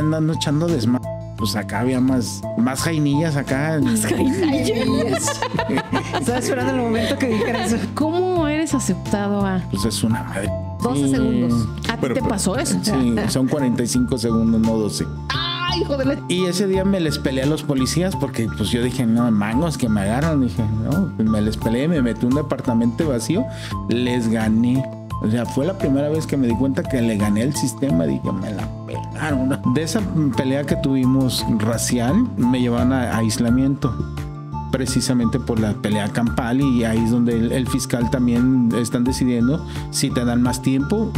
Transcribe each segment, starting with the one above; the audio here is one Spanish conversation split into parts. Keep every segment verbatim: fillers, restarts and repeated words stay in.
andando echando desmadre. Pues acá había más, más jainillas acá. Más jainillas. Estaba esperando el momento que dijeras eso. ¿Cómo eres aceptado a...? Pues es una madre. doce Sí. segundos. ¿A ti Pero, te pero- pasó eso? Sí, son cuarenta y cinco segundos, no doce. ¡Ay, hijo de la... Y ese día me les peleé a los policías porque pues yo dije, no, mangos que me agarran. Dije, no, pues me les peleé, me metí en un departamento vacío, les gané. O sea, fue la primera vez que me di cuenta que le gané el sistema. Dije, me la pelaron. De esa pelea que tuvimos racial, me llevaron a, a aislamiento. Precisamente por la pelea campal. Y ahí es donde el, el fiscal también están decidiendo si te dan más tiempo.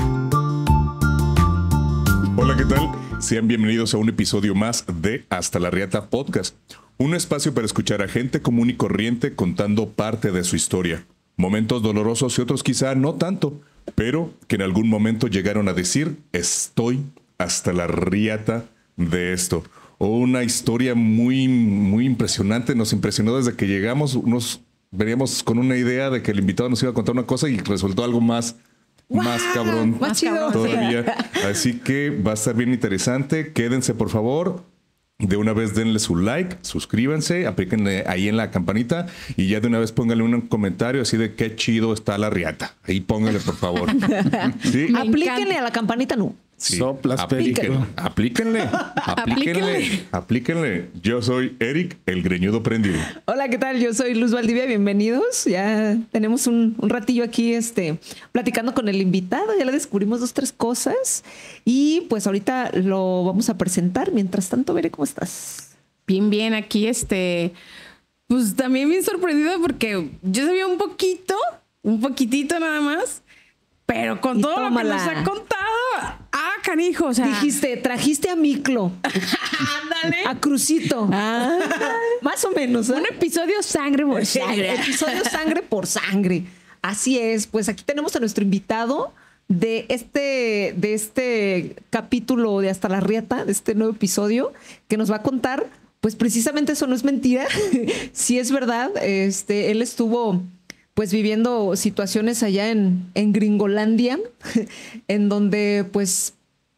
Hola, ¿qué tal? Sean bienvenidos a un episodio más de Hasta la Riata Podcast. Un espacio para escuchar a gente común y corriente contando parte de su historia. Momentos dolorosos y otros quizá no tanto, pero que en algún momento llegaron a decir, estoy hasta la riata de esto. O una historia muy, muy impresionante. Nos impresionó desde que llegamos. Nos veníamos con una idea de que el invitado nos iba a contar una cosa y resultó algo más, más cabrón Más chido. todavía. Así que va a estar bien interesante. Quédense, por favor. De una vez denle su like, suscríbanse, aplíquenle ahí en la campanita y ya de una vez pónganle un comentario así de qué chido está la riata. Ahí pónganle, por favor. ¿Sí? Me Aplíquenle encanta. a la campanita, no. Sí. Soplas, Aplíquenle, perico. aplíquenle, aplíquenle, aplíquenle. Yo soy Eric, el greñudo prendido. Hola, ¿qué tal? Yo soy Luz Valdivia, bienvenidos. Ya tenemos un, un ratillo aquí este, platicando con el invitado, ya le descubrimos dos, tres cosas y pues ahorita lo vamos a presentar. Mientras tanto, veré cómo estás. Bien, bien, aquí este... Pues también bien sorprendida porque yo sabía un poquito, un poquitito nada más, pero con Y todo tómala. lo que nos ha contado, ah, canijo, o sea... Dijiste, trajiste a Miclo, ándale. a Crucito. Ah, Más o menos, ¿eh? un episodio sangre por sangre. Episodio sangre por sangre. Así es, pues aquí tenemos a nuestro invitado de este, de este capítulo de Hasta la Riata, de este nuevo episodio, que nos va a contar, pues precisamente eso no es mentira, sí es verdad. Este, él estuvo pues viviendo situaciones allá en, en Gringolandia, en donde pues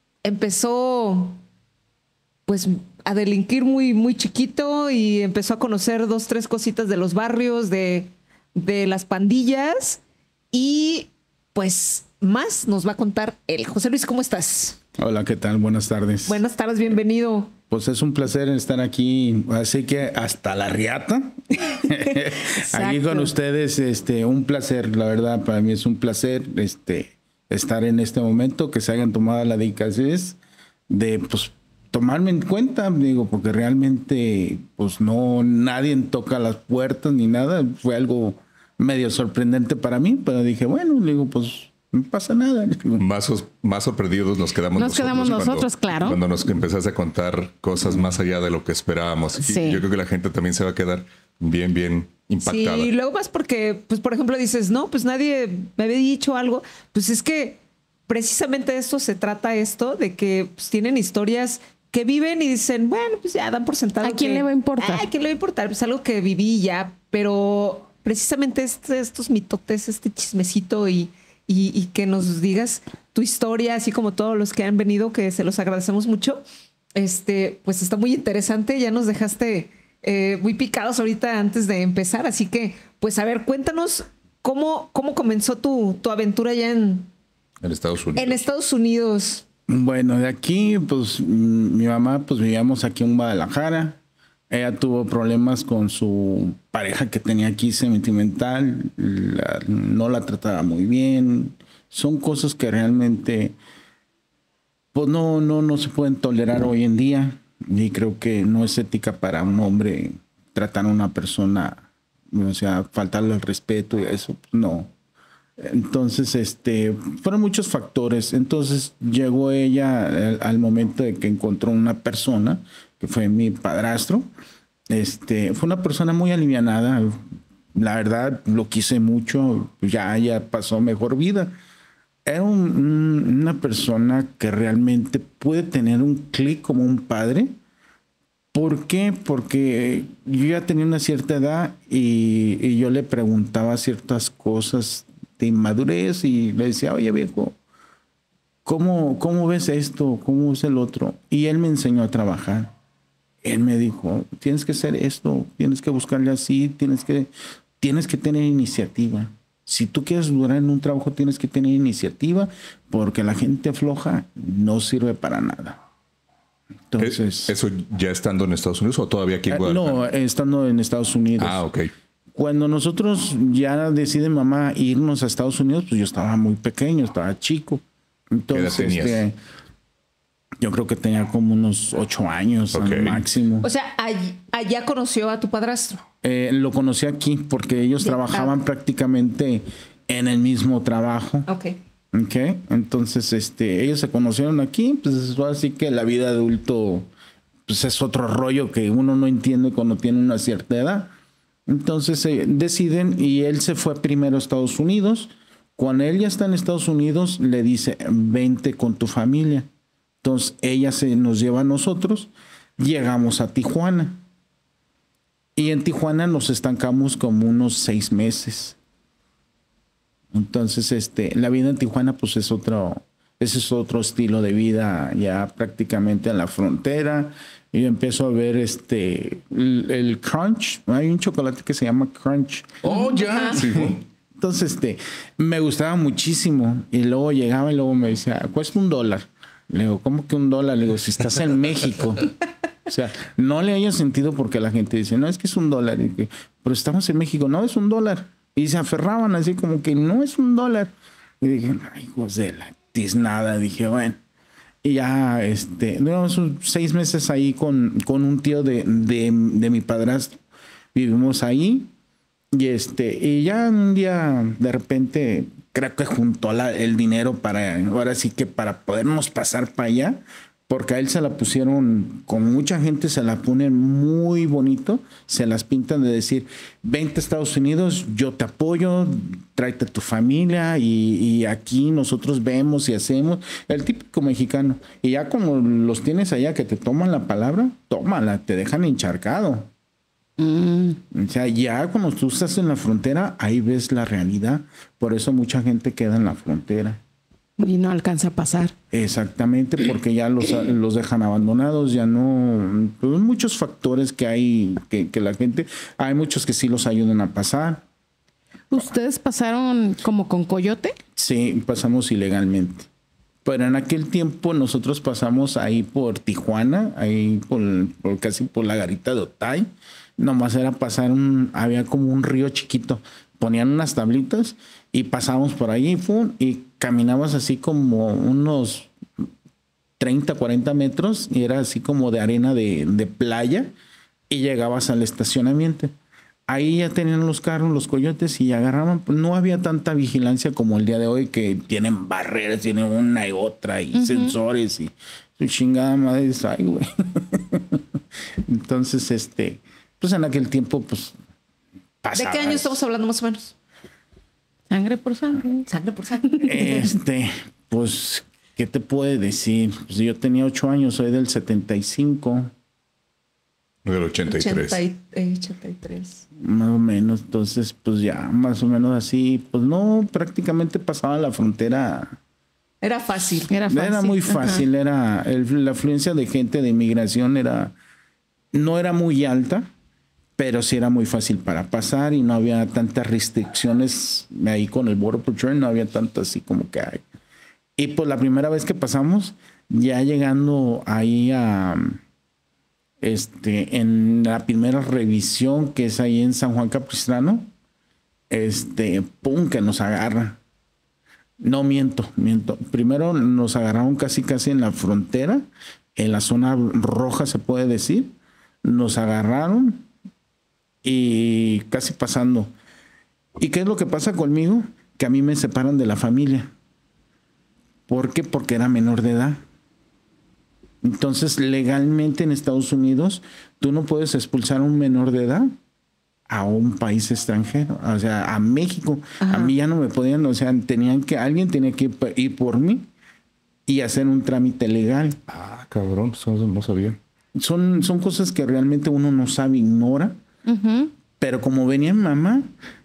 empezó pues a delinquir muy, muy chiquito y empezó a conocer dos, tres cositas de los barrios, de, de las pandillas y pues más nos va a contar él. José Luis, ¿cómo estás? Hola, ¿qué tal? Buenas tardes. Buenas tardes, bienvenido. Pues es un placer estar aquí, así que hasta la riata. Aquí con ustedes, este, un placer, la verdad, para mí es un placer este, estar en este momento, que se hayan tomado la dedicación de pues, tomarme en cuenta, digo, porque realmente pues no, nadie toca las puertas ni nada, fue algo medio sorprendente para mí, pero dije, bueno, digo, pues no pasa nada. Más, os- más sorprendidos nos quedamos Nos nosotros. quedamos cuando- nosotros, claro. Cuando nos empezaste a contar cosas más allá de lo que esperábamos. Y Sí. yo creo que la gente también se va a quedar bien, bien impactada. Sí, y luego más porque, pues, por ejemplo, dices, no, pues nadie me había dicho algo. Pues es que precisamente de esto se trata esto, de que pues, tienen historias que viven y dicen, bueno, pues ya dan por sentado. ¿A quién que- le va a importar? "Ay, ¿a quién le va a importar? Pues algo que viví ya, pero precisamente este- estos mitotes, este chismecito y, y, y que nos digas tu historia, así como todos los que han venido, que se los agradecemos mucho. Este, pues está muy interesante. Ya nos dejaste eh, muy picados ahorita antes de empezar. Así que, pues, a ver, cuéntanos cómo, cómo comenzó tu, tu aventura allá en, En Estados Unidos. en Estados Unidos. Bueno, de aquí, pues mm, mi mamá, pues vivíamos aquí en Guadalajara. Ella tuvo problemas con su pareja que tenía aquí sentimental, la- no la trataba muy bien. Son cosas que realmente pues no, no, no se pueden tolerar hoy en día. Y creo que no es ética para un hombre tratar a una persona, o sea, faltarle el respeto y eso, pues, no. Entonces, este, fueron muchos factores. Entonces llegó ella al, al momento de que encontró una persona, que fue mi padrastro. Este, fue una persona muy alivianada. La verdad, lo quise mucho. Ya, ya pasó mejor vida. Era un- un- una persona que realmente puede tener un clic como un padre. ¿Por qué? Porque yo ya tenía una cierta edad y, y yo le preguntaba ciertas cosas de inmadurez y le decía, oye viejo, ¿cómo, ¿cómo ves esto? ¿Cómo ves el otro? Y él me enseñó a trabajar. Él me dijo, tienes que hacer esto, tienes que buscarle así, tienes que, tienes que tener iniciativa. Si tú quieres durar en un trabajo, tienes que tener iniciativa, porque la gente floja no sirve para nada. Entonces, ¿Eso ya estando en Estados Unidos o todavía aquí en Guadalajara? No, estando en Estados Unidos. Ah, ok. Cuando nosotros ya decide mamá irnos a Estados Unidos, pues yo estaba muy pequeño, estaba chico. Entonces, ¿qué edad tenías? Este, yo creo que tenía como unos ocho años Ok. al máximo. O sea, all- allá conoció a tu padrastro. Eh, lo conocí aquí porque ellos Ya, trabajaban ah. prácticamente en el mismo trabajo. Ok. Ok, entonces este, ellos se conocieron aquí, pues así que la vida de adulto pues es otro rollo que uno no entiende cuando tiene una cierta edad. Entonces eh, deciden y él se fue primero a Estados Unidos. Cuando él ya está en Estados Unidos, le dice, vente con tu familia. Entonces ella se nos lleva a nosotros, llegamos a Tijuana. Y en Tijuana nos estancamos como unos seis meses. Entonces, este, la vida en Tijuana, pues es otro, ese es otro estilo de vida ya prácticamente en la frontera. Y yo empiezo a ver este, el, el Crunch. Hay un chocolate que se llama Crunch. Oh, ya. Sí. Entonces, este, me gustaba muchísimo. Y luego llegaba y luego me decía, cuesta un dólar. Le digo, ¿cómo que un dólar? Le digo, si estás en México. O sea, no le haya sentido porque la gente dice, no, es que es un dólar. Y que, pero estamos en México, no, es un dólar. Y se aferraban así como que no es un dólar. Y dije, ay, hijos de la tiznada. Dije, bueno. Y ya, este, duramos seis meses ahí con, con un tío de, de, de mi padrastro. Vivimos ahí. Y este, y ya un día, de repente, creo que juntó la, el dinero para, ahora sí que para podernos pasar para allá. Porque a él se la pusieron, con mucha gente se la ponen muy bonito, se las pintan de decir, vente a Estados Unidos, yo te apoyo, tráete a tu familia y, y aquí nosotros vemos y hacemos, el típico mexicano. Y ya como los tienes allá que te toman la palabra, tómala, te dejan encharcado. Mm. O sea, ya cuando tú estás en la frontera, ahí ves la realidad. Por eso mucha gente queda en la frontera. Y no alcanza a pasar. Exactamente, porque ya los, los dejan abandonados, ya no... Pues muchos factores que hay, que, que la gente... Hay muchos que sí los ayudan a pasar. ¿Ustedes pasaron como con coyote? Sí, pasamos ilegalmente. Pero en aquel tiempo nosotros pasamos ahí por Tijuana, ahí por, por casi por la garita de Otay. Nomás era pasar un... Había como un río chiquito. Ponían unas tablitas y pasábamos por ahí ¡fum! Y caminabas así como unos treinta, cuarenta metros y era así como de arena de, de playa y llegabas al estacionamiento. Ahí ya tenían los carros, los coyotes y agarraban. No había tanta vigilancia como el día de hoy que tienen barreras, tienen una y otra y uh-huh. sensores y su chingada madre. Ay, güey. Entonces, este, pues en aquel tiempo, pues pasaba. ¿De qué año estamos hablando más o menos? Sangre por sangre. Sangre por sangre. Este, pues, ¿qué te puede decir? Pues yo tenía ocho años, soy del setenta y cinco. Del ochenta y tres. ochenta y, eh, ochenta y tres. Más o menos, entonces, pues ya, más o menos así. Pues no, prácticamente pasaba la frontera. Era fácil. Era fácil. Era muy fácil, Ajá. era el, la afluencia de gente de inmigración era, no era muy alta, pero sí era muy fácil para pasar y no había tantas restricciones ahí con el Border Patrol, no había tanto así como que hay. Y pues la primera vez que pasamos, ya llegando ahí a, este, en la primera revisión que es ahí en San Juan Capistrano, este, pum, que nos agarra. No, miento, miento. Primero nos agarraron casi, casi en la frontera, en la zona roja se puede decir. Nos agarraron y casi pasando. ¿Y qué es lo que pasa conmigo? Que a mí me separan de la familia. ¿Por qué? Porque era menor de edad. Entonces, legalmente en Estados Unidos, tú no puedes expulsar a un menor de edad a un país extranjero, o sea, a México. Ajá. A mí ya no me podían, o sea, tenían que, alguien tenía que ir por mí y hacer un trámite legal. Ah, cabrón, eso no sabía. Son, son cosas que realmente uno no sabe, ignora. Uh-huh. Pero como venía mi mamá,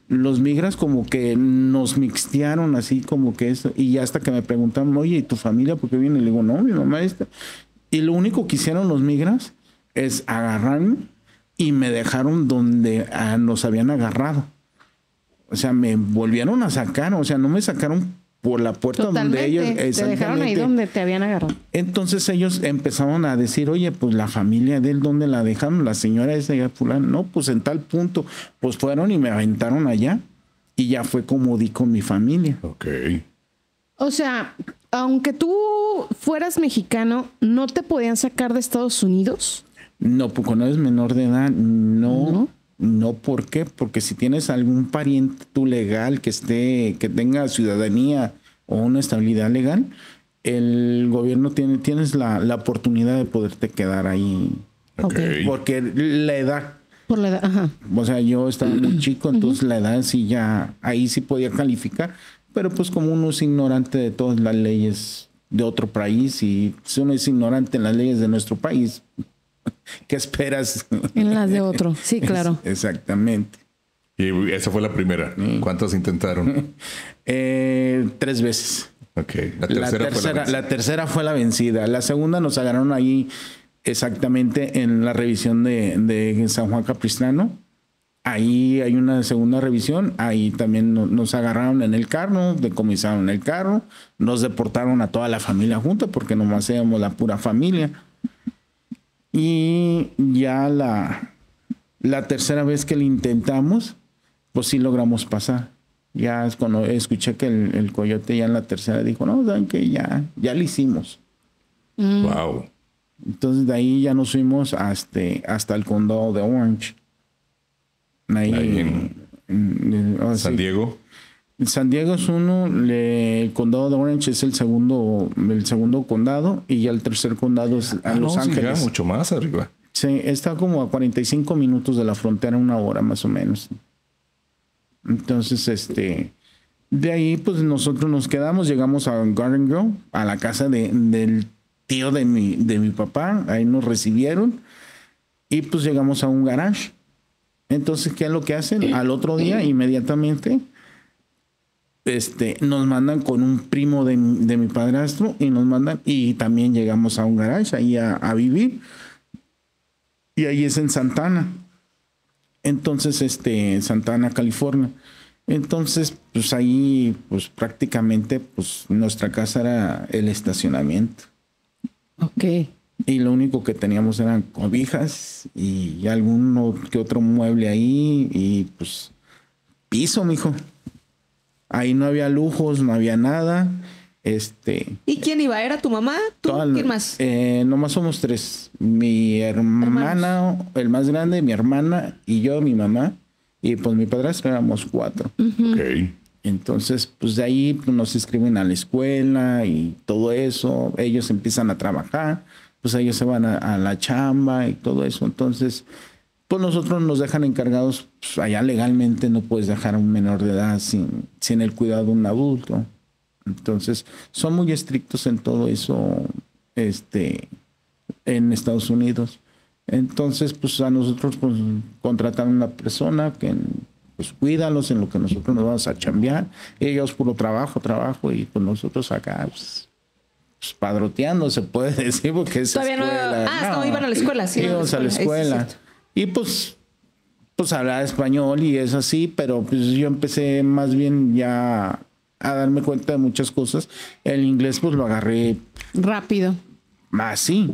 los migras como que nos mixtearon así como que eso. Y ya hasta que me preguntaron, oye, ¿y tu familia por qué viene? Le digo, no, mi mamá está. Y lo único que hicieron los migras es agarrarme y me dejaron donde ah, nos habían agarrado. O sea, me volvieron a sacar. O sea, no me sacaron por la puerta Totalmente. donde ellos... Te dejaron ahí donde te habían agarrado. Entonces ellos empezaron a decir, oye, pues la familia de él, ¿dónde la dejaron? La señora esa ya fulana. No, pues en tal punto. Pues fueron y me aventaron allá. Y ya fue como di con mi familia. Ok. O sea, aunque tú fueras mexicano, ¿no te podían sacar de Estados Unidos? No, pues cuando eres menor de edad, no. ¿No? No, ¿por qué? Porque si tienes algún pariente tú legal que esté, que tenga ciudadanía o una estabilidad legal, el gobierno tiene, tienes la, la oportunidad de poderte quedar ahí. Ok. Porque la edad, Por la edad, ajá. o sea, yo estaba muy chico, entonces la edad sí ya, ahí sí podía calificar, pero pues como uno es ignorante de todas las leyes de otro país y si uno es ignorante en las leyes de nuestro país, ¿qué esperas? En las de otro, sí, claro. Exactamente. Y esa fue la primera. ¿Cuántas intentaron? Eh, tres veces. Ok. La La tercera, tercera, fue la la tercera fue la vencida. La segunda nos agarraron ahí exactamente en la revisión de, de San Juan Capistrano. Ahí hay una segunda revisión. Ahí también no, nos agarraron en el carro, decomisaron el carro, nos deportaron a toda la familia junta porque nomás éramos la pura familia. Y ya la, la tercera vez que lo intentamos, pues sí logramos pasar. Ya es cuando escuché que el, el coyote ya en la tercera dijo, no, saben que ya, ya lo hicimos. Mm. Wow. Entonces de ahí ya nos fuimos hasta, hasta el condado de Orange. Ahí, Ahí en en- ah, San sí. Diego. San Diego es uno, le- el condado de Orange es el segundo, el segundo condado y ya el tercer condado es Ah, Los no, sí, ya Ángeles. mucho más arriba. Sí, está como a cuarenta y cinco minutos de la frontera, una hora más o menos. Entonces, este, de ahí, pues nosotros nos quedamos, llegamos a Garden Grove, a la casa de, del tío de mi, de mi papá, ahí nos recibieron y pues llegamos a un garage. Entonces, ¿qué es lo que hacen? Al otro día, inmediatamente, este, nos mandan con un primo de, mi- de mi padrastro y nos mandan, y también llegamos a un garage ahí a, a vivir. Y ahí es en Santana. Entonces, este, Santana, California. Entonces, pues ahí, pues prácticamente, pues nuestra casa era el estacionamiento. Ok. Y lo único que teníamos eran cobijas y alguno que otro mueble ahí y pues piso, mijo. Ahí no había lujos, no había nada. Este, ¿Y quién iba? ¿Era tu mamá? ¿Tú? toda la- ¿Quién más? Eh, nomás somos tres. Mi hermana, el más grande, mi hermana y yo, mi mamá. Y pues mi padrastro éramos cuatro. Ok. Entonces, pues de ahí pues, nos inscriben a la escuela y todo eso. Ellos empiezan a trabajar, pues ellos se van a, a la chamba y todo eso. Entonces, pues nosotros nos dejan encargados. Pues, allá legalmente no puedes dejar a un menor de edad sin, sin el cuidado de un adulto. Entonces, son muy estrictos en todo eso, este, en Estados Unidos. Entonces, pues a nosotros pues, contratan una persona que pues cuídalos en lo que nosotros nos vamos a chambear. Ellos puro trabajo, trabajo, y pues nosotros acá, pues, pues, padroteando, se puede decir, porque es Todavía no- escuela. ah, no, iban a la escuela, sí, iban a la Íbamos a la escuela, eso es escuela. cierto. Y pues, pues hablaba español y es así, pero pues yo empecé más bien ya a darme cuenta de muchas cosas. El inglés pues lo agarré Rápido. así.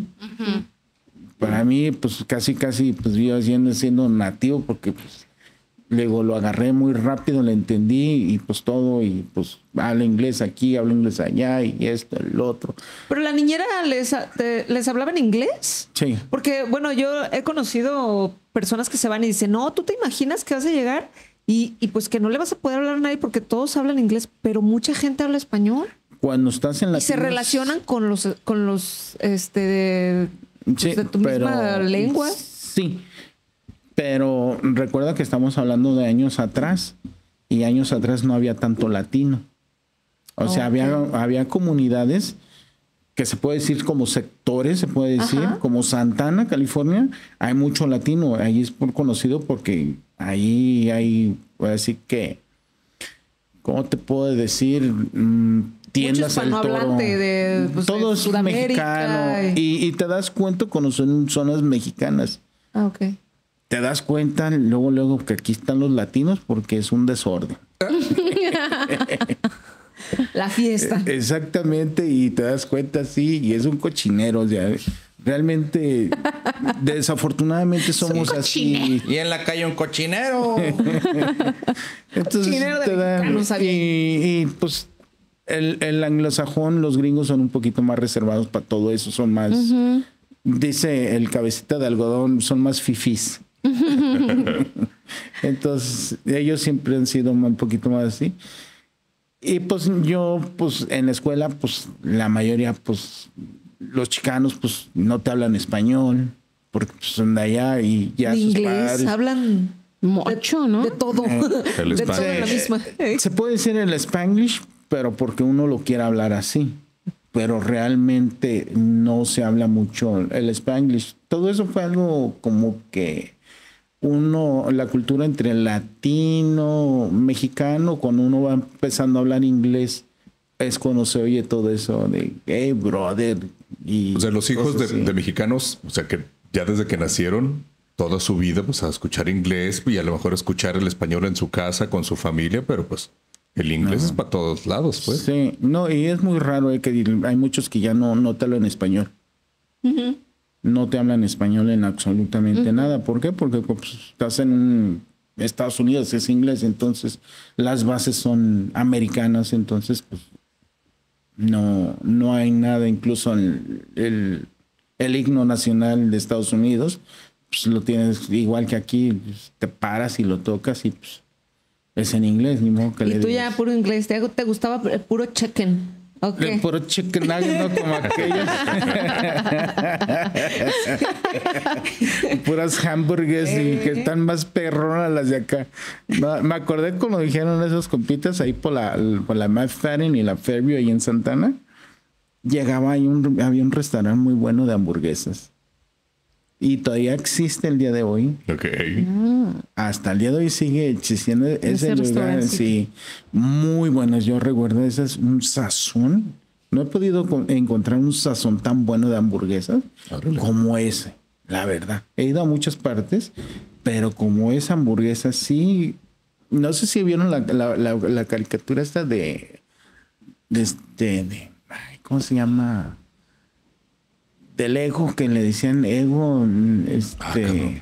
Para mí, pues casi, casi, pues yo siendo, siendo nativo, porque pues luego lo agarré muy rápido, lo entendí y pues todo, y pues hablo inglés aquí, hablo inglés allá, y esto, el otro. ¿Pero la niñera les, te- les hablaba en inglés? Sí. Porque, bueno, yo he conocido personas que se van y dicen, no, tú te imaginas que vas a llegar y, y pues que no le vas a poder hablar a nadie porque todos hablan inglés, pero mucha gente habla español Cuando estás en la y se relacionan con los, con los, este, de, pues, de tu misma lengua. Sí, pero recuerda que estamos hablando de años atrás y años atrás no había tanto latino. O sea, Ok. había, había comunidades, que se puede decir como sectores, se puede decir, Ajá. como Santana, California, hay mucho latino. Ahí es por conocido porque ahí hay, voy a decir que, ¿cómo te puedo decir? Mm, tiendas del Toro. hispanohablante de, pues, Todo de es Sudamérica mexicano. y- Y, y te das cuenta cuando son zonas mexicanas. Ah, ok. Te das cuenta luego, luego que aquí están los latinos porque es un desorden. La fiesta. Exactamente, y te das cuenta, sí, y es un cochinero. O sea, realmente, desafortunadamente somos así. Y en la calle un cochinero. Entonces, Cochinero de te dan- mexicanos, sabía. y, y, pues el, el anglosajón, los gringos son un poquito más reservados para todo eso, son más, dice el cabecita de algodón, son más fifís. Entonces, ellos siempre han sido un poquito más así. Y pues yo, pues en la escuela, pues la mayoría, pues los chicanos, pues no te hablan español, porque pues, son de allá y ya De sus inglés, padres. hablan Mucho, ¿no? de todo. El de todo en la Spanglish. misma. Se puede decir el Spanglish, pero porque uno lo quiere hablar así. Pero realmente no se habla mucho el Spanglish. Todo eso fue algo como que uno, la cultura entre latino, mexicano, cuando uno va empezando a hablar inglés, es cuando se oye todo eso de, hey, brother. Y O sea, los hijos de, cosas así. de mexicanos, o sea, que ya desde que nacieron, toda su vida, pues a escuchar inglés y a lo mejor escuchar el español en su casa con su familia, pero pues el inglés es para todos lados, pues. Sí, no, y es muy raro eh, que hay muchos que ya no, no te hablan español. No te hablan español en absolutamente nada. ¿Por qué? Porque pues, estás en un Estados Unidos, es inglés, entonces las bases son americanas, entonces pues no, no hay nada, incluso el, el, el himno nacional de Estados Unidos, pues lo tienes igual que aquí, pues, te paras y lo tocas y pues es en inglés, ni modo que le Y tú digas. ya puro inglés, te, te gustaba el puro chicken. Ok. El puro chicken nugget, ¿no? Como aquellos. Puras hamburguesas y que están más perronas las de acá. No, me acordé cuando dijeron esos compitas ahí por la, por la McFadden y la Fairview ahí en Santana. Llegaba y un, había un restaurante muy bueno de hamburguesas. Y todavía existe el día de hoy. Ok. Hasta el día de hoy sigue existiendo ese, Ese lugar, restaurancito. sí, muy buenas. Yo recuerdo ese es un sazón. No he podido co- encontrar un sazón tan bueno de hamburguesas Órale. como ese, la verdad. He ido a muchas partes, pero como esa hamburguesa sí, no sé si vieron la, la, la, la caricatura esta de, de, este, de- ay, ¿cómo se llama? Del ego, que le decían ego, este, Ah, cabrón.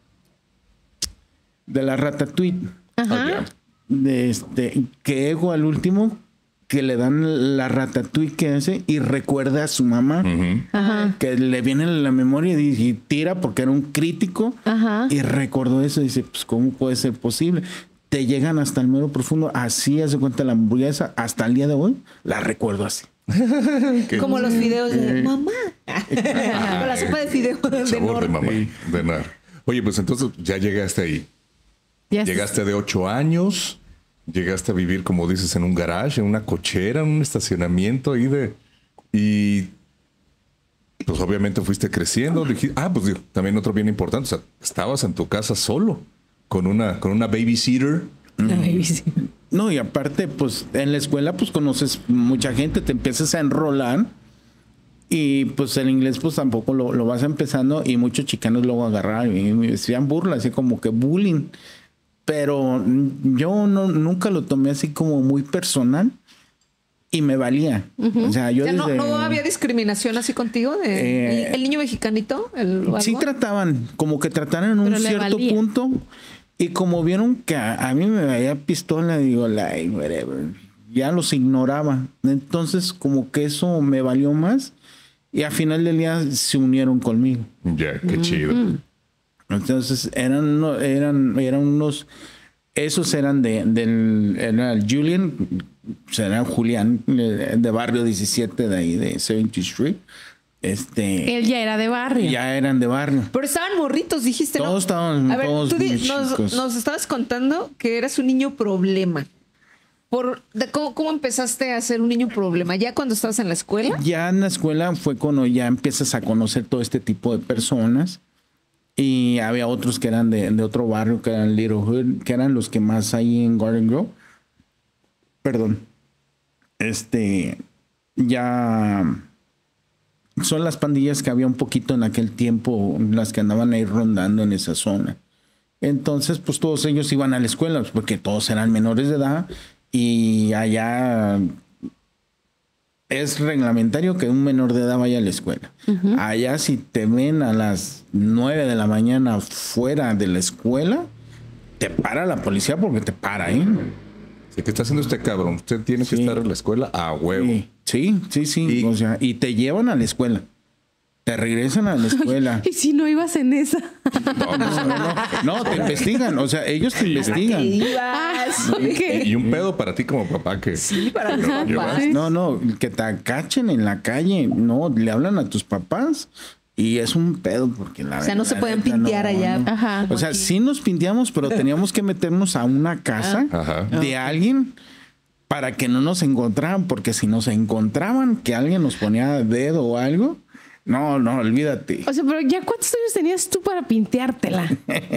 de la Ratatouille, Ah, ya. de este, que ego al último, que le dan la Ratatouille que hace y recuerda a su mamá, Ujú. Ajá. que le viene en la memoria y, y tira porque era un crítico Ajá. y recordó eso y dice, pues ¿cómo puede ser posible? Te llegan hasta el mero profundo, así hace cuenta la hamburguesa, hasta el día de hoy la recuerdo así. Qué- Como los videos de mamá. Con la sopa de fideo de sabor de Nor. mamá. De nada. Oye, pues entonces ya llegaste ahí. Ya Llegaste de ocho años, llegaste a vivir, como dices, en un garage, en una cochera, en un estacionamiento ahí de... Y pues obviamente fuiste creciendo. Dije, ah, pues digo, también otro bien importante, o sea, estabas en tu casa solo, con una, con una babysitter. Ay, sí. No, y aparte, pues en la escuela, pues conoces mucha gente, te empiezas a enrolar y pues el inglés, pues tampoco lo, lo vas empezando y muchos chicanos luego agarraron y me decían burla, así como que bullying. Pero yo no, nunca lo tomé así como muy personal y me valía. O sea, yo O sea, no, desde- no había discriminación así contigo de Eh, el, el niño mexicanito, el, o sí algo? trataban, como que trataron en un Pero le cierto valía. punto. Y como vieron que a, a mí me veía pistola, digo, like, whatever, ya los ignoraba. Entonces, como que eso me valió más. Y al final del día se unieron conmigo. Ya, qué chido. Entonces, eran, uno- eran, eran unos. Esos eran de, del. Era el Julian, o sea, era Julián, de, de barrio diecisiete de ahí, de seventieth Street. Este. Él ya era de barrio. Ya eran de barrio. Pero estaban morritos, dijiste, ¿no? Todos estaban- A ver, todos tú di- muy nos, chicos. nos estabas contando que eras un niño problema. Por, de, ¿cómo, ¿Cómo empezaste a ser un niño problema? ¿Ya cuando estabas en la escuela? Ya en la escuela fue cuando ya empiezas a conocer todo este tipo de personas. Y había otros que eran de, de otro barrio, que eran Little Hood, que eran los que más hay en Garden Grove. Perdón. Este, ya son las pandillas que había un poquito en aquel tiempo, las que andaban ahí rondando en esa zona. Entonces, pues todos ellos iban a la escuela, porque todos eran menores de edad. Y allá es reglamentario que un menor de edad vaya a la escuela. Uh-huh. Allá si te ven a las nueve de la mañana fuera de la escuela, te para la policía porque te para, ¿eh? ¿Qué está haciendo este cabrón? Usted tiene Sí. que estar en la escuela a huevo. Sí, sí, sí. sí. Y- O sea, y te llevan a la escuela. Te regresan a la escuela. Y si no ibas en esa. No, no, no, no, te investigan. O sea, ellos te investigan. Ah, ok. Y un pedo para ti como papá que... Sí, para los Ajá. papás. No, no, que te acachen en la calle. No, le hablan a tus papás y es un pedo porque la O sea, no se la pueden neta, pintear no, allá. no. Ajá. O sea, sí nos pinteamos, pero teníamos que meternos a una casa Ajá. de alguien para que no nos encontraran, porque si nos encontraban que alguien nos ponía dedo o algo, no, no, olvídate. O sea, pero ya cuántos años tenías tú para pinteártela.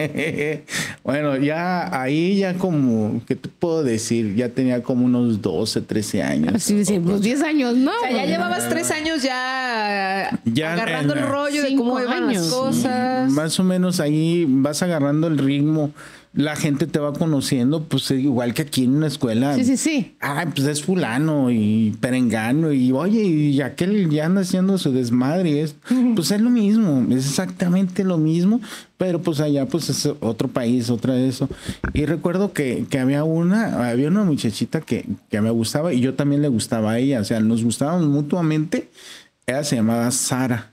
Bueno, ya ahí ya como, ¿qué te puedo decir? Ya tenía como unos doce, trece años. Así decía, pues diez años, ¿no? O sea, ya llevabas tres años ya, Ya agarrando en- el rollo de Cinco cómo iban las años. cosas. Más o menos ahí vas agarrando el ritmo. La gente te va conociendo, pues igual que aquí en una escuela. Sí, sí, sí. Ah, pues es fulano y perengano y oye, y aquel ya anda haciendo su desmadre. Y es, pues es lo mismo, es exactamente lo mismo, pero pues allá pues es otro país, otra de eso. Y recuerdo que, que había una, había una muchachita que, que me gustaba y yo también le gustaba a ella, o sea, nos gustábamos mutuamente. Ella se llamaba Sara.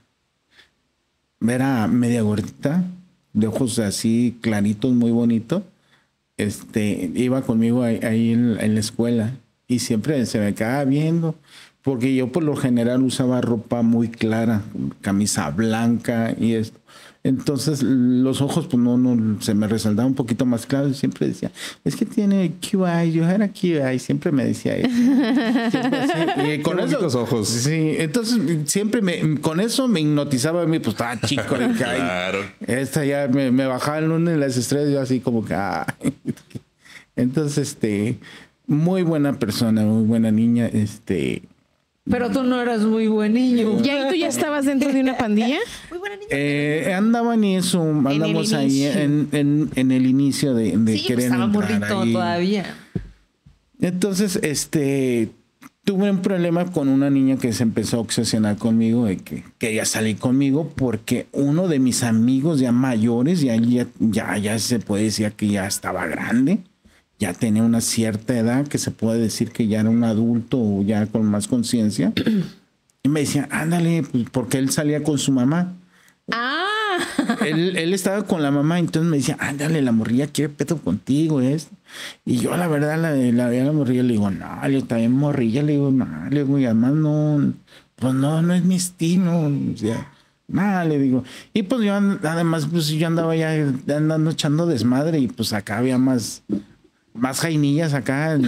Era media gordita, de ojos así claritos, muy bonito. Este, iba conmigo ahí, ahí en, en la escuela y siempre se me quedaba viendo, porque yo por lo general usaba ropa muy clara, camisa blanca y esto. Entonces los ojos pues no, no se me resaltaban un poquito más claros y siempre decía, es que tiene Q I, yo era Q I, siempre me decía eso. Siempre así. Y con Qué eso, bonitos ojos. Sí, entonces siempre me, con eso me hipnotizaba a mí, pues estaba chico. De que, ay, Claro. esta ya me, me bajaba el lunes de las estrellas, yo así como que, ay. Entonces, este, muy buena persona, muy buena niña, este. Pero tú no eras muy buen niño. ¿Y ahí tú ya estabas dentro de una pandilla? Muy buena niña. Eh, andaban y eso, andamos el ahí inicio. en, en, en el inicio de, de Sí, pues querer estaba entrar morrito ahí. todavía. Entonces, este, tuve un problema con una niña que se empezó a obsesionar conmigo, de que quería salir conmigo, porque uno de mis amigos ya mayores, ya, ya, ya, ya se puede decir que ya estaba grande, ya tenía una cierta edad, que se puede decir que ya era un adulto o ya con más conciencia. Y me decía, ándale, pues, porque él salía con su mamá. Ah, Él, él estaba con la mamá, entonces me decía, ándale, la morrilla quiere pedo contigo, es. Y yo, la verdad, la, la veía a la morrilla, le digo, no, le está bien morrilla, le digo, no, le digo, y además no, pues no, no es mi estilo, o sea, nada, le digo. Y pues yo, and- además, pues yo andaba ya andando echando desmadre y pues acá había más, más jainillas acá.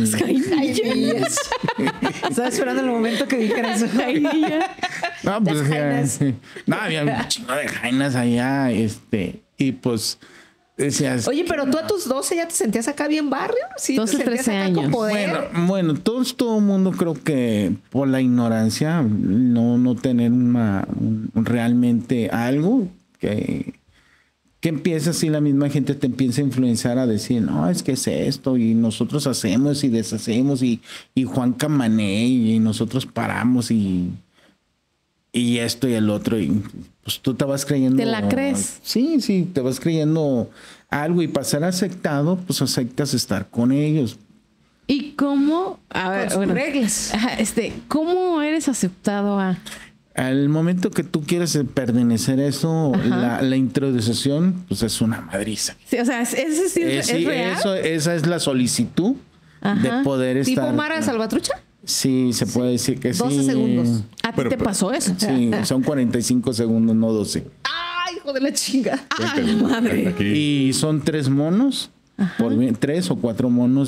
Estaba esperando el momento que dijera eso. No, pues, Las ya, jainas. sí. No, había un chingo de jainas allá, este, y pues decías. Oye, pero tú a tus doce ya te sentías acá bien barrio. Sí, te doce, sentías trece acá con años. poder. Bueno, bueno, todos, todo el mundo creo que por la ignorancia, no, no tener una, un- realmente algo que, que empieza así, la misma gente te empieza a influenciar a decir, no, es que es esto, y nosotros hacemos y deshacemos, y, y Juan Camané, y nosotros paramos, y, y esto y el otro, y pues tú te vas creyendo. ¿Te la crees? Sí, sí, te vas creyendo algo, y para ser aceptado, pues aceptas estar con ellos. ¿y cómo? A ver, Con sus bueno, reglas. ajá, este, ¿cómo eres aceptado a? Al momento que tú quieres pertenecer a eso, Ajá. la, la introducción, pues es una madriza. Sí, o sea, ¿ese sí Eh, es, sí, es real? eso, esa es la solicitud Ajá. de poder ¿Tipo estar. Mara Salvatrucha? Sí, se puede decir que sí. doce segundos. ¿A ti Pero- te pero- pasó eso? Sí, son cuarenta y cinco segundos, no doce. ¡Ay, hijo de la chinga! ¡Ay, madre! Aquí. Y son tres monos, por bien- tres o cuatro monos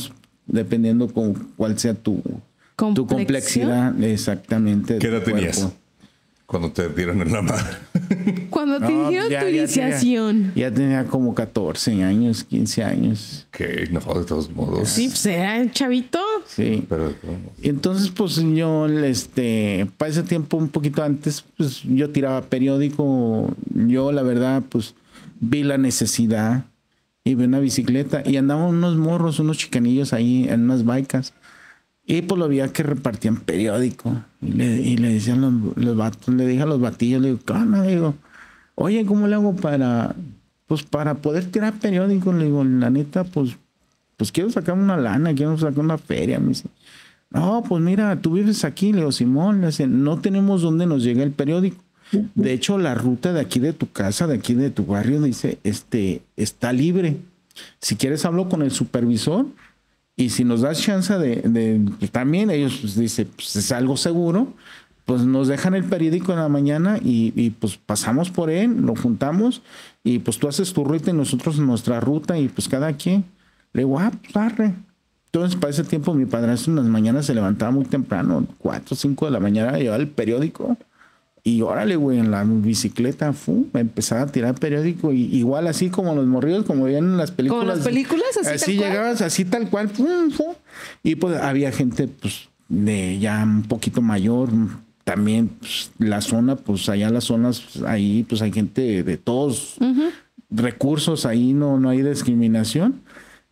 dependiendo con cuál sea tu, tu ¿Complexión? complexidad exactamente. ¿Qué de edad tu tenías cuerpo. cuando te dieron en la madre? Cuando te No, dijeron ya- tu ya iniciación. Tenía, ya tenía como catorce años, quince años. Que no, de todos modos. Sí, pues era el chavito. Sí. Pero de todos modos. Y entonces, pues yo, este, para ese tiempo, un poquito antes, pues yo tiraba periódico. Yo, la verdad, pues vi la necesidad y vi una bicicleta y andaban unos morros, unos chicanillos ahí en unas bicas. Y pues lo veía que repartían periódico. Y le, y le decían los, los vatos, le dije a los batillos, le digo, ¿qué onda? Le digo, oye, ¿cómo le hago para, pues para poder tirar periódico? Le digo, la neta, pues, pues quiero sacar una lana, quiero sacar una feria. Me dice, no, pues mira, tú vives aquí. Le digo, Simón, le dice, no tenemos dónde nos llega el periódico. De hecho, la ruta de aquí de tu casa, de aquí de tu barrio, dice, este, está libre. Si quieres hablo con el supervisor y si nos das chance de, de pues, también ellos pues, dicen, pues es algo seguro, pues nos dejan el periódico en la mañana y, y pues pasamos por él, lo juntamos y pues tú haces tu ruta y nosotros nuestra ruta y pues cada quien. Le digo, ah, pues arre. Entonces, para ese tiempo, mi padrastro en las mañanas se levantaba muy temprano, cuatro o cinco de la mañana, a llevar el periódico. Y órale, güey, en la bicicleta, fu, me empezaba a tirar periódico. Y igual así como los morridos, como veían en las películas. ¿Como las películas? Así, Así tal cual. llegabas, así tal cual, fum, fum. Y pues había gente, pues, de ya un poquito mayor. También, pues, la zona, pues, allá las zonas, pues, ahí, pues, hay gente de, de todos recursos. Ahí no, no hay discriminación.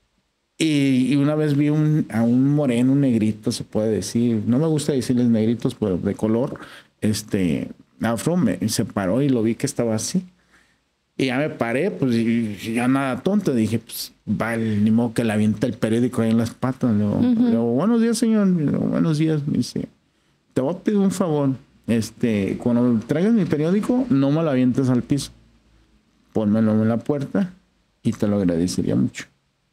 Y, y una vez vi un, a un moreno, un negrito, se puede decir. No me gusta decirles negritos, pero de color, este, afro, me, se paró y lo vi que estaba así. Y ya me paré, pues, y, y ya nada tonto. Dije, pues, vale, ni modo que le avienta el periódico ahí en las patas. Le digo, le digo, buenos días, señor. Le digo, buenos días. Me dice, te voy a pedir un favor. Este, cuando traigas mi periódico, no me lo avientes al piso. Pónmelo en la puerta y te lo agradecería mucho.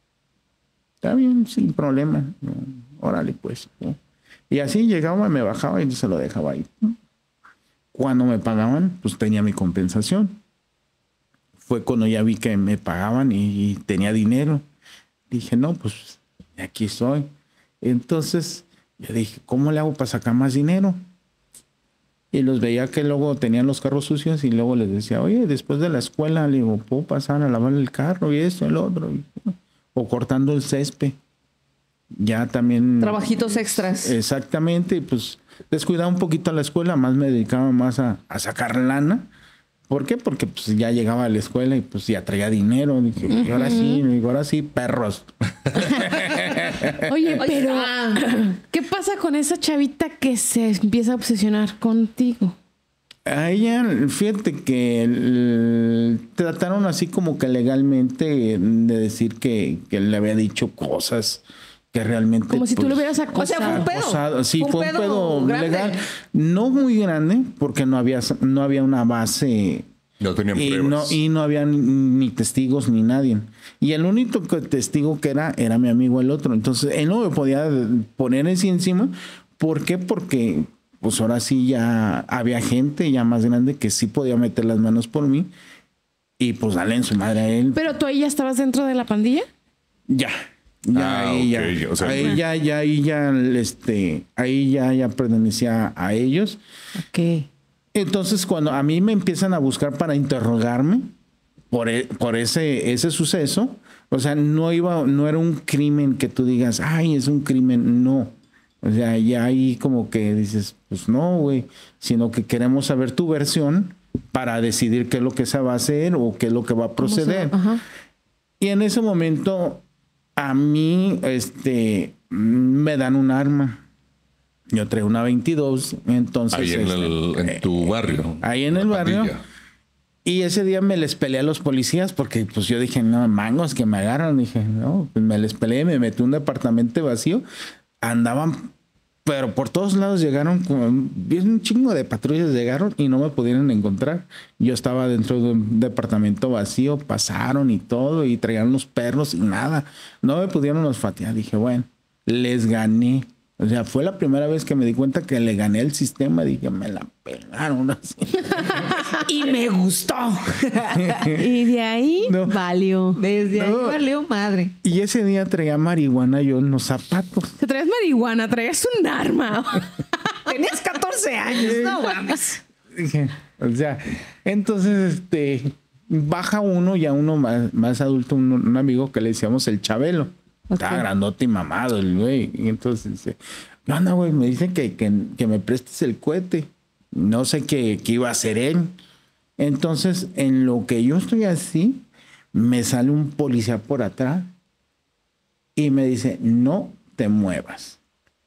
Está bien, sin problema. No, órale, pues. ¿No? Y así llegaba, me bajaba y se lo dejaba ahí. Cuando me pagaban, pues tenía mi compensación. Fue cuando ya vi que me pagaban y, y tenía dinero. Dije, no, pues aquí estoy. Entonces, yo dije, ¿cómo le hago para sacar más dinero? Y los veía que luego tenían los carros sucios y luego les decía, oye, después de la escuela, le digo, ¿puedo pasar a lavar el carro y esto, el otro? Y, o cortando el césped. Ya también... Trabajitos extras. Exactamente. Pues descuidaba un poquito a la escuela, más me dedicaba más a, a sacar lana. ¿Por qué? Porque pues ya llegaba a la escuela y pues ya traía dinero. Dije, y ahora sí, digo, ahora sí, perros. Oye, pero ah. ¿qué pasa con esa chavita que se empieza a obsesionar contigo? A ella, fíjate que el- trataron así como que legalmente de decir que, que le había dicho cosas que realmente... Como si tú pues, lo hubieras acosado. O sea, fue un pedo. acosado. Sí, Fue un fue un pedo pedo, grande. legal. No muy grande, porque no había, no había una base... No tenían Y no, pruebas. y no había ni, ni testigos ni nadie. Y el único que- testigo que era, era mi amigo el otro. Entonces, él no me podía poner así encima. ¿Por qué? Porque pues ahora sí ya había gente ya más grande que sí podía meter las manos por mí. Y pues dale en su madre a él. ¿Pero tú ahí ya estabas dentro de la pandilla? Ya. Ya, Ah, ahí ok, ya. o sea, ahí ya, ya, ahí ya, este, ahí ya, ya pertenecía a ellos. Ok. Entonces, cuando a mí me empiezan a buscar para interrogarme por, e- por ese, ese suceso, o sea, no iba, no era un crimen que tú digas, ay, es un crimen, no. O sea, ya ahí como que dices, pues no, güey, sino que queremos saber tu versión para decidir qué es lo que se va a hacer o qué es lo que va a ¿Cómo se- proceder. Ajá. Y en ese momento, a mí, este, me dan un arma. Yo traigo una veintidós, entonces... Ahí en, este, el, en tu barrio. ahí en el La barrio. pandilla. Y ese día me les peleé a los policías porque pues yo dije, no, mangos que me agarran. Dije, no, pues me les peleé, me metí en un departamento vacío. Andaban, pero por todos lados llegaron, con, bien un chingo de patrullas llegaron y no me pudieron encontrar. Yo estaba dentro de un departamento vacío, pasaron y todo, y traían los perros y nada. No me pudieron olfatear. Dije, bueno, les gané. O sea, fue la primera vez que me di cuenta que le gané el sistema. Dije, me la pelaron así. Y me gustó. Y de ahí No. valió. Desde ahí No. valió madre. Y ese día traía marihuana yo en los zapatos. Te traías marihuana, traías un arma. Tenías catorce años, no mames. Dije, o sea, entonces, este, baja uno, ya uno más, más adulto, un, un amigo que le decíamos el Chabelo. Ok. Estaba grandote y mamado el güey. Y entonces dice, no, no, güey, me dice que, que, que me prestes el cohete. No sé qué, qué iba a hacer él. Entonces, en lo que yo estoy así, me sale un policía por atrás y me dice, no te muevas.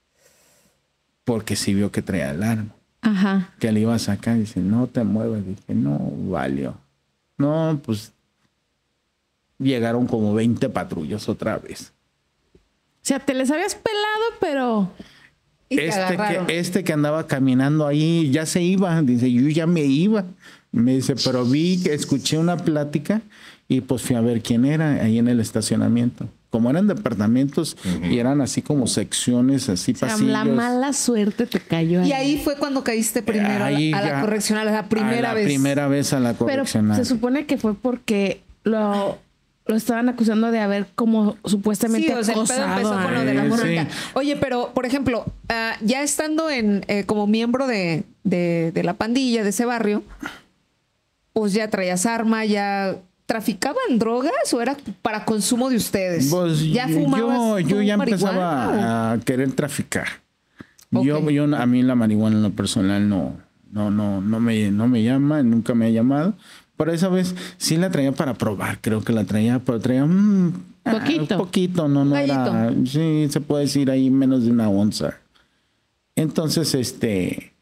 Porque sí vio que traía el arma. Ajá. Que le iba a sacar. Dice, no te muevas. Dije, no, valió. No, pues llegaron como veinte patrullas otra vez. O sea, te les habías pelado, pero... Y te Este agarraron. que, este que andaba caminando ahí ya se iba. Dice, yo ya me iba. Me dice, pero vi que escuché una plática y pues fui a ver quién era ahí en el estacionamiento. Como eran departamentos y eran así como secciones, así O sea, pasillos. la mala suerte te cayó ahí. Y ahí fue cuando caíste primero a la- Ahí a la ya- correccional, a la primera a la vez. primera vez a la Pero correccional. se supone que fue porque lo, lo estaban acusando de haber como supuestamente Sí, o sea, el pedo acosado empezó a- con lo de la Sí, morrita. sí. Oye, pero, por ejemplo, ah, ya estando en eh, como miembro de, de, de la pandilla de ese barrio, pues ya traías arma, ya traficaban drogas o era para consumo de ustedes. Pues ya yo, fumabas yo tú ya marihuana, empezaba a querer traficar. Yo, Ok. yo, a mí la marihuana en lo personal no, no, no, no me, no me llama, nunca me ha llamado. Pero esa vez sí la traía para probar, creo que la traía, pero traía un Poquito. poquito, no, no era, sí, se puede decir ahí menos de una onza. Entonces, este,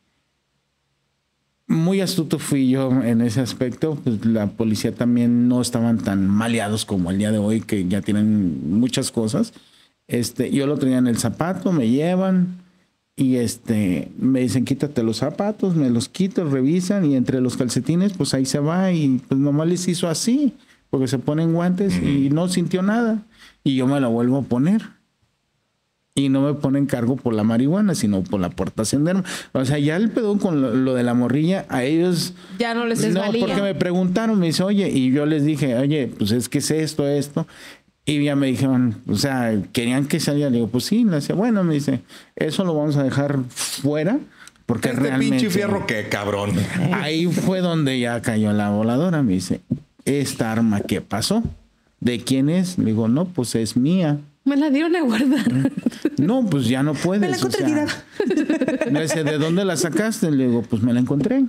muy astuto fui yo en ese aspecto. Pues la policía también no estaban tan maleados como el día de hoy, que ya tienen muchas cosas. Este, yo lo traía en el zapato, me llevan y este, me dicen, quítate los zapatos, me los quito, revisan y entre los calcetines, pues ahí se va y pues nomás les hizo así, porque se ponen guantes y no sintió nada. Y yo me la vuelvo a poner. Y no me ponen cargo por la marihuana, sino por la aportación de armas. O sea, ya el pedo con lo, lo de la morrilla, a ellos... Ya no les, les no, valía. porque me preguntaron, me dice, oye, y yo les dije, oye, pues es que es esto, esto. Y ya me dijeron, o sea, querían que saliera. Le digo, pues sí, le decía, bueno, me dice, eso lo vamos a dejar fuera, porque Este realmente... pinche fierro que cabrón. Ahí fue donde ya cayó la voladora. Me dice, ¿esta arma qué pasó? ¿De quién es? Le digo, no, pues es mía. Me la dieron a guardar. No, pues ya no puedes. Me la encontré o sea, tirada. me dice, ¿de dónde la sacaste? Le digo, pues me la encontré.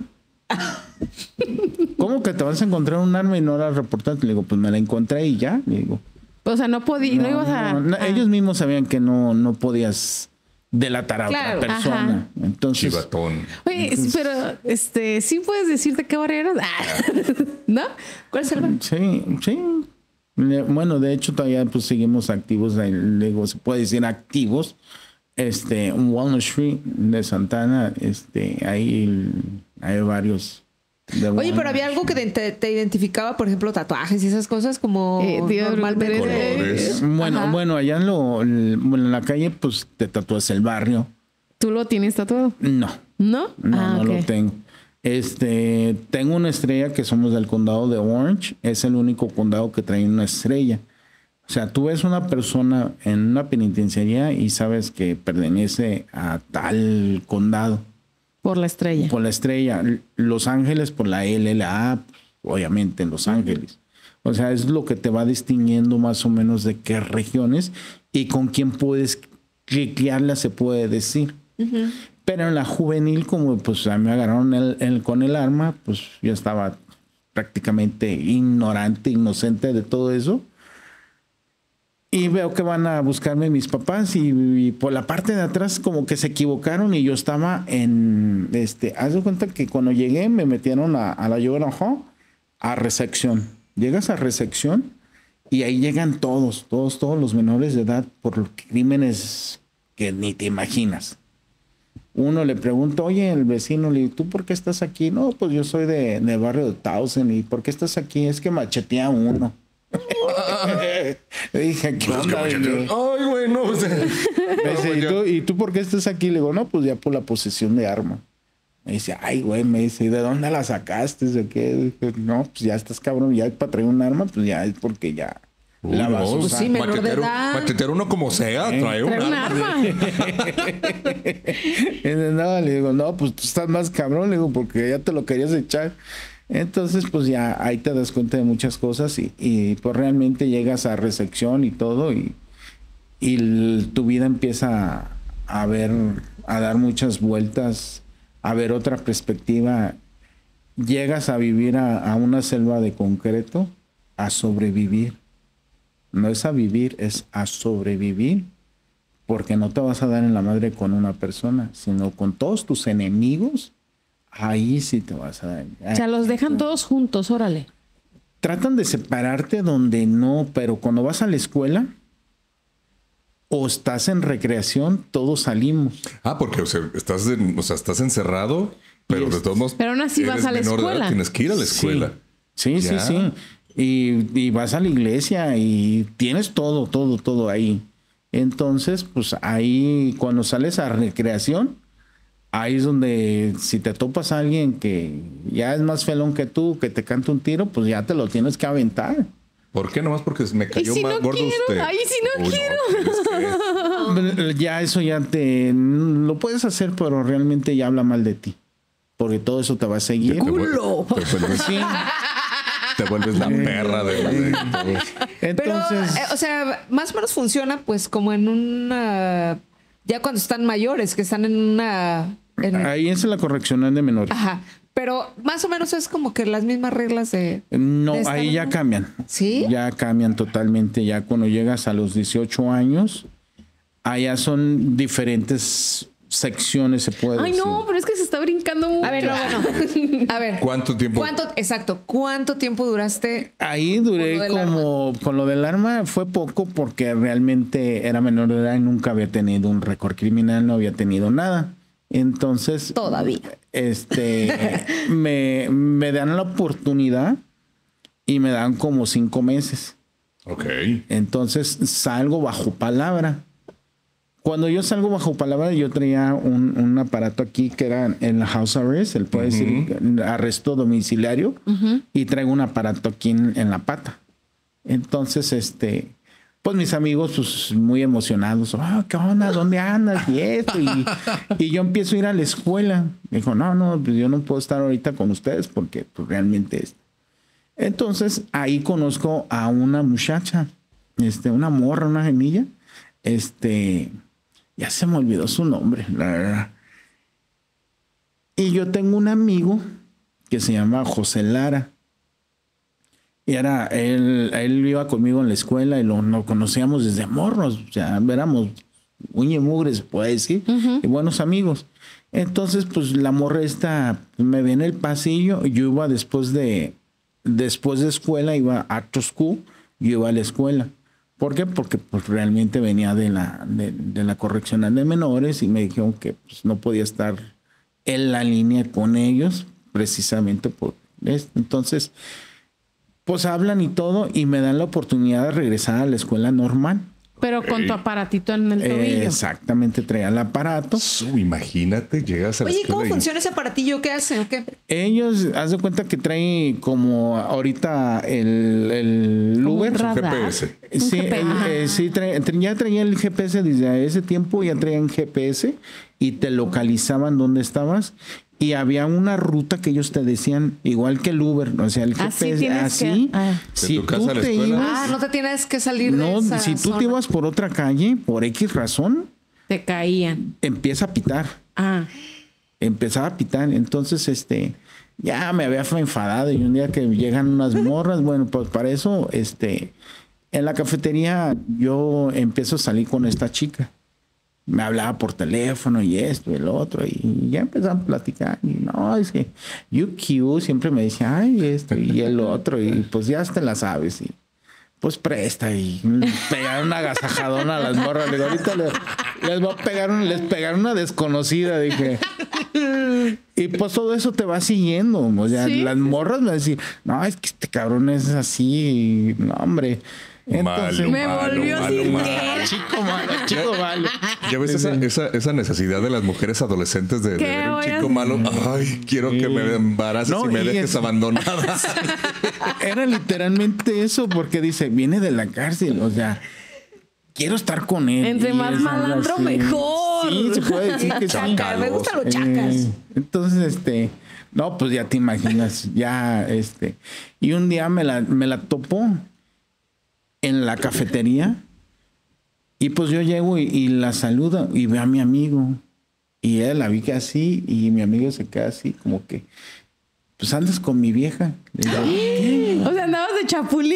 ¿Cómo que te vas a encontrar un arma y no la reportaste? Le digo, pues me la encontré y ya. Le digo, O sea, no podía, no, no, ibas a... no, no, a- ellos mismos sabían que no, no podías delatar a Claro, otra persona. ajá. Entonces, Chivatón. Oye, pero este, sí puedes decirte qué bar eras. Ah, ¿no? ¿Cuál es el bar? sí, sí. Le- Bueno, de hecho todavía pues seguimos activos, ahí, luego se puede decir activos. Este, en Walnut Street de Santana, este, ahí hay varios. de Oye, Walnut. pero había algo que te, te identificaba, por ejemplo, tatuajes y esas cosas como Eh, tío, normalmente. Colores. Bueno, Ajá. bueno, allá en, lo, el- bueno, en la calle pues te tatúas el barrio. ¿Tú lo tienes tatuado? No, ¿No? no, Ah, no ok. lo tengo. Este, tengo una estrella que somos del condado de Orange. Es el único condado que trae una estrella. O sea, tú ves una persona en una penitenciaría y sabes que pertenece a tal condado Por la estrella. por la estrella. Los Ángeles por la L L A, obviamente en Los Ángeles. O sea, es lo que te va distinguiendo más o menos de qué regiones y con quién puedes cliquearla, se puede decir. Pero en la juvenil, como pues a mí me agarraron el, el- con el arma, pues yo estaba prácticamente ignorante, inocente de todo eso. Y veo que van a buscarme mis papás y, y por la parte de atrás como que se equivocaron y yo estaba en, este, haz de cuenta que cuando llegué me metieron a, a la Juvenile Hall, a recepción. Llegas a recepción y ahí llegan todos, todos, todos los menores de edad por crímenes que ni te imaginas. Uno le pregunta, oye, el vecino, le digo, ¿tú por qué estás aquí? No, pues yo soy de, del barrio de Towson. ¿Y por qué estás aquí? Es que machetea a uno. Le dije, ¿qué Pues, onda? ¿qué, Le digo, Ay, güey, no. O sea, me dice, ¿y tú, ¿y tú por qué estás aquí? Le digo, no, pues ya por la posesión de arma. Me dice, ay, güey, me dice, ¿y de dónde la sacaste? ¿De qué? Dije, no, pues ya estás cabrón, ya para traer un arma, pues ya es porque ya Uy, la vas a no, Pues usar. sí, menor de machetero, edad. machetero uno como sea, Eh, trae un Trae un arma. arma. Y dice, no, le digo, no, pues tú estás más cabrón, le digo, porque ya te lo querías echar. Entonces, pues ya ahí te das cuenta de muchas cosas y, y pues realmente llegas a recepción y todo y, y el- tu vida empieza a, a ver, a dar muchas vueltas, a ver otra perspectiva. Llegas a vivir a, a una selva de concreto, a sobrevivir. No es a vivir, es a sobrevivir. Porque no te vas a dar en la madre con una persona, sino con todos tus enemigos. Ahí sí te vas a dar. O sea, los dejan todos juntos, órale. Tratan de separarte donde no, pero cuando vas a la escuela o estás en recreación, todos salimos. Ah, porque o sea, estás, en- o sea, estás encerrado, pero Y de es- todos modos. Pero aún así vas eres a la menor de edad, escuela. Tienes que ir a la escuela. Sí, sí, Ya. sí. sí. Y, y vas a la iglesia y tienes todo, todo, todo ahí. Entonces, pues ahí cuando sales a recreación, ahí es donde si te topas a alguien que ya es más felón que tú, que te canta un tiro, pues ya te lo tienes que aventar. ¿Por qué? Nomás porque me cayó si más no gordo quiero? usted. Ay, si no Uy, tienes que- Ya eso ya te lo puedes hacer, pero realmente ya habla mal de ti. Porque todo eso te va a seguir. Te, vuel- ¡Culo! te vuelves, Sí. te vuelves la perra de, de todos. Pero, Entonces, eh, o sea, más o menos funciona pues como en una... Ya cuando están mayores, que están en una... en- ahí es la correccional de menores. Ajá. Pero más o menos es como que las mismas reglas de... No, de estar ahí ya en- cambian. ¿Sí? Ya cambian totalmente. Ya cuando llegas a los dieciocho años, allá son diferentes secciones, se puede Ay, decir. no, pero es que se está brincando mucho. A ver, no, bueno. A ver. ¿Cuánto tiempo? ¿Cuánto, exacto, ¿cuánto tiempo duraste? Ahí duré Con lo del como con lo del arma fue poco porque realmente era menor de edad y nunca había tenido un récord criminal, no había tenido nada. Entonces, Todavía. este me, me dan la oportunidad y me dan como cinco meses. Ok. Entonces salgo bajo palabra. Cuando yo salgo bajo palabra, yo traía un, un aparato aquí que era el house arrest, el puede decir arresto domiciliario, y traigo un aparato aquí en, en la pata. Entonces, este, pues mis amigos, pues muy emocionados, ah, ¿qué onda? ¿Dónde andas? Y esto, y, y yo empiezo a ir a la escuela. Dijo, no, no, pues yo no puedo estar ahorita con ustedes porque pues, realmente es. Entonces, ahí conozco a una muchacha, este, una morra, una gemilla, este, ya se me olvidó su nombre, la verdad. Y yo tengo un amigo que se llama José Lara. Y era, él, él iba conmigo en la escuela y lo, nos conocíamos desde morros, o sea, éramos uña y mugre, se puede decir, y buenos amigos. Entonces, pues la morra esta me ve en el pasillo, yo iba después de, después de escuela, iba a after school, yo iba a la escuela. ¿Por qué? Porque pues realmente venía de la, de, de la correccional de menores y me dijeron que pues, no podía estar en la línea con ellos precisamente por esto. Entonces, pues hablan y todo y me dan la oportunidad de regresar a la escuela normal. Pero con tu aparatito en el Eh, tobillo. exactamente, traía el aparato. Su, imagínate, llegas a la Oye, escuela ¿cómo y- funciona ese aparatillo? ¿Qué hace o qué? Ellos, haz de cuenta que traen como ahorita el, el Como un Uber. radar. G P S. Un Sí, G P S. el- eh, sí trae- tra- ya traía el G P S desde ese tiempo, ya traían G P S y te localizaban dónde estabas. Y había una ruta que ellos te decían, igual que el Uber, o sea, el Así G P S, tienes así. que- ah. Si De tu casa tú a la te escuela. ibas, Ah, no te tienes que salir no, de esa si tú zona. te ibas por otra calle, por X razón, Te caían. empieza a pitar. Ah. Empezaba a pitar. Entonces, este, ya me había enfadado. Y un día que llegan unas morras, bueno, pues para eso, este, en la cafetería yo empiezo a salir con esta chica. Me hablaba por teléfono y esto y el otro. Y ya empezamos a platicar. Y no, es que you cute, siempre me decía, ay, esto y el otro. Y pues ya te la sabes. Y pues presta. Y pegar una agasajadona a las morras. Le digo, ahorita les, les voy a pegar, un- les pegar una desconocida. Dije. Y pues todo eso te va siguiendo. O sea, Sí. las morras me decían, no, es que este cabrón es así. Y, no, hombre. Entonces, Malo, Me malo, volvió malo, sin malo. querer. chico malo, chico malo. Ya ves esa, esa, esa necesidad de las mujeres adolescentes de, de ¿Qué ver un voy a chico hacer? malo. Ay, quiero que me embaraces No, y me y dejes es- abandonada. Era literalmente eso, porque dice, viene de la cárcel, o sea, quiero estar con él. Entre Y más es algo malandro, así. mejor. Sí, se puede decir que sí. Chaca, me gustan los chacas. Eh, entonces, este, no, pues ya te imaginas, ya, este, y un día me la, me la topó en la cafetería y pues yo llego y, y la saludo y veo a mi amigo y él la vi que así y mi amigo se queda así como que, pues andas con mi vieja. Le digo, ¿qué? O sea, andabas de chapulín.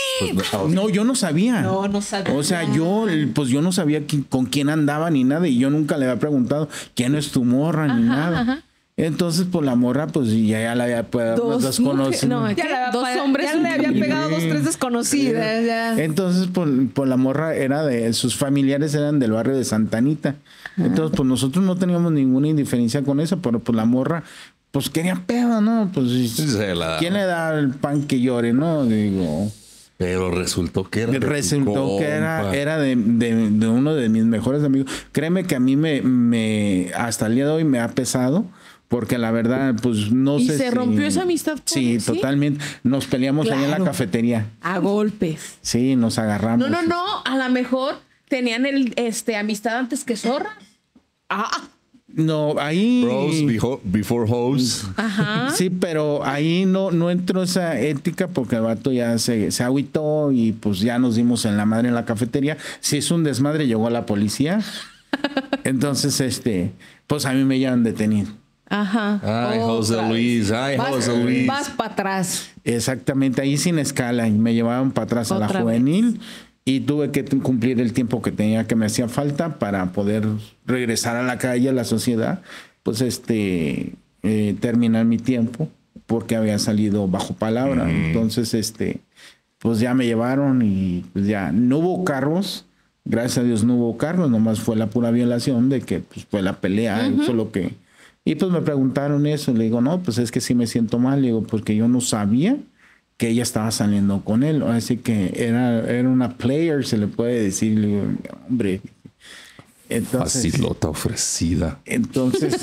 No, yo no sabía. No, no sabía. O sea, yo, pues yo no sabía qui- con quién andaba ni nada y yo nunca le había preguntado quién es tu morra ni nada. ajá. Entonces, pues la morra, pues ya, ya la había pues, Dos desconocido. mujeres- no, Ya le había dos pa- hombres ya le había increíbles. pegado dos, tres desconocidas. Ya. Entonces, pues, pues la morra era de, sus familiares eran del barrio de Santa Anita. Entonces, pues nosotros no teníamos ninguna indiferencia con eso, pero pues la morra, pues quería pedo, ¿no? Pues, Se la- ¿quién le da el pan que llore, no? Digo... Pero resultó que era. de tu Resultó que era, compa. era de, de- de uno de mis mejores amigos. Créeme que a mí me, me hasta el día de hoy me ha pesado, porque la verdad, pues no ¿Y sé. se si- rompió esa amistad por Sí, eso? totalmente. Nos peleamos ahí en la Claro. cafetería. A golpes. Sí, nos agarramos. No, no, no. A lo mejor tenían el este amistad antes que zorra. Ah, No, ahí. Bros before, before hoes. Ajá. Sí, pero ahí no, no entró esa ética porque el vato ya se, se agüitó y pues ya nos dimos en la madre en la cafetería. Si es un desmadre, llegó la policía. Entonces, este, pues a mí me llevan detenido. Ajá. Ay, José Otra Luis. Ay, vas, José Luis. vas para atrás. Exactamente, ahí sin escala y me llevaban para atrás a la Otra juvenil y tuve que t- cumplir el tiempo que tenía que me hacía falta para poder regresar a la calle, a la sociedad, pues este eh, terminar mi tiempo porque había salido bajo palabra. Entonces, este, pues ya me llevaron y pues ya no hubo carros. Gracias a Dios no hubo carros, nomás fue la pura violación de que pues, fue la pelea, eso lo que... Y pues me preguntaron eso, le digo, no, pues es que sí me siento mal, le digo, porque yo no sabía que ella estaba saliendo con él, así que era, era una player, se le puede decir, le digo, hombre. Entonces, Facilota ofrecida. entonces,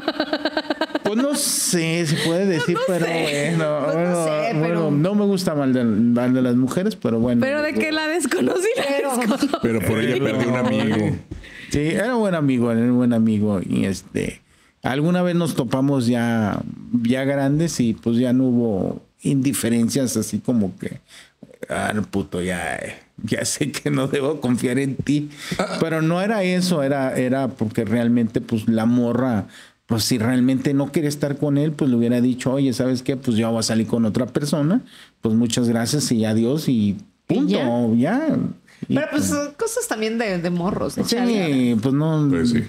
pues no sé, se puede decir, pero bueno, Pues no bueno, sé, bueno, pero- no me gusta mal de, mal de las mujeres, pero bueno. Pero de que la desconocí, la desconocí. Pero por ella perdí un amigo. Sí, era buen amigo, era un buen amigo. Y este, alguna vez nos topamos ya, ya grandes y pues ya no hubo indiferencias así como que, ah, no, puto, ya, eh, ya sé que no debo confiar en ti. Pero no era eso, era, era porque realmente pues la morra, pues si realmente no quería estar con él, pues le hubiera dicho, oye, ¿sabes qué? Pues yo voy a salir con otra persona. Pues muchas gracias y adiós y punto, ¿Y ya. Y, Pero pues son cosas también de, de morros, ¿no? sí, pues no. Pues sí.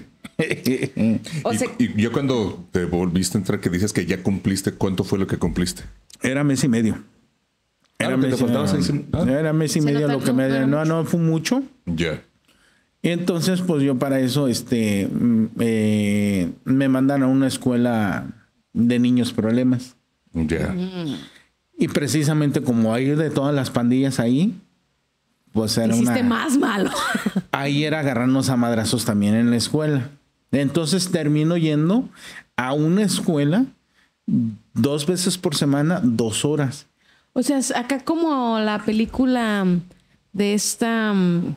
O y, sea, y yo cuando te volviste a entrar, que dices que ya cumpliste, ¿cuánto fue lo que cumpliste? Era mes y medio. Ah, Era lo que te mes y faltaba medio. seis- ah. Era mes y Se medio nota, lo que no, me no era no, no fue mucho. Ya. Y entonces, pues yo para eso, este, mm, eh, me mandan a una escuela de niños problemas. Ya. Y precisamente como hay de todas las pandillas ahí, pues era Hiciste una... más malo. Ahí era agarrarnos a madrazos también en la escuela. Entonces termino yendo a una escuela dos veces por semana, dos horas. O sea, es acá como la película de esta... mm,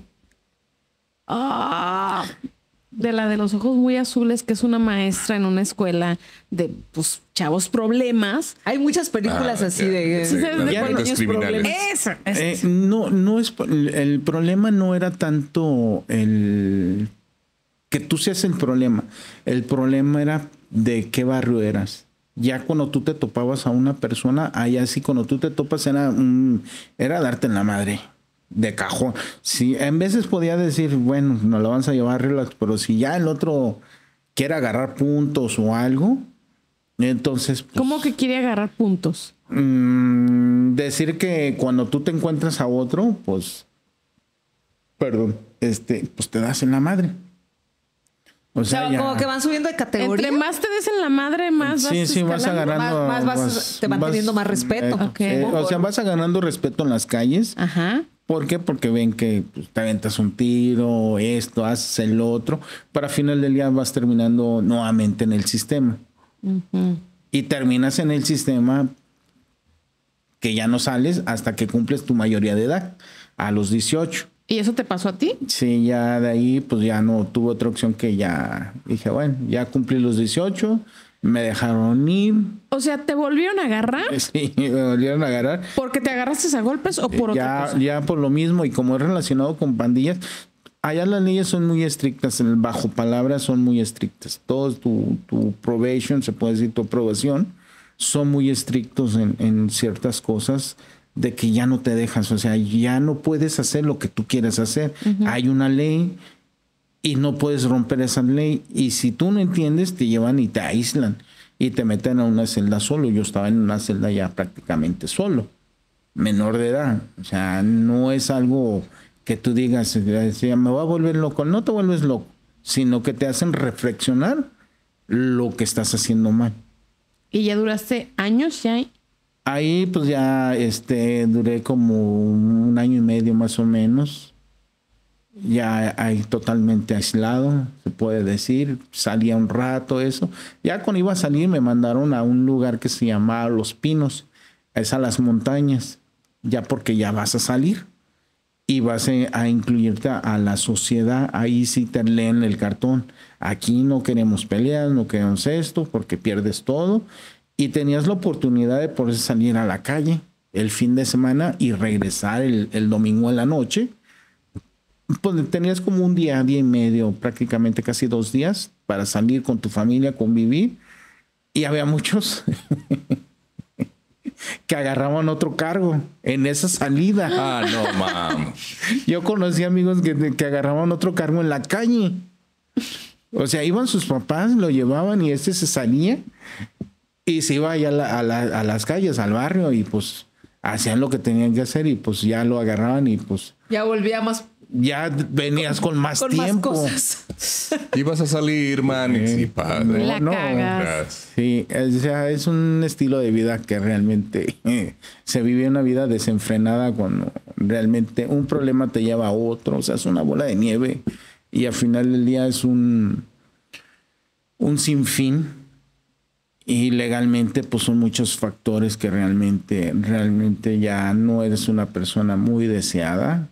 ah, de la de los ojos muy azules, que es una maestra en una escuela de pues chavos problemas. hay muchas películas Ah, así ya. de, Sí, de las con mentes niños criminales. problemas. Eso, eso. Eh, no, no es el problema no era tanto el que tú seas el problema. El problema era de qué barrio eras. Ya cuando tú te topabas a una persona, allá sí cuando tú te topas era un, era darte en la madre de cajón. Sí, en veces podía decir, bueno, nos lo vamos a llevar relax, pero si ya el otro quiere agarrar puntos o algo, entonces pues, ¿Cómo que quiere agarrar puntos? Mm, decir que cuando tú te encuentras a otro, pues, perdón, este, pues te das en la madre. O O sea, sea, ya- como que van subiendo de categoría. Entre más te des en la madre, más vas sí, sí, vas escalando. agarrando, Más- más vas- te van teniendo más respeto. eh, Ok. eh, o sea, vas agarrando respeto en las calles, Ajá. ¿Por qué? Porque ven que pues, te aventas un tiro, esto, haces el otro. Para final del día vas terminando nuevamente en el sistema. Uh-huh. Y terminas en el sistema que ya no sales hasta que cumples tu mayoría de edad, a los dieciocho. ¿Y eso te pasó a ti? Sí, ya de ahí pues ya no tuve otra opción que ya dije, bueno, ya cumplí los dieciocho, me dejaron ir. O sea, ¿te volvieron a agarrar? Sí, me volvieron a agarrar. ¿Porque te agarraste a golpes o por ya, otra cosa? Ya por lo mismo, y como es relacionado con pandillas, allá las leyes son muy estrictas, en el bajo palabras son muy estrictas. Todo tu, tu probation, se puede decir tu aprobación, son muy estrictos en, en ciertas cosas de que ya no te dejas, o sea, ya no puedes hacer lo que tú quieres hacer. Uh-huh. Hay una ley y no puedes romper esa ley, y si tú no entiendes te llevan y te aíslan y te meten a una celda solo. Yo estaba en una celda ya prácticamente solo, menor de edad, o sea, no es algo que tú digas, me voy a volver loco. No te vuelves loco, sino que te hacen reflexionar lo que estás haciendo mal. ¿Y ya duraste años ya? Ahí pues ya este, duré como un año y medio más o menos. Ya ahí totalmente aislado, se puede decir. Salía un rato, eso. Ya cuando iba a salir me mandaron a un lugar que se llamaba Los Pinos. Es a las montañas. Ya porque ya vas a salir. Y vas a incluirte a la sociedad. Ahí sí te leen el cartón. Aquí no queremos peleas, no queremos esto, porque pierdes todo. Y tenías la oportunidad de poder salir a la calle el fin de semana y regresar el, el domingo en la noche. Pues tenías como un día, día y medio, prácticamente casi dos días para salir con tu familia, convivir. Y había muchos que agarraban otro cargo en esa salida. Ah, no, mam. Yo conocí amigos que, que agarraban otro cargo en la calle. O sea, iban sus papás, lo llevaban y este se salía y se iba allá a, la, a, la, a las calles, al barrio, y pues hacían lo que tenían que hacer y pues ya lo agarraban y pues... Ya volvía más... Ya venías con, con más con tiempo. Más cosas. Ibas a salir, man. Sí, sí, padre. La no, cagas. Sí, o sea, es un estilo de vida que realmente eh, se vive una vida desenfrenada cuando realmente un problema te lleva a otro. O sea, es una bola de nieve y al final del día es un, un sinfín. Y legalmente, pues son muchos factores que realmente, realmente ya no eres una persona muy deseada.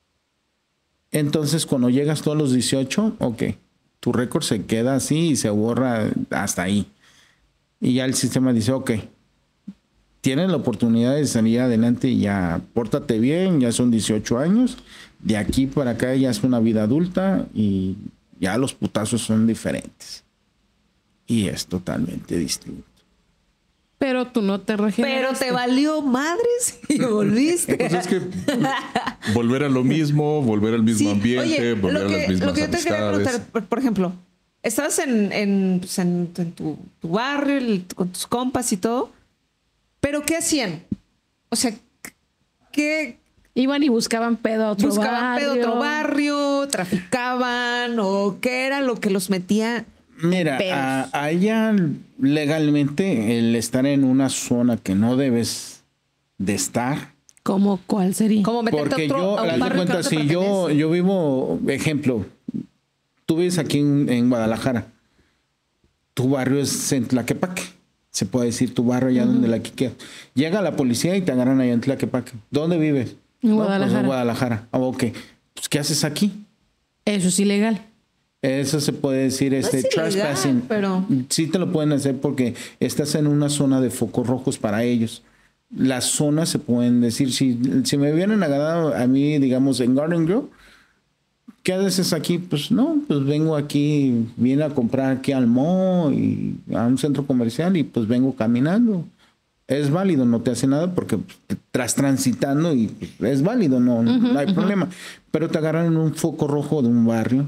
Entonces, cuando llegas todos los dieciocho, ok, tu récord se queda así y se borra hasta ahí. Y ya el sistema dice, ok, tienes la oportunidad de salir adelante y ya pórtate bien, ya son dieciocho años. De aquí para acá ya es una vida adulta y ya los putazos son diferentes. Y es totalmente distinto. Pero tú no te regeneraste. Pero te valió madres y volviste. Pues es que volver a lo mismo, volver al mismo sí, ambiente, oye, volver que, a las mismas lo que yo te amistades. quería preguntar, por, por ejemplo, estabas en, en, pues en, en tu, tu barrio, el, con tus compas y todo, pero ¿qué hacían? O sea, ¿qué? Iban y buscaban pedo a otro buscaban barrio. Buscaban pedo a otro barrio, traficaban, o qué era lo que los metía. Mira, a, a ella legalmente el estar en una zona que no debes de estar. ¿Cómo cuál sería? Como meterte Porque a otro, yo, a un haz de barrio cuenta, que no te si yo, yo vivo, ejemplo, tú vives aquí en, en Guadalajara, tu barrio es en Tlaquepaque, se puede decir tu barrio allá uh-huh. donde la quiquea. Llega la policía y te agarran allá en Tlaquepaque. ¿Dónde vives? En no, Guadalajara. Pues en Guadalajara. Ah, ok. Pues, ¿qué haces aquí? Eso es ilegal. Eso se puede decir, este, no es ilegal, trespassing. Pero... Sí te lo pueden hacer porque estás en una zona de focos rojos para ellos. Las zonas se pueden decir, si, si me vienen a ganar a mí, digamos, en Garden Grove, ¿qué haces aquí? Pues no, pues vengo aquí, vine a comprar aquí al mall y a un centro comercial y pues vengo caminando. Es válido, no te hace nada porque estás transitando y es válido, no, uh-huh, no hay uh-huh. problema. Pero te agarran en un foco rojo de un barrio.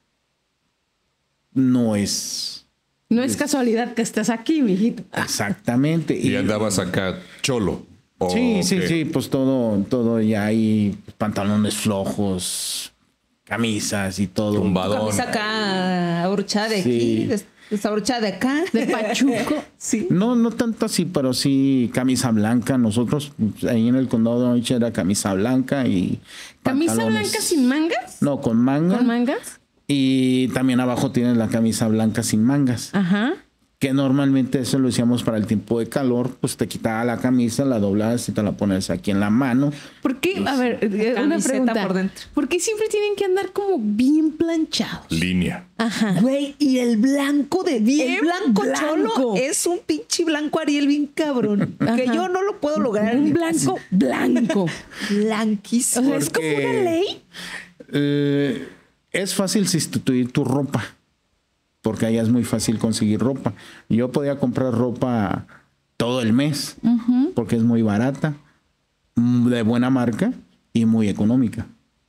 No es... No es, es casualidad que estés aquí, mijito. Exactamente. Y, y andabas acá cholo. Oh, sí, sí, okay. sí, pues todo, todo ya hay pantalones flojos, camisas y todo. Tumbadón. Camisa acá horchada de sí. aquí. Desabrochada de acá. De pachuco. Sí. No, no tanto así, pero sí camisa blanca. Nosotros ahí en el condado de Orange era camisa blanca y ¿Camisa pantalones. blanca sin mangas? No, con manga. ¿Con mangas? Y también abajo tienes la camisa blanca sin mangas. Ajá. Que normalmente eso lo hacíamos para el tiempo de calor, pues te quitaba la camisa, la doblabas y te la pones aquí en la mano. ¿Por qué? A ver, eh, una Camiseta pregunta. por dentro. ¿Por qué siempre tienen que andar como bien planchados? Línea. Ajá. Güey, y el blanco de Bien el blanco, blanco. cholo es un pinche blanco Ariel bien cabrón. Que Ajá. yo no lo puedo lograr. Un blanco, blanco. Blanquísimo. O sea, es como Porque- una ley. Eh, es fácil sustituir tu ropa, porque allá es muy fácil conseguir ropa. Yo podía comprar ropa todo el mes, porque es muy barata, mm, de buena marca y muy económica.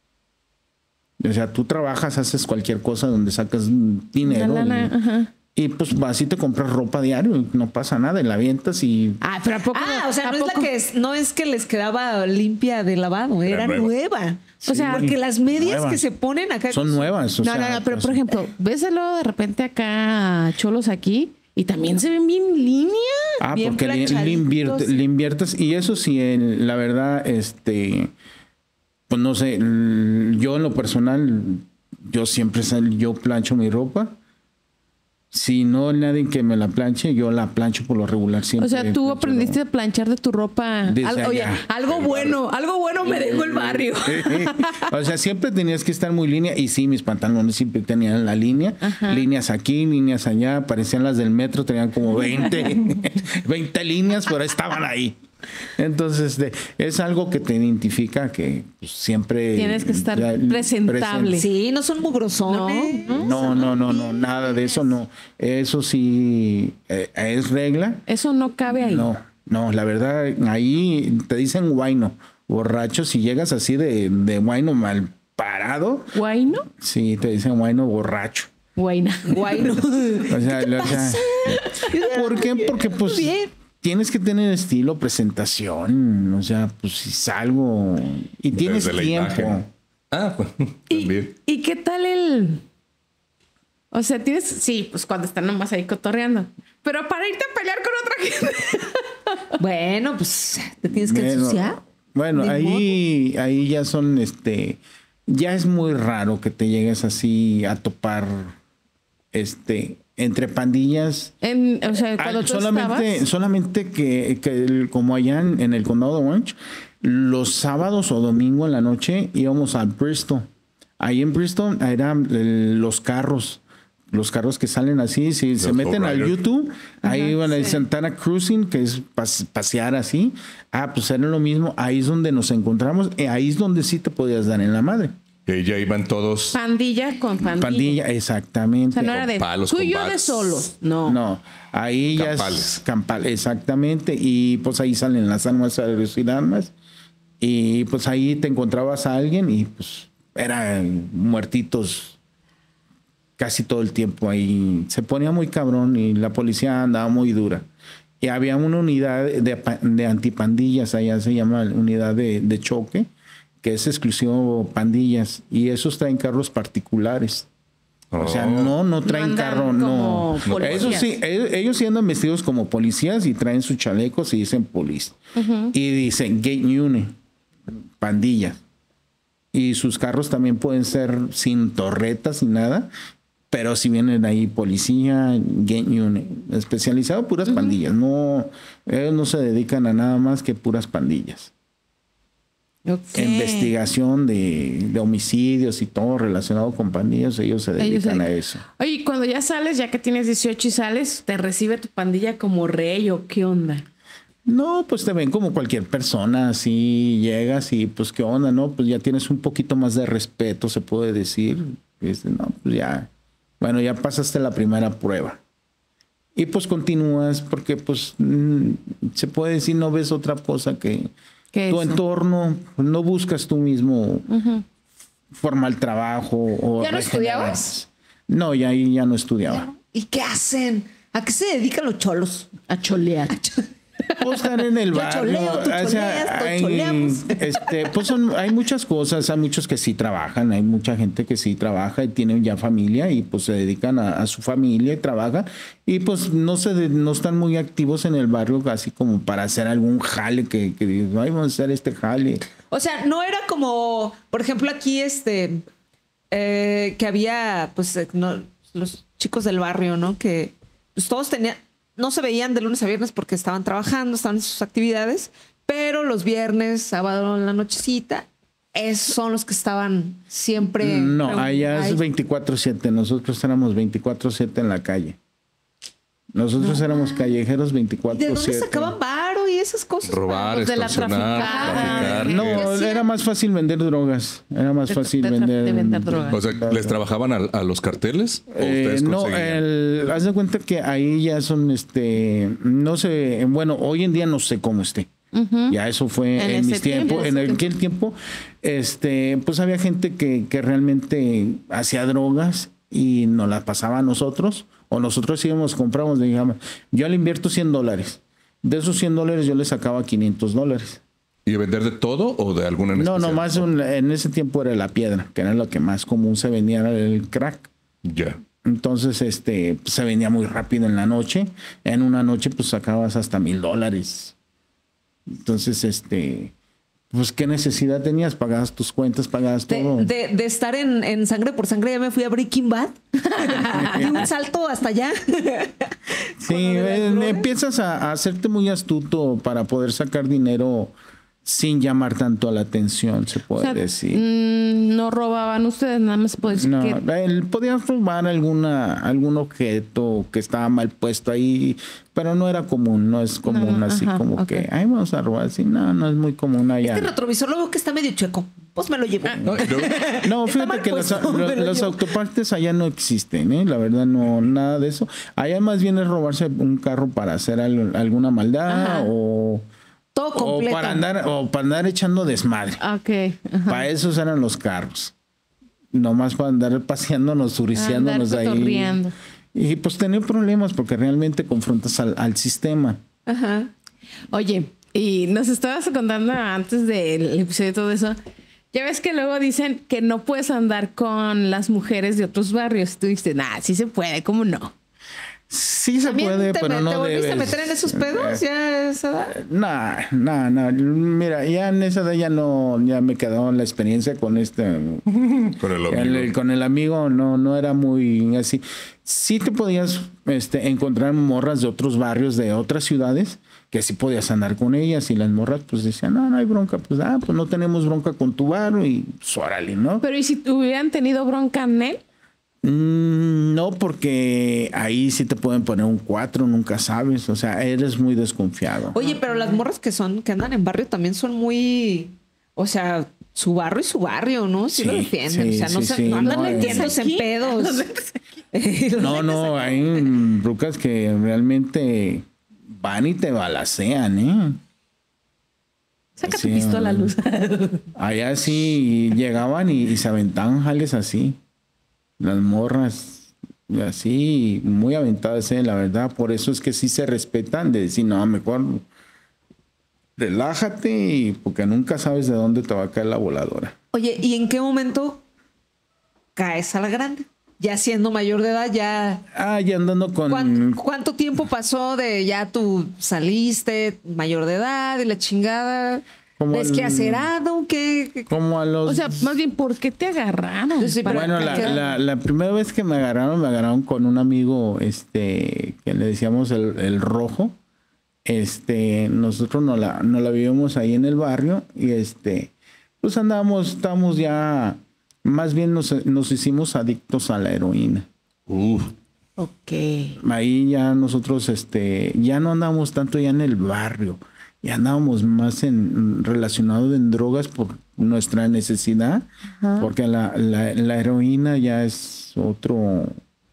O sea, tú trabajas, haces cualquier cosa donde sacas dinero. La lana, y, ajá. y, pues vas y te compras ropa diario, y no pasa nada, y la avientas y... Ah, pero ¿a poco? Ah, o sea, ¿a no es, la poco? que es, no es que les quedaba limpia de lavado, era, Era nueva. nueva. O sea, porque las medias nueva. que se ponen acá Son nuevas. o No, sea, no, no, pero pues, por ejemplo, ves luego de repente acá cholos aquí y también se ven bien línea. Ah, bien porque le, le planchaditos. invierte- le inviertes. Y eso sí, el- la verdad, este, pues no sé, l- yo en lo personal, yo siempre sal- yo plancho mi ropa. Si no hay nadie que me la planche, yo la plancho por lo regular siempre. O sea, tú plancho aprendiste a planchar de tu ropa. Desde Al- oye, allá. algo bueno, algo bueno me dejó el barrio. O sea, siempre tenías que estar muy línea. Y sí, mis pantalones siempre tenían la línea. Líneas aquí, líneas allá. Parecían las del metro, tenían como veinte, veinte líneas, pero estaban ahí. Entonces, este, es algo que te identifica que pues, siempre... Tienes que estar ya- presentable. presente. Sí, no son mugrosones. No, No, no, no, no, nada de eso, no. Eso sí eh, es regla. Eso no cabe ahí. No, no, la verdad, ahí te dicen guayno, borracho, si llegas así de, de guayno mal parado, ¿Guayno? sí, te dicen guayno borracho. Guayna. Guayno. O sea, o sea, ¿por qué? Porque pues Bien. tienes que tener estilo, presentación, o sea, pues si salgo y tienes Desde la tiempo. imagen. Ah, pues, ¿Y, también. ¿Y qué tal el...? O sea, tienes... Sí, pues cuando están nomás ahí cotorreando. Pero para irte a pelear con otra gente. Bueno, pues te tienes que Bueno, ensuciar. Bueno, Ni ahí, ahí ya son, este, ya es muy raro que te llegues así a topar, este, entre pandillas. En, o sea, cuando Ah, tú solamente, estabas... solamente que, que el- como allá en, en el condado de Orange, los sábados o domingo en la noche íbamos a Bristol. Ahí en Bristol eran el- los carros. Los carros que salen así, si se Los meten al lowriders. YouTube, ahí van a Santana Cruising, que es pas- pasear así. Ah, pues era lo mismo. Ahí es donde nos encontramos. eh, ahí es donde sí te podías dar en la madre. Y ya iban todos. Pandilla con pandilla. Pandilla, O exactamente. sea, no era de palos, tú y con yo de bats. solos. No. No, ahí ya Campales. es campal, exactamente. Y pues ahí salen las armas y armas. Y pues ahí te encontrabas a alguien y pues eran muertitos casi todo el tiempo ahí. Se ponía muy cabrón y la policía andaba muy dura. Y había una unidad de, pa- de antipandillas, allá se llama unidad de, de choque, que es exclusivo pandillas. Y esos traen carros particulares. O sea, Oh. no, no traen andan carro, como no. policías. Eso sí, ellos, ellos sí andan vestidos como policías y traen sus chalecos y dicen police. Y dicen gate unit, pandilla. Y sus carros también pueden ser sin torretas, sin nada. Pero si vienen ahí policía, gate unit, especializado puras pandillas. No, ellos no se dedican a nada más que puras pandillas. Ok. Investigación de, de homicidios y todo relacionado con pandillas, ellos se Ellos dedican se- a eso. Oye, y cuando ya sales, ya que tienes dieciocho y sales, ¿te recibe tu pandilla como rey o qué onda? No, pues te ven como cualquier persona, así llegas y pues qué onda, ¿no? Pues ya tienes un poquito más de respeto, se puede decir. Este, no, pues ya, bueno, ya pasaste la primera prueba. Y pues continúas porque pues mm, se puede decir, no ves otra cosa que ¿Qué tu eso? entorno, no buscas tú mismo formar el trabajo o ¿Ya no regenerar. estudiabas? No, ya ahí ya no estudiaba. ¿Y qué hacen? ¿A qué se dedican los cholos? A cholear. Pues estar en el Yo barrio. choleo, tú o sea, choleas, todos hay, choleamos. este, pues son, hay muchas cosas, hay muchos que sí trabajan, hay mucha gente que sí trabaja y tienen ya familia y pues se dedican a, a su familia y trabajan y pues no se de- no están muy activos en el barrio así como para hacer algún jale que, que digan, "Ay, vamos a hacer este jale". O sea, no era como, por ejemplo, aquí este, eh, que había, pues, eh, no, los chicos del barrio, ¿no? Que pues, todos tenían, no se veían de lunes a viernes porque estaban trabajando, estaban en sus actividades, pero los viernes, sábado en la nochecita, esos son los que estaban siempre. No, reunidos allá ahí. es veinticuatro siete, nosotros éramos veinticuatro siete en la calle. Nosotros éramos callejeros ¿De veinticuatro dónde siete. sacaban varo y esas cosas? Robar, Los de la extorsionar, traficada. traficar. No, ¿Qué hacían? era más fácil vender drogas. Era más De- fácil de tra- vender, de vender drogas. O sea, ¿les trabajaban a, a los carteles? ¿O Eh, ustedes no, conseguían? el, haz de cuenta que ahí ya son, este, no sé, bueno, hoy en día no sé cómo esté. Ya eso fue En en, ese mis tiempos, tiempo, en ese aquel tiempo, este, pues había gente que, que realmente hacía drogas y nos las pasaba a nosotros, o nosotros íbamos, compramos, digamos, yo le invierto cien dólares. De esos cien dólares yo le sacaba quinientos dólares. ¿Y vender de todo o de alguna en No, especial? nomás un- en ese tiempo era la piedra, que era lo que más común se vendía, era el crack. Ya. Entonces, este, pues, se vendía muy rápido en la noche. En una noche, pues sacabas hasta mil dólares. Entonces, este, pues, ¿qué necesidad tenías? Pagabas tus cuentas, pagabas todo. De, de- de estar en, en Sangre por Sangre, ya me fui a Breaking Bad. Y un salto hasta allá. Sí, con lo de las eh, drogas. empiezas a, a hacerte muy astuto para poder sacar dinero sin llamar tanto a la atención, se O puede sea, decir. mm, no robaban ustedes, nada más se puede decir No, que él podía robar alguna, algún objeto que estaba mal puesto ahí, pero no era común, no es común No, así ajá, como ok. que, ay, vamos a robar, así, no, no es muy común allá. Este retrovisor lo veo que está medio chueco. Pues me lo llevo. No, y luego- No, Está fíjate mal que los, puesto, lo- me lo los llevo. autopartes allá no existen, ¿eh? La verdad, no, nada de eso. Allá más bien es robarse un carro para hacer al- alguna maldad Ajá. o, Todo o completo. para andar o para andar echando desmadre. Ah, ok. Ajá. Para esos eran los carros. Nomás para andar paseándonos, turisteándonos Andar ahí. cotorreando. Y pues tener problemas porque realmente confrontas al, al sistema. Ajá. Oye, y nos estabas contando antes del episodio de todo eso. Ya ves que luego dicen que no puedes andar con las mujeres de otros barrios. Tú dices, nah, sí se puede, ¿cómo no? Sí se ¿También puede, te, pero me- no te volviste a debes. meter en esos pedos ya a esa edad? Nah, nah, nah. Mira, ya en esa edad ya no, ya me quedó la experiencia con este, con el amigo. el- con el amigo, no, no era muy así. Sí te podías, este, encontrar morras de otros barrios, de otras ciudades, que sí podías andar con ellas y las morras pues decían, no, no hay bronca, pues, ah, pues no tenemos bronca con tu barrio y pues, órale, ¿no? Pero ¿y si hubieran tenido bronca en él? Mm, no, porque ahí sí te pueden poner un cuatro, nunca sabes, o sea, eres muy desconfiado. Oye, pero las morras que son, que andan en barrio también son muy, o sea, su barrio y su barrio, ¿no? Sí, Sí, lo defienden. sí, o sea, no, sí, se, sí, no andan no, eh. metiéndose en Aquí. pedos. No, no, hay mm, rucas que realmente van y te balacean, ¿eh? Saca Sí, tu pistola a ah. luz. Allá sí llegaban y, y se aventaban jales así. Las morras, y así, muy aventadas, ¿eh? La verdad. Por eso es que sí se respetan de decir, no, mejor relájate y porque nunca sabes de dónde te va a caer la voladora. Oye, ¿y en qué momento caes a la grande? Ya siendo mayor de edad, ya... Ah, ya andando con... ¿Cuán- ¿Cuánto tiempo pasó de ya tú saliste mayor de edad y la chingada? Como ¿Desquacerado? ¿Qué? qué- Como a los... O sea, más bien, ¿por qué te agarraron? Sí, pero- Bueno, la, ¿qué? la, la primera vez que me agarraron, me agarraron con un amigo, este, que le decíamos el, el rojo. Este, nosotros no la, no la vivimos ahí en el barrio y este, pues andábamos, estábamos ya, más bien nos, nos hicimos adictos a la heroína. Uf. Ok. Ahí ya nosotros, este, ya no andábamos tanto ya en el barrio, ya andábamos más en relacionados en drogas por nuestra necesidad, porque la, la, la heroína ya es otro,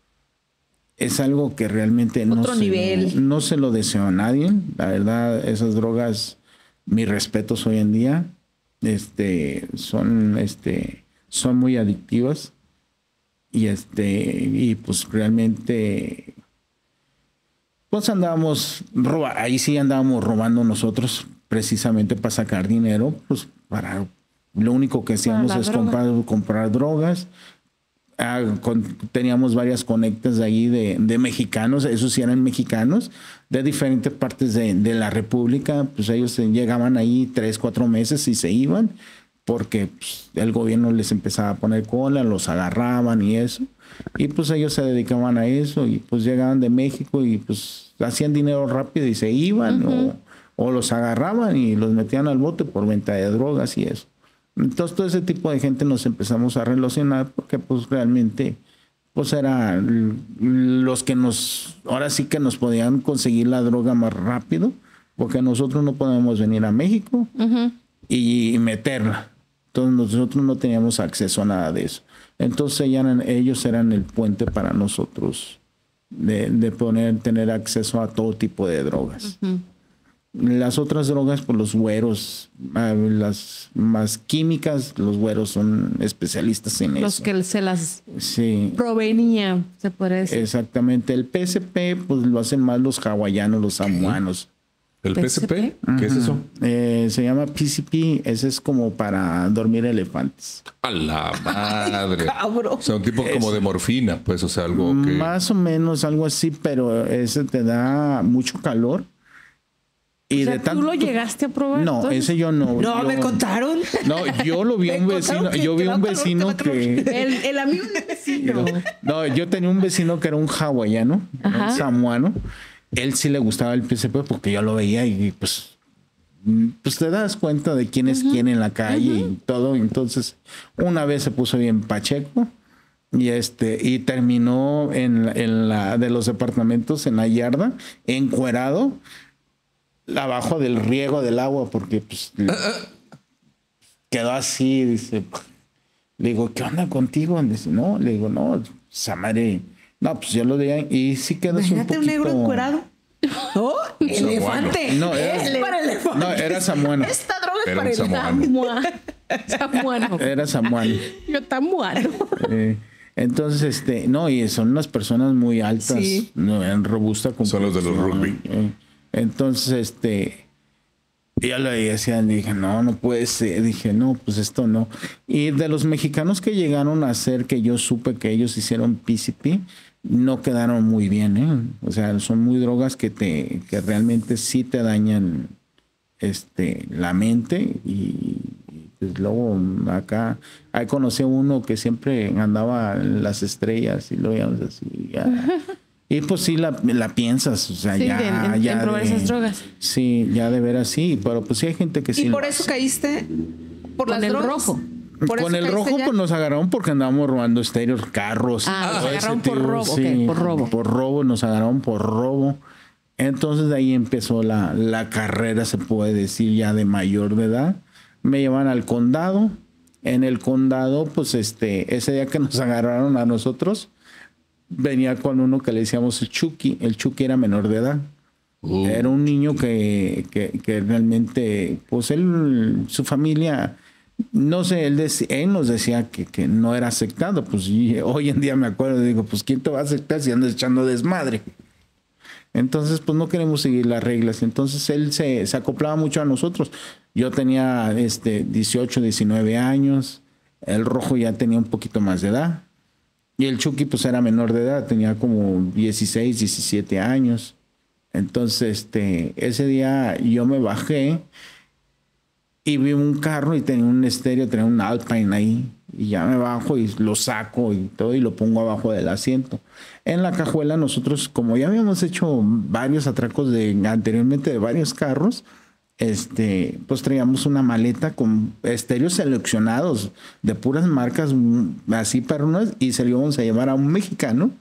es algo que realmente no Otro se, nivel. no se lo deseo a nadie. La verdad, esas drogas, mis respetos hoy en día, este, son, este, son muy adictivas. Y este, y pues realmente pues andábamos, roba, ahí sí andábamos robando nosotros precisamente para sacar dinero, pues para lo único que hacíamos es comprar, comprar drogas. Ah, con, teníamos varias conectas de ahí de, de mexicanos, esos sí eran mexicanos, de diferentes partes de, de la República, pues ellos llegaban ahí tres, cuatro meses y se iban, porque pues, el gobierno les empezaba a poner cola, los agarraban y eso. Y pues ellos se dedicaban a eso y pues llegaban de México y pues hacían dinero rápido y se iban uh-huh. o, o los agarraban y los metían al bote por venta de drogas y eso. Entonces todo ese tipo de gente nos empezamos a relacionar porque pues realmente pues eran los que nos, ahora sí que nos podían conseguir la droga más rápido porque nosotros no podemos venir a México uh-huh. y meterla. Entonces nosotros no teníamos acceso a nada de eso. Entonces eran, ellos eran el puente para nosotros de, de poder tener acceso a todo tipo de drogas. Uh-huh. Las otras drogas, pues los güeros, las más químicas, los güeros son especialistas en los eso. Los que se las sí. provenía, se puede decir. Exactamente. El P S P, pues lo hacen más los hawaianos, los samoanos. ¿El P S P? Uh-huh. ¿Qué es eso? Eh, se llama P C P. Ese es como para dormir elefantes. A la madre. Cabrón. O sea, un tipo como de morfina, pues, o sea, algo que... Más o menos algo así, pero ese te da mucho calor. Y o sea, de ¿tú tanto... lo llegaste a probar? No, entonces? ese yo no. No, yo... ¿me contaron? No, yo lo vi a un vecino. Que, yo vi a un vecino que... que... El, el amigo del vecino. No, yo tenía un vecino que era un hawaiano, Ajá. un samoano. Él sí le gustaba el P S P porque yo lo veía y pues... Pues te das cuenta de quién es uh-huh. quién en la calle uh-huh. y todo. Entonces, una vez se puso bien pacheco y este y terminó en, en la de los departamentos en la yarda, encuerado, abajo del riego del agua, porque pues uh-uh. quedó así, dice. Le digo, ¿qué onda contigo? Dice, no, le digo, no, esa madre, no, pues yo lo veía y sí quedó así un poquito. un negro encuerado. ¿Oh? Elefante. No, era, es para elefante. No, era samuano. Esta droga es era para elefante. Samuano. Era samuano. Yo tamuano. Eh, entonces, este, no, y son unas personas muy altas, sí. no, en robusta. Son los de los rugby. Eh, entonces, este, yo le decía, dije, no, no puede ser. Dije, no, pues esto no. Y de los mexicanos que llegaron a hacer, que yo supe que ellos hicieron P C P, no quedaron muy bien, ¿eh? O sea, son muy drogas que te, que realmente sí te dañan este, la mente y, y pues luego acá, ahí conocí a uno que siempre andaba en las estrellas y lo veíamos así, ya. Y pues sí la, la piensas, o sea, sí, ya, en, en, ya en probar de, esas drogas. Sí, ya de ver así, pero pues sí hay gente que sí. ¿Y por eso hace. caíste por Con las el drogas? rojo? Con el rojo ya? Pues nos agarraron porque andábamos robando estéreos, carros. Ah, nos agarraron por tipo, robo. Sí, Okay, por robo. Por robo, nos agarraron por robo. Entonces de ahí empezó la, la carrera, se puede decir, ya de mayor de edad. Me llevan al condado. En el condado, pues este, ese día que nos agarraron a nosotros, venía con uno que le decíamos el Chucky. El Chucky era menor de edad. Uh. Era un niño que, que, que realmente, pues él, su familia... No sé, él, decía, él nos decía que, que no era aceptado. Pues y hoy en día me acuerdo, digo, pues ¿quién te va a aceptar si andas echando desmadre? Entonces, pues no queremos seguir las reglas. Entonces él se, se acoplaba mucho a nosotros. Yo tenía este, dieciocho, diecinueve años. El rojo ya tenía un poquito más de edad. Y el Chucky pues era menor de edad, tenía como dieciséis, diecisiete años. Entonces, este, ese día yo me bajé y vi un carro y tenía un estéreo, tenía un Alpine ahí. Y ya me bajo y lo saco y todo y lo pongo abajo del asiento. En la cajuela nosotros, como ya habíamos hecho varios atracos de, anteriormente de varios carros, este, pues traíamos una maleta con estéreos seleccionados de puras marcas así perronas y se lo íbamos a llevar a un mexicano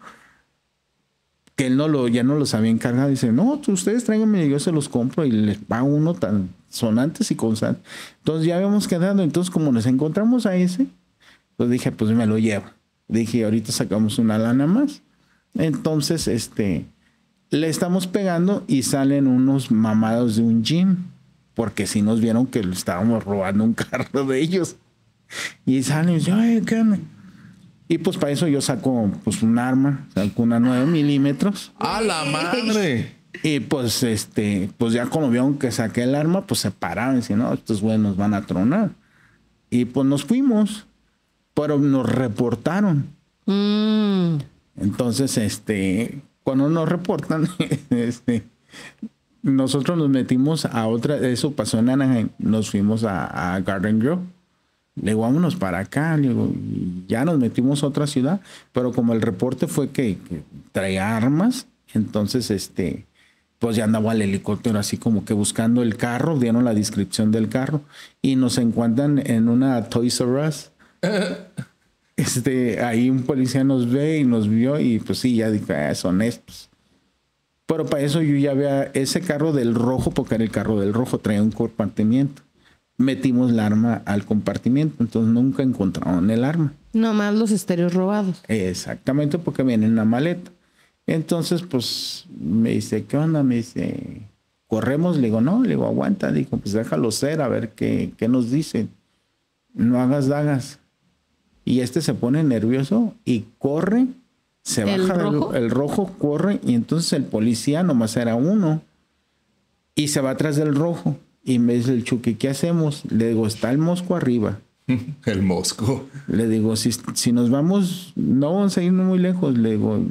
que él no lo, ya no los había encargado. Dice, no, ustedes tráiganme, yo se los compro y les pago uno tan sonantes y constantes. Entonces ya habíamos quedado. Entonces como nos encontramos a ese, pues dije, pues me lo llevo. Dije, ahorita sacamos una lana más. Entonces, este, le estamos pegando y salen unos mamados de un gym, porque si nos vieron que le estábamos robando un carro de ellos. Y salen y dicen, ay, ¿qué onda? Y pues para eso yo saco pues un arma, saco una nueve milímetros. ¡A la madre! Y pues, este, pues ya cuando vieron que saqué el arma, pues se pararon y decían, no, estos güeyes nos van a tronar. Y pues nos fuimos, pero nos reportaron. Mm. Entonces, este, cuando nos reportan, este, nosotros nos metimos a otra, eso pasó en Anaheim, nos fuimos a, a Garden Grove. Le digo, vámonos para acá, le digo, y ya nos metimos a otra ciudad, pero como el reporte fue que, que traía armas, entonces, este, pues ya andaba el helicóptero así como que buscando el carro, dieron la descripción del carro y nos encuentran en una Toys R Us. Este, ahí un policía nos ve y nos vio y pues sí, ya dije, ah, son estos. Pero para eso yo ya había ese carro del rojo, porque era el carro del rojo, traía un compartimiento. Metimos el arma al compartimiento, entonces nunca encontraron el arma. Nomás los estéreos robados. Exactamente, porque viene en una maleta. Entonces, pues, me dice, ¿qué onda? Me dice, ¿corremos? Le digo, no, le digo, aguanta. Digo, pues déjalo ser, a ver qué, qué nos dicen. No hagas dagas. Y este se pone nervioso y corre, se ¿El baja rojo? del- el rojo, corre, y entonces el policía nomás era uno. Y se va atrás del rojo. Y me dice el Chucky, ¿qué hacemos? Le digo, está el mosco arriba. El mosco. Le digo, si, si nos vamos, no vamos a ir muy lejos. Le digo,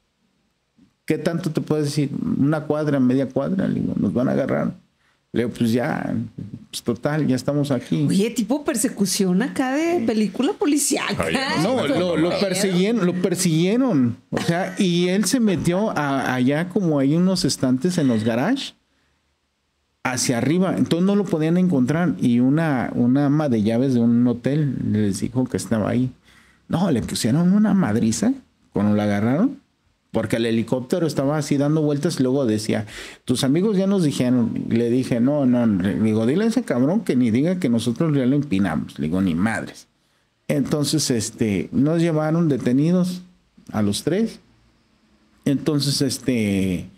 ¿qué tanto te puedo decir? Una cuadra, media cuadra. Le digo, nos van a agarrar. Le digo, pues ya, pues total, ya estamos aquí. Oye, tipo persecución acá de película policial. Ay, No, lo, lo persiguieron, lo persiguieron. O sea, y él se metió a- allá como hay unos estantes en los garages, hacia arriba. Entonces no lo podían encontrar. Y una, una ama de llaves de un hotel les dijo que estaba ahí. No, le pusieron una madriza cuando la agarraron. Porque el helicóptero estaba así dando vueltas y luego decía, tus amigos ya nos dijeron. Y le dije, no, no, le digo, dile a ese cabrón que ni diga que nosotros ya lo empinamos. Le digo, ni madres. Entonces, este, nos llevaron detenidos a los tres. Entonces, este,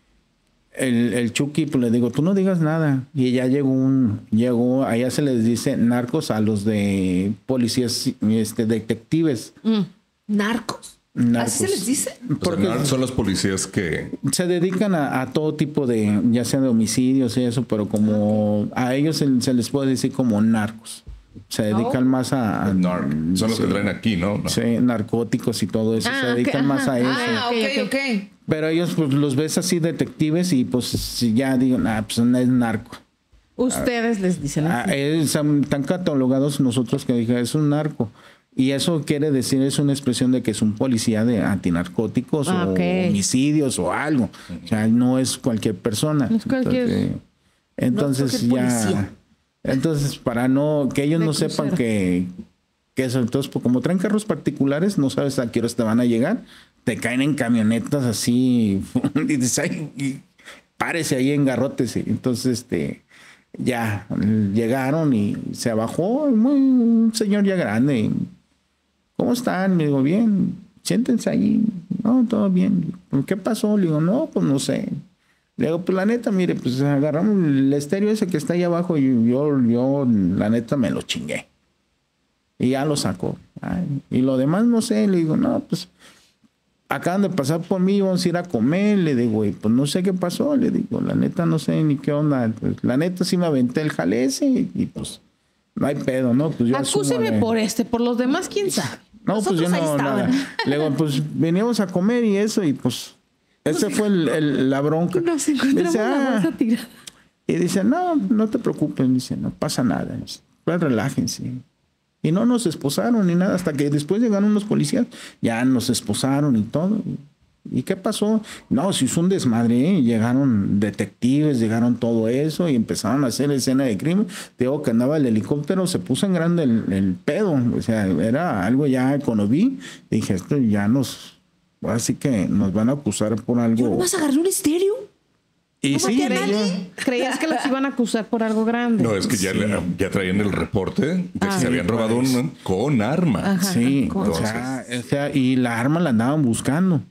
el, el Chucky, pues le digo, tú no digas nada. Y ya llegó un, llegó, allá se les dice narcos a los de policías, este, detectives. Mm. ¿Narcos? Narcos. ¿Así se les dice? O sea, Porque- no, son los policías que... Se dedican a, a todo tipo de, ya sea de homicidios y eso, pero como a ellos se, se les puede decir como narcos. Se dedican más a... a- Nar- son los sí, que traen aquí, ¿no? No. sí, narcóticos y todo eso. Ah, se dedican ok, más ajá. a eso. Ah, Ok, ok, ok. ok. Pero ellos pues los ves así detectives y pues si ya digo, ah, pues no es narco. Ustedes les dicen Ah, así. es- están catalogados nosotros que dije, es un narco. Y eso quiere decir, es una expresión de que es un policía de antinarcóticos Ah, o ok. homicidios o algo. O sea, no es cualquier persona. No es cualquier- Entonces, entonces No es cualquier ya... policía. Entonces, para no... Que ellos De no crucero. sepan que... que eso, entonces, pues, como traen carros particulares, no sabes a qué horas te van a llegar. Te caen en camionetas así... y dices, ay, y párese ahí en garrotes. Y entonces, este... ya llegaron y se bajó muy- un señor ya grande. ¿Cómo están? Le digo, bien, siéntense ahí. No, todo bien. ¿Qué pasó? Le digo, no, pues no sé. Le digo, pues la neta, mire, pues agarramos el estéreo ese que está ahí abajo y yo, yo la neta me lo chingué. Y ya lo sacó. Ay, y lo demás no sé. Le digo, no, pues acaban de pasar por mí, vamos a ir a comer. Le digo, y pues no sé qué pasó. Le digo, la neta no sé ni qué onda. Pues, la neta sí me aventé el jale ese y pues no hay pedo, ¿no? Pues yo Acúseme asumo de- por este, por los demás, quién sabe. No, pues yo Nosotros ahí no, nada. estaban. Le digo, pues veníamos a comer y eso, y pues ese fue el, el- la bronca. Y nos encontramos Dice, la "Ah". bolsa tirada. Y dice, no, no te preocupes, dice, no pasa nada. Dice, pues relájense. Y no nos esposaron ni nada, hasta que después llegaron unos policías, ya nos esposaron y todo. ¿Y qué pasó? No, se hizo un desmadre, ¿eh? Llegaron detectives, llegaron todo eso y empezaron a hacer escena de crimen. Te digo que andaba el helicóptero, se puso en grande el, el pedo. O sea, era algo ya cuando vi, dije, esto ya nos, así que nos van a acusar por Yo algo. nomás agarré un estéreo. Y ¿No sí, maté a yo- nadie? Creías que los iban a acusar por algo grande. No, es que ya, le- ya traían el reporte de que Ah, se habían sí, robado pues. un con arma. Ajá. Sí, con- o sea, o sea, y la arma la andaban buscando.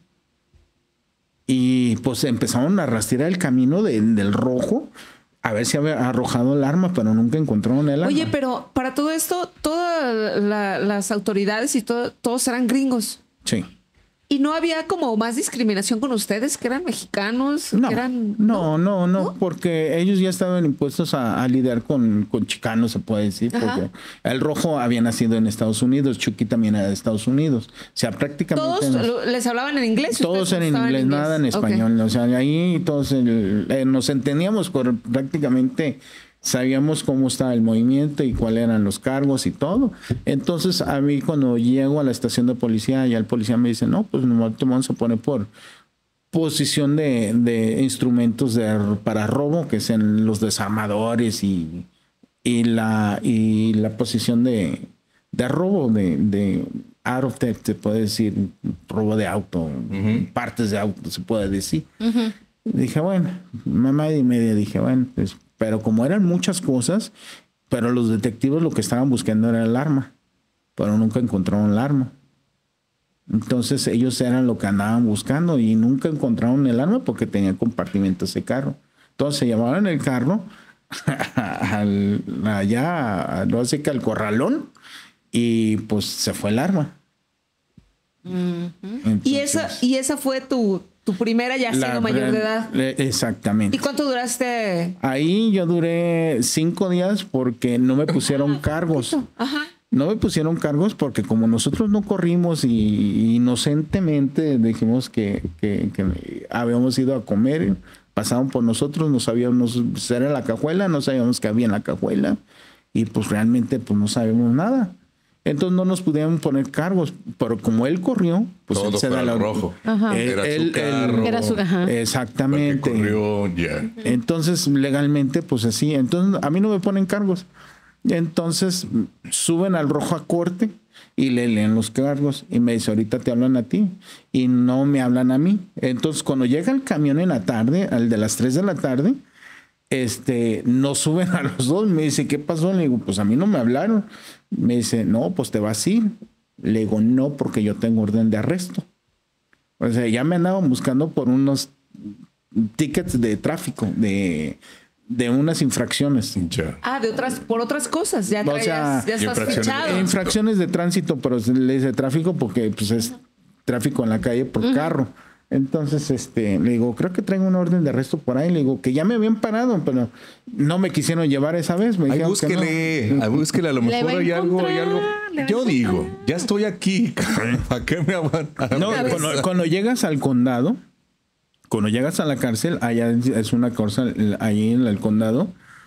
Y pues empezaron a rastrear el camino de- del rojo a ver si había arrojado el arma, pero nunca encontraron el arma. Oye, pero para todo esto, todas la- las autoridades y todo, todos eran gringos. Sí. ¿Y no había como más discriminación con ustedes, que eran mexicanos? No, que eran, no, no, no, porque ellos ya estaban impuestos a, a lidiar con, con chicanos, se puede decir, Ajá. porque el rojo había nacido en Estados Unidos, Chucky también era de Estados Unidos. O sea, prácticamente... ¿Todos nos- lo- les hablaban en inglés? todos ¿Ustedes eran en estaban inglés, nada en Ok. español. O sea, ahí todos el- eh, nos entendíamos, por prácticamente sabíamos cómo estaba el movimiento y cuáles eran los cargos y todo. Entonces, a mí cuando llego a la estación de policía, ya el policía me dice, no, pues no te vamos a poner por posición de, de instrumentos de, para robo, que sean los desarmadores y, y, la, y la posición de, de robo, de, de out of theft, se puede decir, robo de auto, partes de auto, se puede decir. Dije, bueno, mamá y media, dije, bueno, pues, pero como eran muchas cosas, pero los detectives lo que estaban buscando era el arma, pero nunca encontraron el arma. Entonces ellos eran lo que andaban buscando y nunca encontraron el arma porque tenía compartimentos de carro. Entonces se llevaron el carro al, allá, no sé qué, al corralón y pues se fue el arma. Y esa, Entonces, y esa fue tu, tu primera ya siendo la- mayor de edad. le- Exactamente. ¿Y cuánto duraste? Ahí yo duré cinco días porque no me pusieron cargos. Ajá. No me pusieron cargos porque como nosotros no corrimos y inocentemente dijimos que, que, que habíamos ido a comer, pasaron por nosotros, no sabíamos si era la cajuela, no sabíamos qué había en la cajuela y pues realmente pues no sabíamos nada. Entonces no nos pudieron poner cargos, pero como él corrió, pues Todo él se fue da al la rojo. Ajá. Él- Era su él- él- carro. Era su- ajá. Porque Exactamente. corrió ya. Entonces, legalmente, pues así. Entonces, a mí no me ponen cargos. Entonces, suben al rojo a corte y le leen los cargos. Y me dice, ahorita te hablan a ti. Y no me hablan a mí. Entonces, cuando llega el camión en la tarde, al de las tres de la tarde, este, nos suben a los dos. Me dice, ¿qué pasó? Le digo, pues a mí no me hablaron. Me dice, no, pues te vas a ir. Le digo, no, porque yo tengo orden de arresto. O sea, ya me andaban buscando por unos tickets de tráfico, de, de unas infracciones. Ya. Ah, de otras, por otras cosas. Ya, O traías, sea, ya estás infracciones. fichado. Infracciones de tránsito, pero se le dice tráfico porque pues es tráfico en la calle por carro. Entonces, este, le digo, creo que traigo una orden de arresto por ahí. Le digo, que ya me habían parado, pero no me quisieron llevar esa vez. Me Ay, dijeron que no. búsquele, ay, búsquele, a lo Le mejor va a hay algo, hay algo. encontrar, le va a Yo digo, ya estoy aquí, ¿para qué me van a No, Una vez. cuando, cuando llegas al condado, cuando llegas a la cárcel, allá es una cosa, ahí en el condado,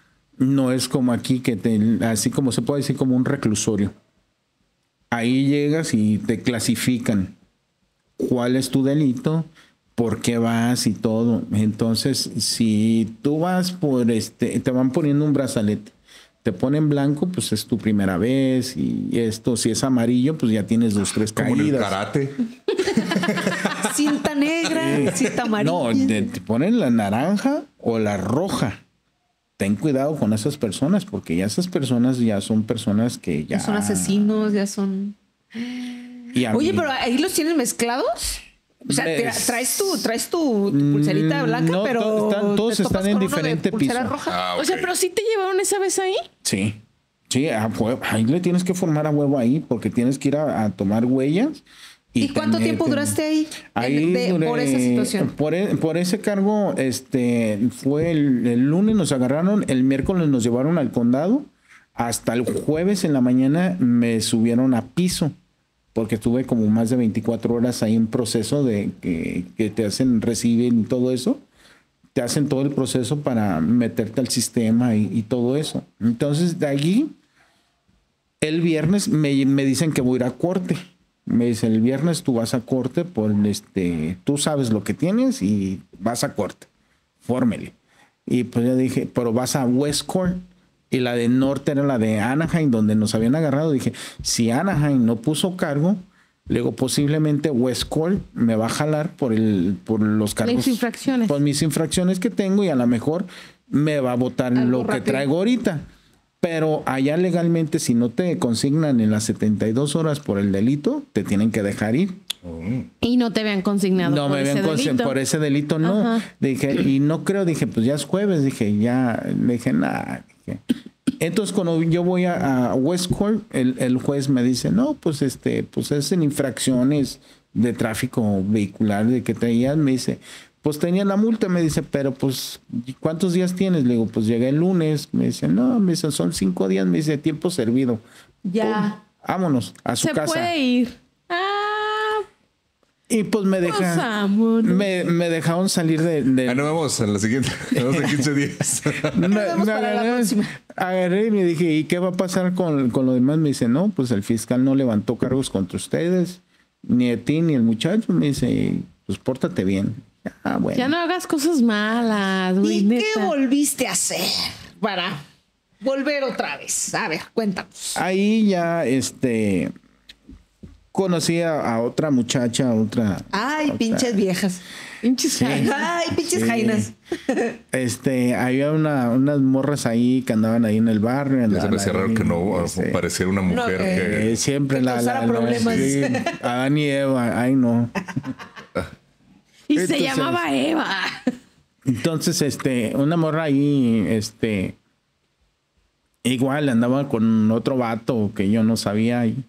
no es como aquí, que te, así como se puede decir, como un reclusorio. Ahí llegas y te clasifican cuál es tu delito, por qué vas y todo. Entonces, si tú vas por este, te van poniendo un brazalete. Te ponen blanco, pues es tu primera vez. Y esto, si es amarillo, pues ya tienes dos, tres como en el caídas. karate? Cinta negra, cinta amarilla. No, te, te ponen la naranja o la roja. Ten cuidado con esas personas, porque ya esas personas ya son personas que ya... Ya son asesinos, ya son. Y a Oye, mí- pero ahí los tienes mezclados. O sea, te- Es- traes tu, traes tu, tu pulserita Mm, blanca, no, pero to- están- todos te topas están en con uno de diferente pulsera piso. roja. Ah, O sea, ok. pero sí te llevaron esa vez ahí. Sí, sí, a huevo. Ahí le tienes que formar a huevo ahí, porque tienes que ir a, a tomar huellas. ¿Y cuánto tener tiempo que- duraste ahí? Ahí De- duré- por esa situación. Por, e- por ese cargo, este, fue el, el lunes nos agarraron, el miércoles nos llevaron al condado, hasta el jueves en la mañana me subieron a piso, porque estuve como más de veinticuatro horas ahí en proceso de que, que te hacen, reciben todo eso, te hacen todo el proceso para meterte al sistema y, y todo eso. Entonces, de allí, el viernes me, me dicen que voy a ir a corte. Me dice, el viernes tú vas a corte por este, tú sabes lo que tienes y vas a corte. Fórmele. Y pues yo dije, pero vas a West Court. Y la de Norte era la de Anaheim, donde nos habían agarrado. Dije, si Anaheim no puso cargo, luego posiblemente West Court me va a jalar por el, por los cargos. Las infracciones. Por mis infracciones que tengo y a lo mejor me va a botar Algo lo que rápido. traigo ahorita. Pero allá legalmente, si no te consignan en las setenta y dos horas por el delito, te tienen que dejar ir. Y no te habían consignado No por me ese habían consign- delito. por ese delito, no. Ajá. Dije, y no creo, dije, pues ya es jueves, dije, ya, dije, nada. Dije. Entonces, cuando yo voy a, a West Court, el, el juez me dice, no, pues este, pues es en infracciones de tráfico vehicular de que traías. Me dice, pues tenía la multa, me dice, pero pues, ¿cuántos días tienes? Le digo, pues llegué el lunes. Me dice, no, me dice, son cinco días, me dice, tiempo servido. Ya. Pum, vámonos a su Se casa. puede ir. Ah, Y pues me pues dejan, vámonos. me, me dejaron salir de, de Ah, nos vemos en la siguiente. Nos vemos en quince días. me, Nos vemos me para la agarré, próxima. agarré y me dije, ¿y qué va a pasar con, con lo demás? Me dice, no, pues el fiscal no levantó cargos contra ustedes, ni a ti ni el muchacho. Me dice, pues pórtate bien. Ah, bueno. Ya no hagas cosas malas, güey, ¿Y qué neta. volviste a hacer para volver otra vez? A ver, cuéntanos. Ahí ya, este, conocí a, a otra muchacha, a otra. Ay, otra- pinches viejas. Pinches jainas. Ay, pinches Sí. jainas. Este, había una, unas morras ahí que andaban ahí en el barrio. Ya se me andaban hacía ahí, raro que no este, pareciera una mujer No, eh, que... siempre que la, la, causara la- problemas. sí, Adán y Eva, ay no. Y se Entonces- llamaba Eva. Entonces, este, una morra ahí, este, igual andaba con otro vato que yo no sabía. Y,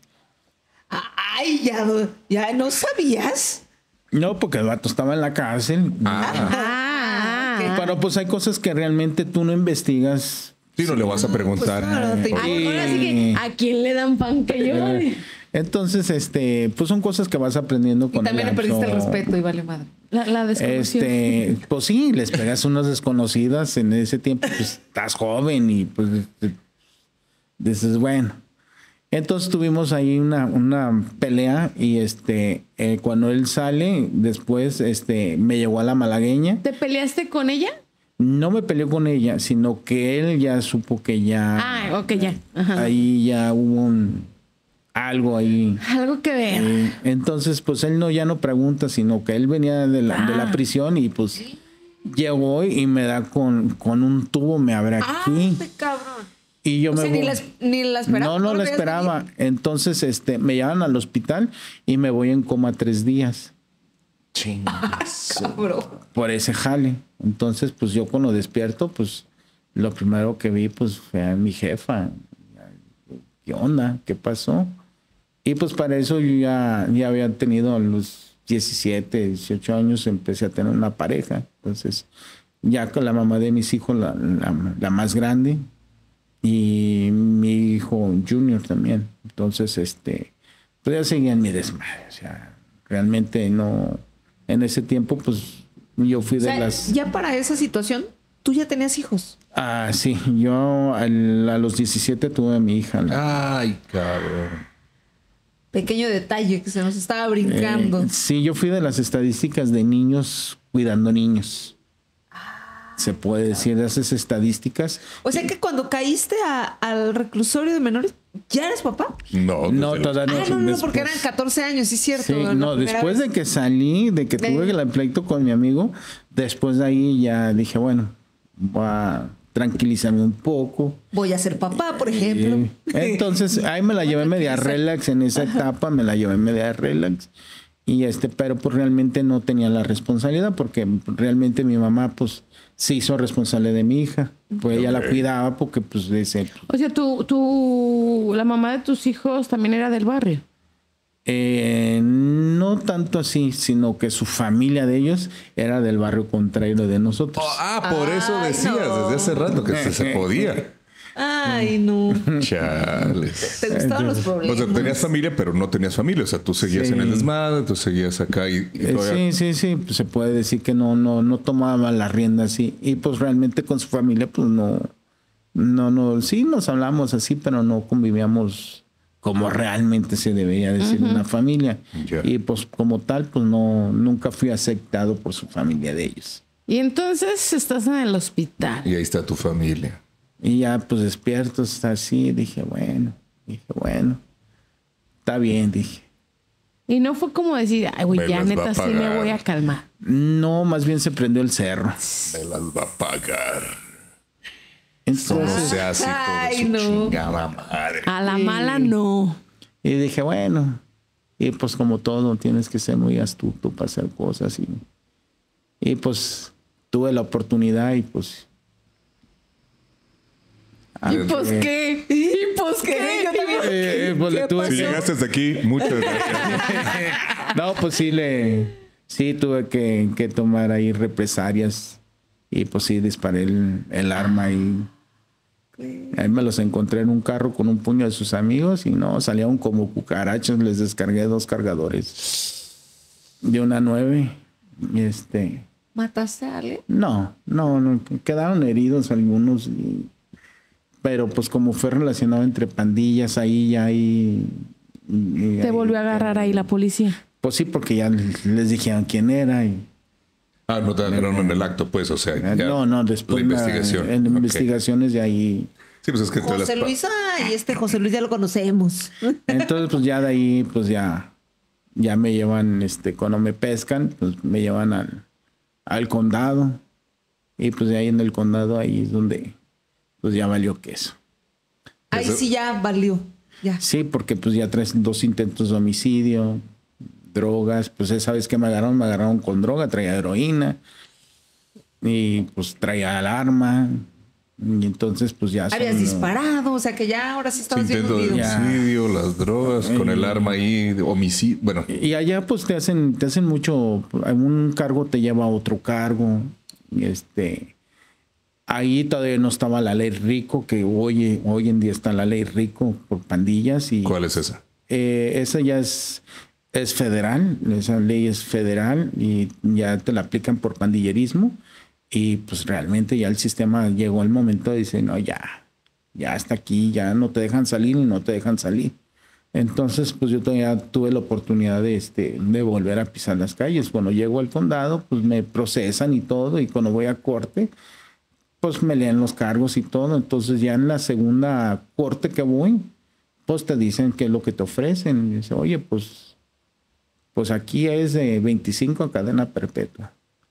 Ay, ya, no- ya no sabías. no, porque el vato estaba en la cárcel. Ah, Ah, Pero pues hay cosas que realmente tú no investigas. sí, no le vas a preguntar. Pues, claro, te- Ay, ahora sí que, ¿a quién le dan pan que yo? Eh, Entonces, este, pues son cosas que vas aprendiendo Y con también le el perdiste el año. respeto y vale madre. La, la desconoció. Este, pues sí, les pegas unas desconocidas en ese tiempo, pues estás joven y pues este, dices, bueno. Entonces tuvimos ahí una, una pelea y este, eh, cuando él sale, después este, me llevó a la malagueña. ¿Te peleaste con ella? No me peleó con ella, sino que él ya supo que ya, Ah, ok, ya. Ajá. ahí ya hubo un, algo ahí. Algo que ver. Eh, entonces, pues él no ya no pregunta, sino que él venía de la, de la Ah. prisión y pues llegó y me da con, con un tubo, me abre aquí. Ay, cabrón. Y yo O me sea, ni voy- la, es- ni la esperaba. No, no la veías esperaba. venir. Entonces, este, me llevan al hospital y me voy en coma tres días Cabrón. por ese jale. Entonces, pues yo cuando despierto, pues lo primero que vi, pues fue a mi jefa. ¿Qué onda? ¿Qué pasó? Y pues para eso yo ya, ya había tenido a los diecisiete, dieciocho años, empecé a tener una pareja. Entonces, ya con la mamá de mis hijos, la, la, la más grande, y mi hijo Junior también. Entonces, este, pues ya seguía en mi desmadre. O sea, realmente no, en ese tiempo, pues yo fui O de sea, las... ya para esa situación, tú ya tenías hijos. Ah, sí, yo al- a los diecisiete tuve a mi hija. la- Ay, cabrón. Pequeño detalle que se nos estaba brincando. Eh, sí, yo fui de las estadísticas de niños cuidando niños. Se puede decir de esas estadísticas. O sea que cuando caíste a- al reclusorio de menores, ¿ya eres papá? No, No, desde- todavía Ah, no, no, después. porque eran catorce años, sí es cierto. Sí, la no, primera después vez. de que salí, de que tuve Eh. el pleito con mi amigo, después de ahí ya dije, bueno, voy a tranquilizarme un poco. Voy a ser papá, por ejemplo. Eh, Entonces, ahí me la llevé media relax en esa etapa, me la llevé media relax. Y este, pero pues realmente no tenía la responsabilidad porque realmente mi mamá pues se hizo responsable de mi hija. Pues ella la cuidaba porque pues ese, O sea, tú, tú, la mamá de tus hijos también era del barrio. eh, no tanto así, sino que su familia de ellos era del barrio contrario de nosotros. Ah, por eso Ay, decías no. desde hace rato que se, se podía. Ay, no. Chales. Te gustaban los O problemas. sea, tenías familia, pero no tenías familia. O sea, tú seguías Sí. en el desmadre, tú seguías acá y, y Eh, todavía- sí, sí, sí, pues se puede decir que no, no, no tomaba la rienda así. Y pues realmente con su familia, pues no, no, no, sí nos hablamos así, pero no convivíamos como realmente se debería decir una familia. Ya. Y pues como tal, pues no, nunca fui aceptado por su familia de ellos. Y entonces estás en el hospital. Y ahí está tu familia. Y ya pues despiertos así, dije, bueno, dije, bueno, está bien, dije. Y no fue como decir, ay, güey, Me ya las va a neta sí me pagar. voy a calmar. No, más bien se prendió el cerro. Me las va a pagar. No Entonces, seas hijo de Ay, su no. chingada madre. A la mala no. y dije, bueno, y pues como todo, tienes que ser muy astuto para hacer cosas. Y, y pues tuve la oportunidad y pues ¿Y pues qué? ¿Y pues qué? Yo también. Eh, pues, le ¿Qué tuve Si que- llegaste hasta aquí, muchas gracias. No, pues sí le, sí tuve que, que tomar ahí represalias y pues sí disparé el, el arma y ahí me los encontré en un carro con un puño de sus amigos y no, salieron como cucarachas, les descargué dos cargadores de una nueve y este, ¿Mataste a alguien? no, no, no, quedaron heridos algunos y- pero pues como fue relacionado entre pandillas ahí ya ahí y- Te ahí- volvió a agarrar ahí la policía. Pues sí, porque ya les dijeron quién era y Ah, no te agarraron en el acto, pues, o sea, ya, no, no, después la la- investigación. en Ok. investigaciones de ahí. Sí, pues es que entre las José pa- Luis, ay, este José Luis ya lo conocemos. Entonces, pues ya de ahí, pues ya, ya me llevan, este, cuando me pescan, pues me llevan al, al condado. Y pues de ahí en el condado, ahí es donde, pues ya valió queso. Ahí Eso- sí ya valió. Ya. Sí, porque pues ya traes dos intentos de homicidio, drogas, pues esa vez que me agarraron, me agarraron con droga, traía heroína y pues traía el arma y entonces pues ya... son- Habías disparado, o sea que ya ahora sí su estabas bien intento de hundido. Ya. homicidio, las drogas, con el arma ahí, de homicidio. Bueno, Y allá pues te hacen, te hacen mucho, un cargo te lleva a otro cargo, y este... Ahí todavía no estaba la ley Rico, que hoy, hoy en día está la ley Rico por pandillas y... ¿cuál es esa? Eh, esa ya es, es federal, esa ley es federal y ya te la aplican por pandillerismo y pues realmente ya el sistema llegó al momento de decir, no, ya, ya hasta aquí, ya no te dejan salir y no te dejan salir. Entonces, pues yo todavía tuve la oportunidad de, este, de volver a pisar las calles. Cuando llego al condado, pues me procesan y todo y cuando voy a corte, pues me leen los cargos y todo. Entonces ya en la segunda corte que voy, pues te dicen qué es lo que te ofrecen. Y dice, oye, pues, pues aquí es de veinticinco a cadena perpetua.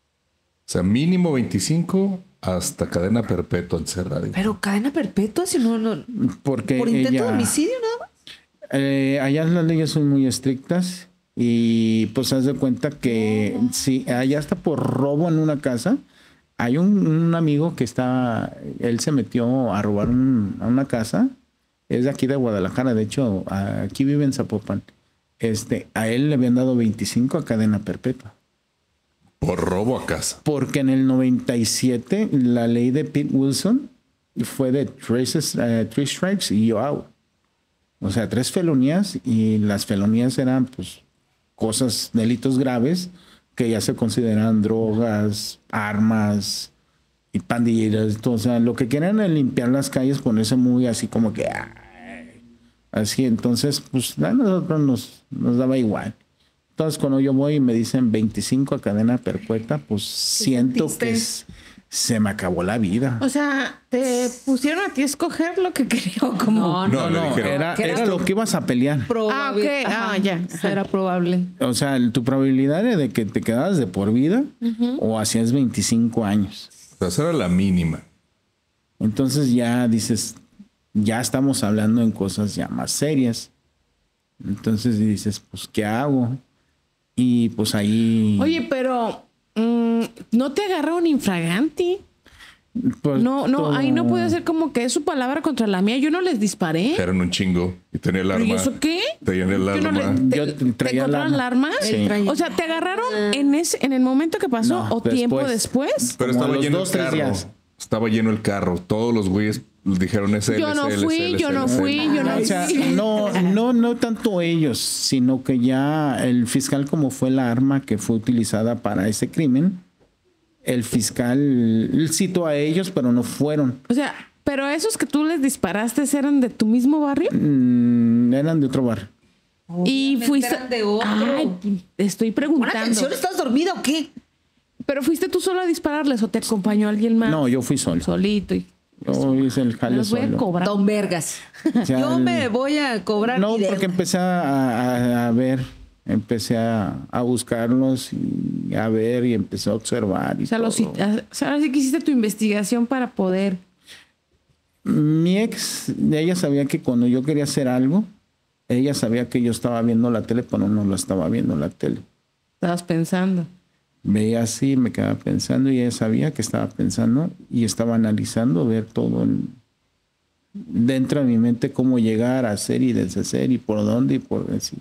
O sea, mínimo veinticinco hasta cadena perpetua encerrada. Pero cadena perpetua, si no, no Porque por intento ella- de homicidio nada más. Eh, allá las leyes son muy estrictas y pues haz de cuenta que si allá está por robo en una casa, hay un, un amigo que está, él se metió a robar un- a una casa, es de aquí de Guadalajara, de hecho aquí vive en Zapopan. Este, a él le habían dado veinticinco a cadena perpetua. Por robo a casa. Porque en el noventa y siete la ley de Pete Wilson fue de tres, eh, three strikes y yo out. O sea, tres felonías y las felonías eran pues cosas, delitos graves que ya se consideran drogas, armas y pandilleras. O sea, lo que quieren es limpiar las calles, ponerse muy así como que... ay, así, entonces, pues a nosotros nos, nos daba igual. Entonces, cuando yo voy y me dicen veinticinco a cadena perpetua, pues siento sentiste? que es- se me acabó la vida. O sea, te pusieron a ti a escoger lo que quería o como. No, le dijeron. era, ¿qué era era tú? lo que ibas a pelear. Ah, ok. Probable- Ah, Ajá. ya. Era probable. O sea, tu probabilidad era de que te quedaras de por vida o hacías veinticinco años. O sea, esa era la mínima. Entonces ya dices, ya estamos hablando en cosas ya más serias. Entonces dices, pues, ¿qué hago? Y pues ahí... Oye, pero mm, no te agarraron infraganti. pues, No, no, todo- ahí no puede ser como que es su palabra contra la mía. Yo no les disparé. Eran un chingo y tenía el arma. ¿Y eso qué? Tenían el Yo no arma. le- ¿Te, Yo te traía encontraron el la arma. arma? Sí. Él traía- O sea, ¿te agarraron en ese, en el momento que pasó No, o tiempo después. después? Pero como a estaba los lleno dos, el tres carro. días. Estaba lleno el carro. Todos los güeyes dijeron ese. Yo no fui, yo no fui, yo no O sea, fui. no, no, no tanto ellos, sino que ya el fiscal, como fue la arma que fue utilizada para ese crimen, el fiscal citó a ellos, pero no fueron. O sea, pero esos que tú les disparaste eran de tu mismo barrio Mm, eran de otro barrio. y Obviamente fuiste. eran de otro. Ay, te estoy ¿Una preguntando. atención? ¿Estás dormida o qué? Pero fuiste tú solo a dispararles o te acompañó alguien más. No, yo fui solo. Solito. Y Yo hice el me jale los voy a solo. cobrar. Don Vergas. O sea, Yo el- me voy a cobrar. No, mi deuda. porque empecé a, a- a ver, empecé a, a buscarlos y a ver y empecé a observar. Y O sea, los, todo. o sea, ahora sí que hiciste tu investigación para poder. Mi ex, ella sabía que cuando yo quería hacer algo, ella sabía que yo estaba viendo la tele, pero no la estaba viendo la tele. Estabas pensando. Veía así, me quedaba pensando y ella sabía que estaba pensando y estaba analizando ver todo en, dentro de mi mente cómo llegar a hacer y deshacer y por dónde y por decir.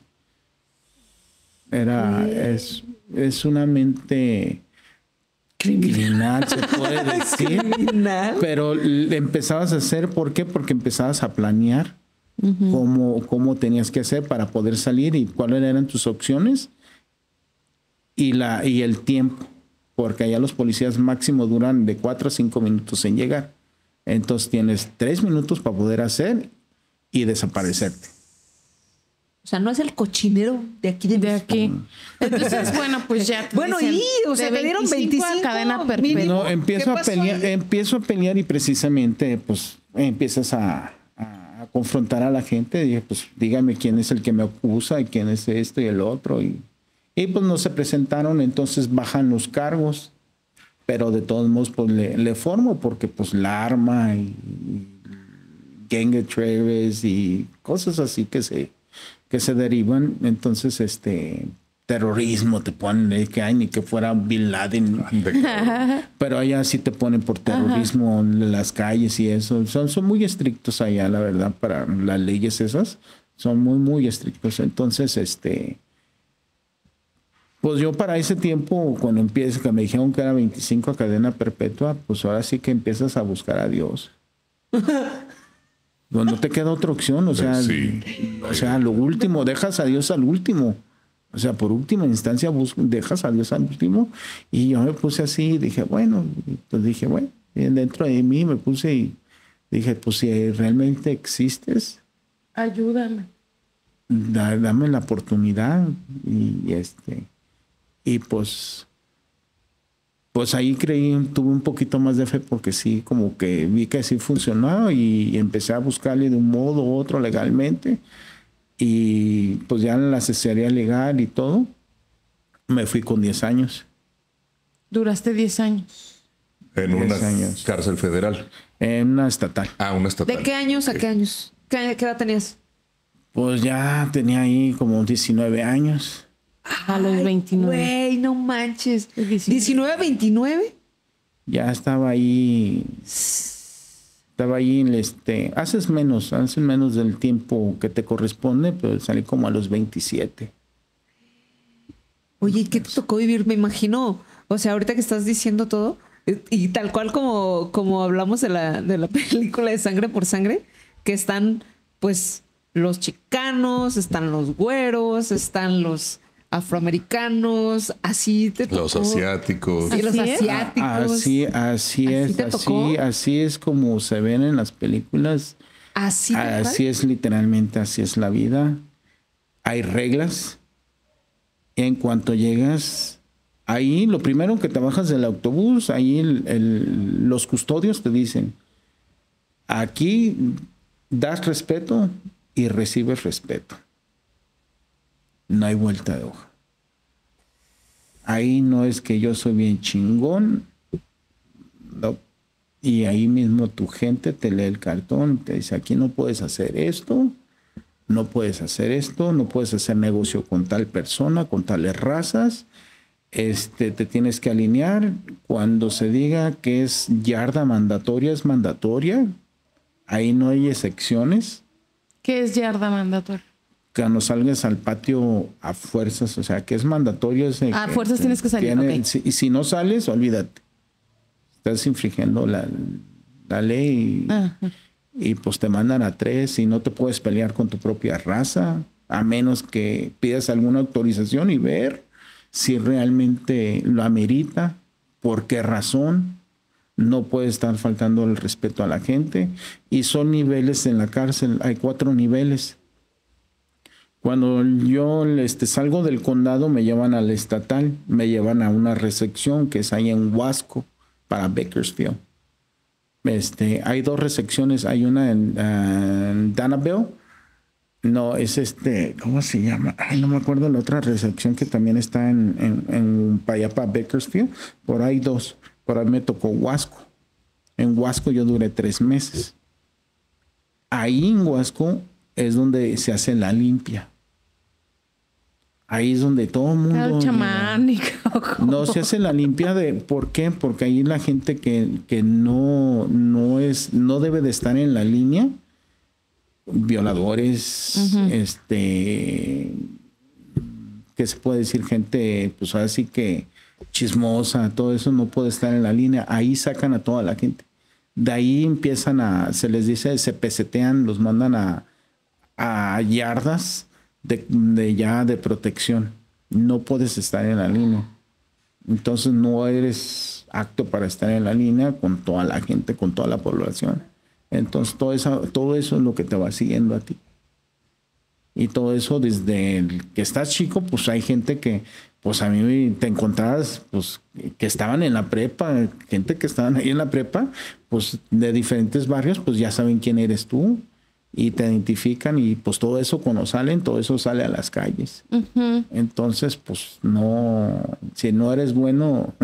Era, es, es una mente criminal, se puede decir. Criminal. Pero le empezabas a hacer, ¿por qué? Porque empezabas a planear uh-huh. cómo, cómo tenías que hacer para poder salir y cuáles eran tus opciones y, la, y el tiempo. Porque allá los policías máximo duran de cuatro a cinco minutos en llegar. Entonces tienes tres minutos para poder hacer y desaparecerte. O sea, no es el cochinero de aquí de, de aquí. Entonces, bueno, pues ya. Bueno, dicen, y, o sea, te dieron veinticinco a cadena perpetua. No, empiezo a pelear, ahí? empiezo a pelear y precisamente, pues, empiezas a, a, a confrontar a la gente. Dije, pues, dígame quién es el que me acusa y quién es esto y el otro. Y, y pues no se presentaron, entonces bajan los cargos. Pero de todos modos, pues, le, le formo porque, pues, la arma y, y gang of Travis y cosas así que se... que se derivan, entonces este terrorismo te ponen, que hay ni que fuera Bin Laden, pero allá sí te ponen por terrorismo en las calles y eso, son, son muy estrictos allá, la verdad, para las leyes esas, son muy, muy estrictos, entonces este, pues yo para ese tiempo, cuando empiezo, que me dijeron que era veinticinco a cadena perpetua, pues ahora sí que empiezas a buscar a Dios. No te queda otra opción, o sea, sí. o sea, lo último, dejas a Dios al último. O sea, por última instancia bus- dejas a Dios al último. Y yo me puse así y dije, bueno, pues dije, bueno, y dentro de mí me puse y dije, pues si realmente existes, ayúdame. Da, dame la oportunidad. Y este, y pues... Pues ahí creí, tuve un poquito más de fe porque sí, como que vi que sí funcionaba y empecé a buscarle de un modo u otro legalmente. Y pues ya en la asesoría legal y todo, me fui con diez años. Duraste diez años. En una años. Cárcel federal. En una estatal. Ah, una estatal. ¿De qué años a qué años? ¿Qué, qué edad tenías? Pues ya tenía ahí como diecinueve años. A los veintinueve. Güey, no manches. diecinueve a veintinueve. Ya estaba ahí. Estaba ahí, este, haces menos, haces menos del tiempo que te corresponde, pero salí como a los veintisiete. Oye, ¿qué te tocó vivir? Me imagino, o sea, ahorita que estás diciendo todo, y tal cual como, como hablamos de la, de la película de Sangre por Sangre, que están, pues, los chicanos, están los güeros, están los afroamericanos, así te tocó. Los asiáticos. Sí, los asiáticos. Así, así es, ¿Así, así, así es como se ven en las películas. Así, así es literalmente, así es la vida. Hay reglas. En cuanto llegas ahí, lo primero que te bajas del autobús, ahí el, el, los custodios te dicen, aquí das respeto y recibes respeto. No hay vuelta de hoja. Ahí no es que yo soy bien chingón. No. Y ahí mismo tu gente te lee el cartón, te dice, aquí no puedes hacer esto, no puedes hacer esto, no puedes hacer negocio con tal persona, con tales razas. Este, te tienes que alinear. Cuando se diga que es yarda mandatoria, es mandatoria. Ahí no hay excepciones. ¿Qué es yarda mandatoria? Que no salgas al patio a fuerzas, o sea, que es mandatorio. Es a fuerzas tienes que salir, tiene, okay. si, y si no sales, olvídate. Estás infringiendo la, la ley y, y pues te mandan a tres y no te puedes pelear con tu propia raza, a menos que pidas alguna autorización y ver si realmente lo amerita, por qué razón. No puede estar faltando el respeto a la gente. Y son niveles en la cárcel, hay cuatro niveles. Cuando yo este, salgo del condado, me llevan al estatal, me llevan a una recepción que es ahí en Wasco, para Bakersfield. Este, hay dos recepciones, hay una en, uh, en Danville, no, es este, ¿cómo se llama? Ay, no me acuerdo la otra recepción que también está en, en, en para allá, para Bakersfield, por ahí dos, por ahí me tocó Wasco. En Wasco yo duré tres meses. Ahí en Wasco es donde se hace la limpia. Ahí es donde todo el mundo... El chamánico. No se hace la limpia de... ¿Por qué? Porque ahí la gente que, que no, no, es, no debe de estar en la línea violadores, uh-huh. este, ¿qué se puede decir? Gente, pues así que chismosa, todo eso no puede estar en la línea. Ahí sacan a toda la gente. De ahí empiezan a, se les dice, se pesetean, los mandan a, a yardas de, de ya de protección. No puedes estar en la línea. Entonces no eres apto para estar en la línea con toda la gente, con toda la población. Entonces todo eso, todo eso es lo que te va siguiendo a ti. Y todo eso desde el que estás chico, pues hay gente que, pues a mí te encontrabas, pues que estaban en la prepa, gente que estaban ahí en la prepa, pues de diferentes barrios, pues ya saben quién eres tú y te identifican y pues todo eso cuando salen, todo eso sale a las calles. Uh-huh. Entonces, pues no, si no eres bueno,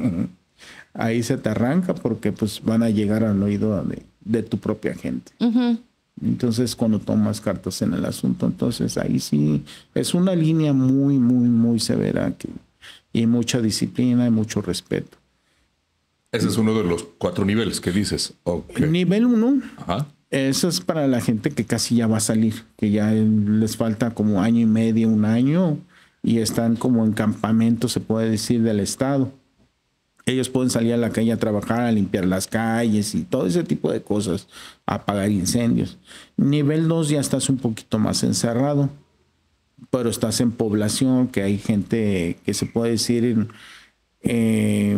ahí se te arranca porque pues van a llegar al oído de, de tu propia gente. Uh-huh. Entonces, cuando tomas cartas en el asunto, entonces ahí sí es una línea muy, muy, muy severa que, y mucha disciplina y mucho respeto. Ese es uno de los cuatro niveles que dices. Okay. Nivel uno, ajá. Eso es para la gente que casi ya va a salir, que ya les falta como año y medio, un año, y están como en campamento, se puede decir, del Estado. Ellos pueden salir a la calle a trabajar, a limpiar las calles y todo ese tipo de cosas, a apagar incendios. Nivel dos ya estás un poquito más encerrado, pero estás en población, que hay gente que se puede decir eh,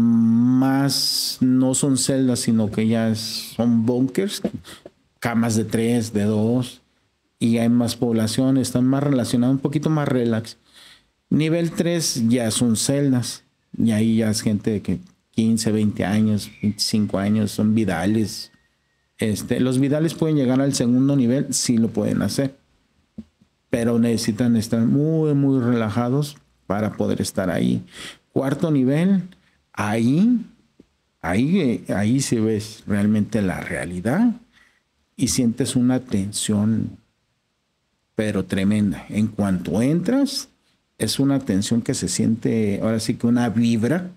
más, no son celdas, sino que ya son bunkers, camas de tres, de dos, y hay más población, están más relacionados, un poquito más relax. Nivel tres ya son celdas. Y ahí ya es gente de que quince, veinte años, veinticinco años, son vidales. Este, los vidales pueden llegar al segundo nivel, sí lo pueden hacer. Pero necesitan estar muy, muy relajados para poder estar ahí. Cuarto nivel, ahí, ahí, ahí sí ves realmente la realidad y sientes una tensión, pero tremenda. En cuanto entras, es una tensión que se siente, ahora sí que una vibra,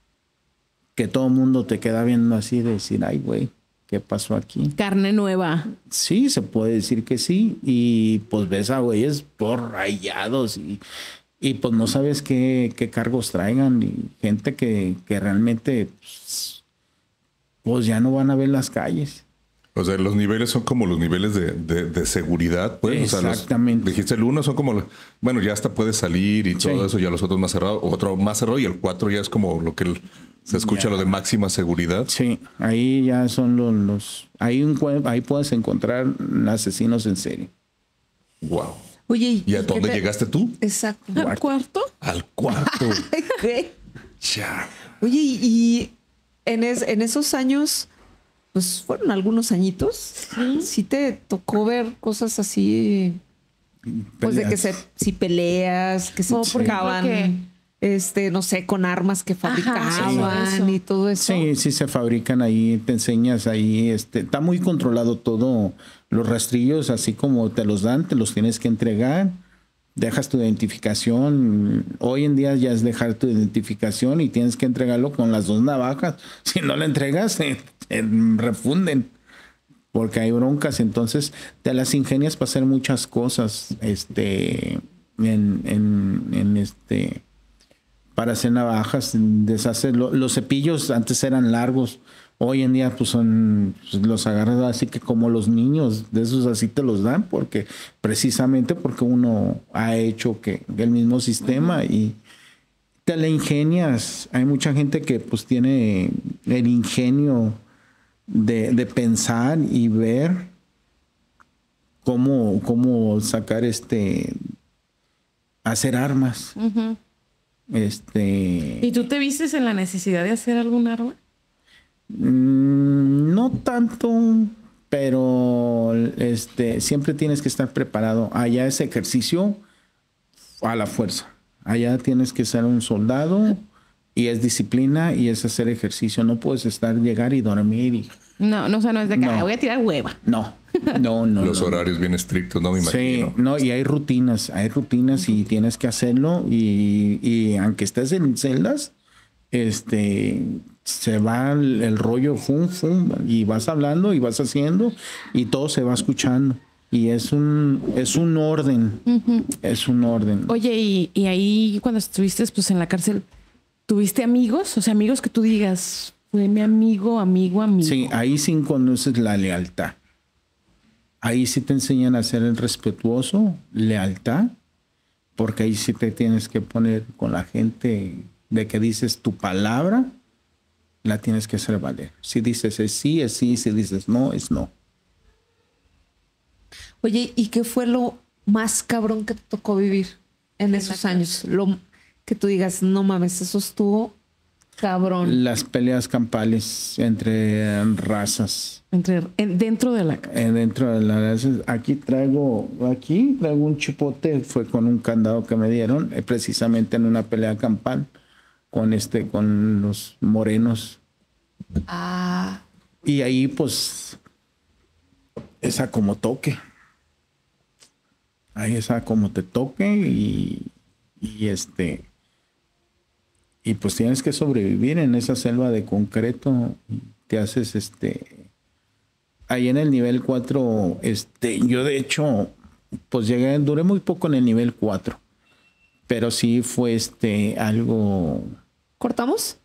que todo el mundo te queda viendo así, de decir, ay, güey, ¿qué pasó aquí? Carne nueva. Sí, se puede decir que sí. Y pues ves a güeyes por rayados y, y pues no sabes qué, qué cargos traigan. Y gente que, que realmente pues, pues ya no van a ver las calles. O sea, los niveles son como los niveles de, de, de seguridad, pues. Exactamente. O sea, los, dijiste el uno son como, bueno, ya hasta puedes salir y sí. todo eso, ya los otros más cerrados, otro más cerrado, y el cuatro ya es como lo que el, se escucha, ya. Lo de máxima seguridad. Sí, ahí ya son los, los ahí, un, ahí puedes encontrar asesinos en serie. Wow. Oye, ¿y a dónde te... llegaste tú? Exacto. ¿Al cuarto? Al cuarto. ¿Qué? Ya. Oye, y en, es, en esos años, pues fueron algunos añitos, ¿sí? ¿Sí te tocó ver cosas así? Peleas. Pues de que se, si peleas, que se fabricaban, sí. este, no sé, con armas que fabricaban. Ajá, sí, y todo eso. Sí, sí se fabrican ahí, te enseñas ahí, este, está muy controlado todo, los rastrillos, así como te los dan, te los tienes que entregar. Dejas tu identificación. Hoy en día ya es dejar tu identificación y tienes que entregarlo con las dos navajas. Si no la entregas, eh, eh, refunden. Porque hay broncas. Entonces te las ingenias para hacer muchas cosas. Este, en, en, en este, para hacer navajas, deshacer. Los cepillos antes eran largos. Hoy en día pues son, pues, los agarras así que como los niños, de esos así te los dan, porque precisamente porque uno ha hecho que el mismo sistema uh-huh. y te la ingenias. Hay mucha gente que pues tiene el ingenio de, de pensar y ver cómo, cómo sacar este, hacer armas. Uh-huh. Este. ¿Y tú te vistes en la necesidad de hacer algún arma? No tanto, pero este, siempre tienes que estar preparado. Allá es ejercicio a la fuerza. Allá tienes que ser un soldado y es disciplina y es hacer ejercicio. No puedes estar, llegar y dormir. Y... No, no, o sea, no es de que no. voy a tirar hueva. No, no, no. Los no, horarios no. bien estrictos, no me imagino. Sí, no, y hay rutinas, hay rutinas y tienes que hacerlo. Y, y aunque estés en celdas, este... se va el, el rollo, fum, fum, y vas hablando y vas haciendo y todo se va escuchando. Y es un, es un orden. Ujú. Es un orden. Oye, y, y ahí cuando estuviste pues en la cárcel, ¿tuviste amigos? O sea, amigos que tú digas, fue mi amigo, amigo, amigo. Sí, ahí sí conoces la lealtad. Ahí sí te enseñan a ser el respetuoso, lealtad, porque ahí sí te tienes que poner con la gente de que dices tu palabra, la tienes que hacer valer. Si dices es sí, es sí, si dices no, es no. Oye, ¿y qué fue lo más cabrón que te tocó vivir en esos años? Lo que tú digas, no mames, eso estuvo cabrón. Las peleas campales entre razas. Entre, en- dentro de la cárcel. Eh, dentro de la raza, aquí traigo, aquí traigo un chipote, fue con un candado que me dieron, eh, precisamente en una pelea campal con este, con los morenos. Ah, Y ahí, pues, esa como toque. Ahí esa como te toque y, y este. Y pues tienes que sobrevivir en esa selva de concreto. Te haces este. Ahí en el nivel cuatro, este, yo de hecho, pues llegué, duré muy poco en el nivel cuatro. Pero sí fue este algo. ¿cortamos?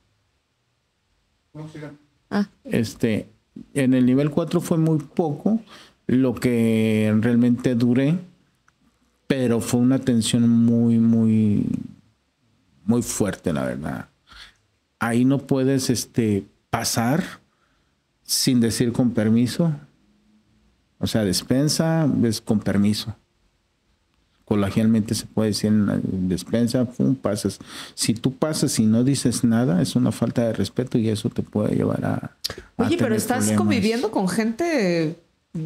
Ah, Este, en el nivel cuatro fue muy poco lo que realmente duré, pero fue una tensión muy, muy, muy fuerte, la verdad. Ahí no puedes este, pasar sin decir con permiso. O sea, despensa es con permiso. Coloquialmente se puede decir en la despensa, pum, pasas. Si tú pasas y no dices nada, es una falta de respeto y eso te puede llevar a. a oye, pero tener estás problemas. conviviendo con gente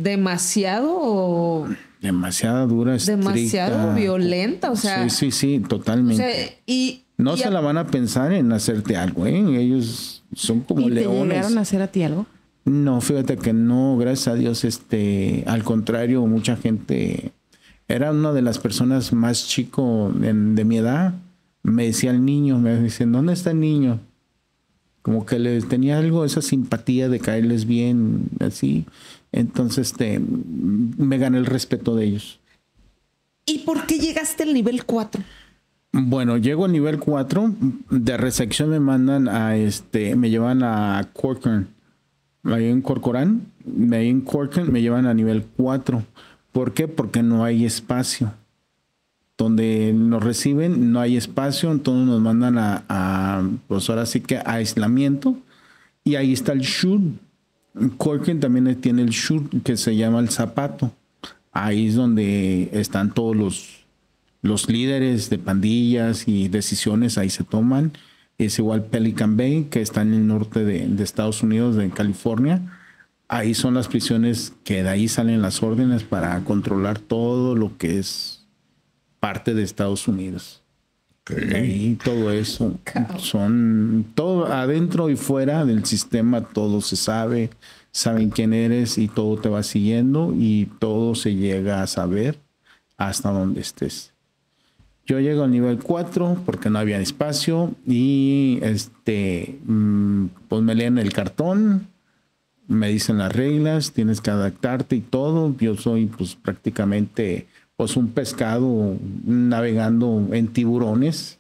demasiado, Demasiada dura, demasiado estricta. violenta, o sea, Sí, sí, sí, o totalmente. sea, y no y se a- la van a pensar en hacerte algo, ¿eh? Ellos son como ¿Y te leones. llegaron a hacer a ti algo? No, fíjate que no, gracias a Dios, este, al contrario, mucha gente, era una de las personas más chico en- de mi edad, me decía el niño, me dicen, ¿dónde está el niño? Como que les tenía algo, esa simpatía de caerles bien, así. Entonces, este, me gané el respeto de ellos. ¿y por qué llegaste al nivel cuatro? Bueno, llego al nivel cuatro, de recepción me mandan a este, me llevan a Corcoran, ahí en Corcoran, ahí en Corcoran me llevan a nivel cuatro. ¿Por qué? Porque no hay espacio. Donde nos reciben no hay espacio, entonces nos mandan a, a pues ahora sí que a aislamiento y ahí está el shoot. Corcoran también tiene el shoot que se llama el zapato. Ahí es donde están todos los los líderes de pandillas y decisiones ahí se toman. Es igual Pelican Bay, que está en el norte de, de Estados Unidos, de California. Ahí son las prisiones que de ahí salen las órdenes para controlar todo lo que es parte de Estados Unidos. Y ahí todo eso son todo adentro y fuera del sistema, todo se sabe, saben quién eres y todo te va siguiendo y todo se llega a saber hasta donde estés. Yo llego al nivel cuatro porque no había espacio y este mm, pues me leen el cartón, me dicen las reglas, tienes que adaptarte y todo. Yo soy pues prácticamente pues un pescado navegando en tiburones.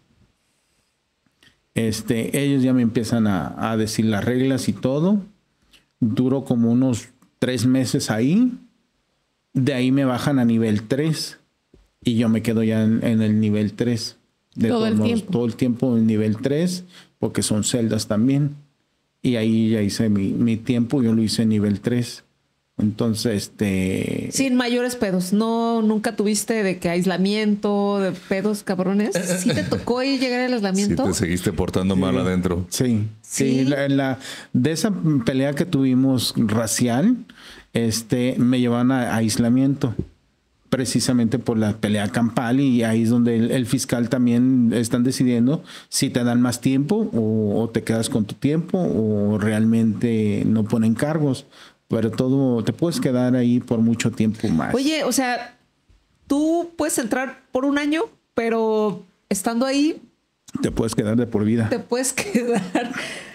Este, ellos ya me empiezan a, a decir las reglas y todo. Duro como unos tres meses ahí. De ahí me bajan a nivel tres. Y yo me quedo ya en, en el nivel tres. De Todo todos el modos, tiempo. todo el tiempo en nivel tres, porque son celdas también. Y ahí ya hice mi, mi tiempo, yo lo hice en nivel tres. Entonces, este... Sin mayores pedos. No, nunca tuviste de que aislamiento, de pedos cabrones. ¿Sí te tocó ahí llegar al Si aislamiento? te seguiste portando mal adentro. Sí, sí, Sí. la, la- de esa pelea que tuvimos racial, este, me llevan a, a aislamiento, precisamente por la pelea campal, y ahí es donde el, el fiscal también están decidiendo si te dan más tiempo o, o te quedas con tu tiempo o realmente no ponen cargos, pero todo, te puedes quedar ahí por mucho tiempo más. Oye, o sea, tú puedes entrar por un año, pero estando ahí Te puedes quedar de por vida. te puedes quedar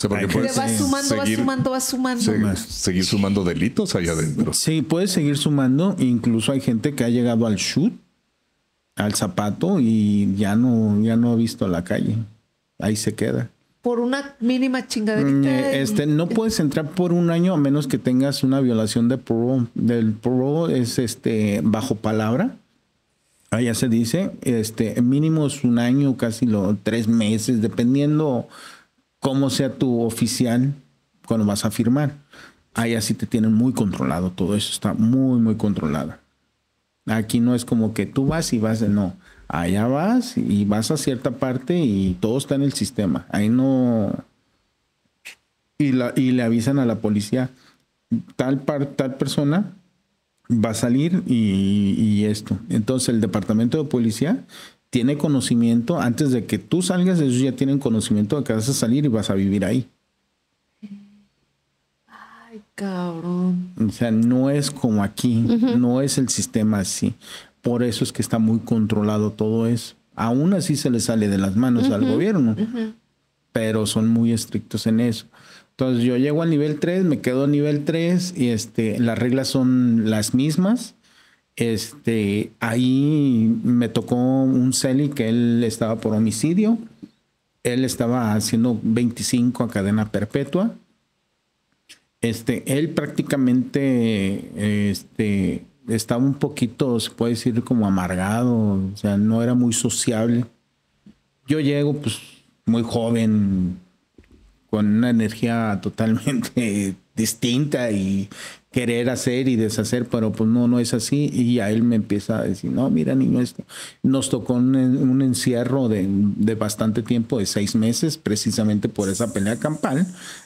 sea, porque Hay que- puedes Te vas sumando, vas seguir- sumando, vas sumando. se- seguir sumando delitos allá adentro. Sí, puedes seguir sumando. Incluso hay gente que ha llegado al shoot, al zapato, y ya no, ya no ha visto la calle. Ahí se queda. Por una mínima chingaderita. Eh, Este, no puedes entrar por un año a menos que tengas una violación de parole. Del parole es este bajo palabra. Allá se dice, este, mínimo es un año, casi lo, tres meses, dependiendo cómo sea tu oficial cuando vas a firmar. Allá sí te tienen muy controlado, todo eso está muy, muy controlado. Aquí no es como que tú vas y vas de no. Allá vas y vas a cierta parte y todo está en el sistema. Ahí no. Y, la, y le avisan a la policía, tal, par, tal persona va a salir y, y esto. Entonces el departamento de policía tiene conocimiento, antes de que tú salgas, ellos ya tienen conocimiento de que vas a salir y vas a vivir ahí. Ay, cabrón. O sea, no es como aquí, uh-huh. no es el sistema así. Por eso es que está muy controlado todo eso. Aún así se le sale de las manos uh-huh. al gobierno, uh-huh. pero son muy estrictos en eso. Entonces yo llego al nivel tres, me quedo a nivel tres y este, las reglas son las mismas. Este, ahí me tocó un celi que él estaba por homicidio. Él estaba haciendo veinticinco a cadena perpetua. Este, él prácticamente este, estaba un poquito, se puede decir, como amargado, o sea, no era muy sociable. Yo llego, pues, muy joven, con una energía totalmente distinta y querer hacer y deshacer, pero pues no, no es así. Y a él me empieza a decir, no, mira, niño, esto. Nos tocó un, un encierro de, de bastante tiempo, de seis meses, precisamente por esa pelea campal.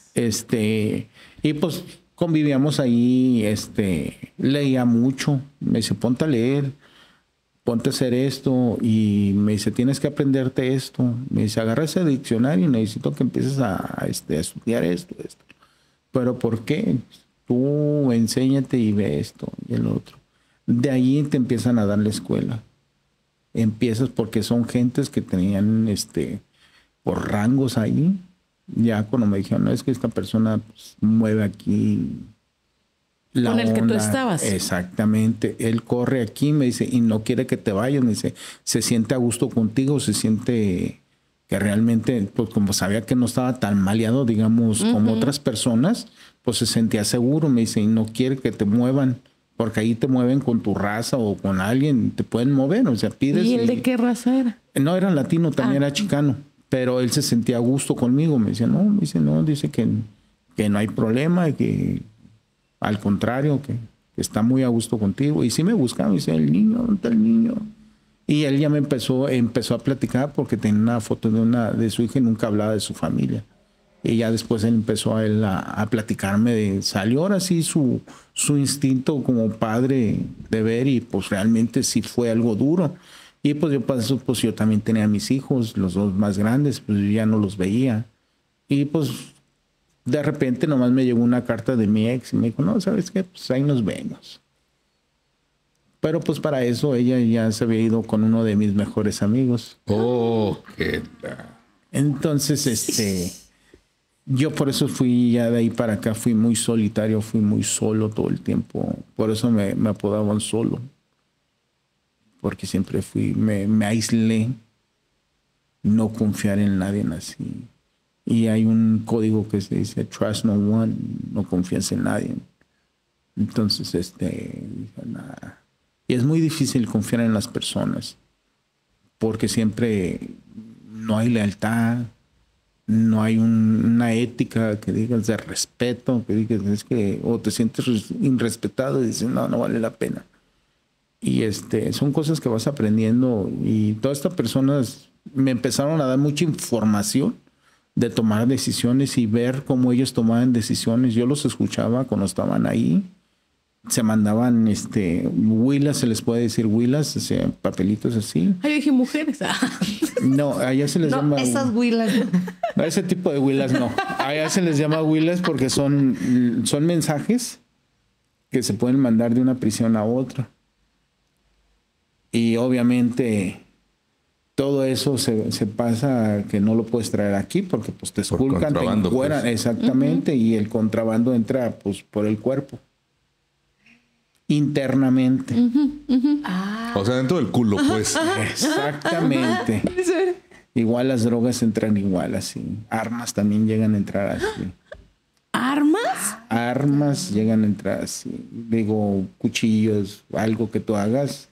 Este, y pues convivíamos ahí, este, leía mucho, me dice, ponte a leer, ponte a hacer esto, y me dice, tienes que aprenderte esto, me dice, agarra ese diccionario y necesito que empieces a, a, este, a estudiar esto, esto. Pero ¿por qué? Tú enséñate y ve esto y el otro. De ahí te empiezan a dar la escuela. Empiezas porque son gentes que tenían, este, por rangos ahí. Ya cuando me dijeron, no, es que esta persona pues, mueve aquí la con el onda. Que tú estabas. Exactamente. Él corre aquí, me dice, y no quiere que te vayas. Me dice, se siente a gusto contigo, se siente que realmente, pues como sabía que no estaba tan maleado, digamos, uh-huh. como otras personas, pues se sentía seguro. Me dice, y no quiere que te muevan, porque ahí te mueven con tu raza o con alguien, te pueden mover, o sea, pides. ¿Y él y... de qué raza era? No, era latino, también ah. era chicano. Pero él se sentía a gusto conmigo. Me dice, no, me dice, no, dice que, que no hay problema, que al contrario, que, que está muy a gusto contigo. Y sí me buscaba, me dice, el niño, ¿dónde está el niño? Y él ya me empezó, empezó a platicar porque tenía una foto de una de su hija y nunca hablaba de su familia. Y ya después él empezó a, él a, a platicarme de, salió ahora sí su, su instinto como padre de ver, y pues realmente sí fue algo duro. Y pues yo, pues, pues yo también tenía a mis hijos, los dos más grandes, pues yo ya no los veía. Y pues de repente nomás me llegó una carta de mi ex y me dijo, no, ¿sabes qué? Pues ahí nos vemos. Pero pues para eso ella ya se había ido con uno de mis mejores amigos. Oh, qué tal. Entonces, este, yo por eso fui ya de ahí para acá, fui muy solitario, fui muy solo todo el tiempo. Por eso me, me apodaban solo. Porque siempre fui, me, me aislé, no confiar en nadie así. Y hay un código que se dice, trust no one, no confías en nadie. Entonces, este, dije, nada. Y es muy difícil confiar en las personas, porque siempre no hay lealtad, no hay un, una ética que digas de respeto, que digas, es que, o te sientes irrespetado y dices, no, no vale la pena. Y este, son cosas que vas aprendiendo, y todas estas personas me empezaron a dar mucha información de tomar decisiones y ver cómo ellos tomaban decisiones. Yo los escuchaba cuando estaban ahí. Se mandaban este, huilas, se les puede decir huilas, o sea, papelitos así. Ay, yo dije mujeres. No, allá se les no, llama... esas huilas. No, ese tipo de huilas no. Allá se les llama huilas porque son, son mensajes que se pueden mandar de una prisión a otra. Y obviamente todo eso se, se pasa a que no lo puedes traer aquí porque pues te Por esculcan, te contrabando, encueran, pues. exactamente, uh-huh. y el contrabando entra pues por el cuerpo. Internamente. Uh-huh, uh-huh. Ah. O sea, dentro del culo, pues. Exactamente. Igual las drogas entran igual así. Armas también llegan a entrar así. ¿Armas? Armas llegan a entrar así. Digo, cuchillos, algo que tú hagas.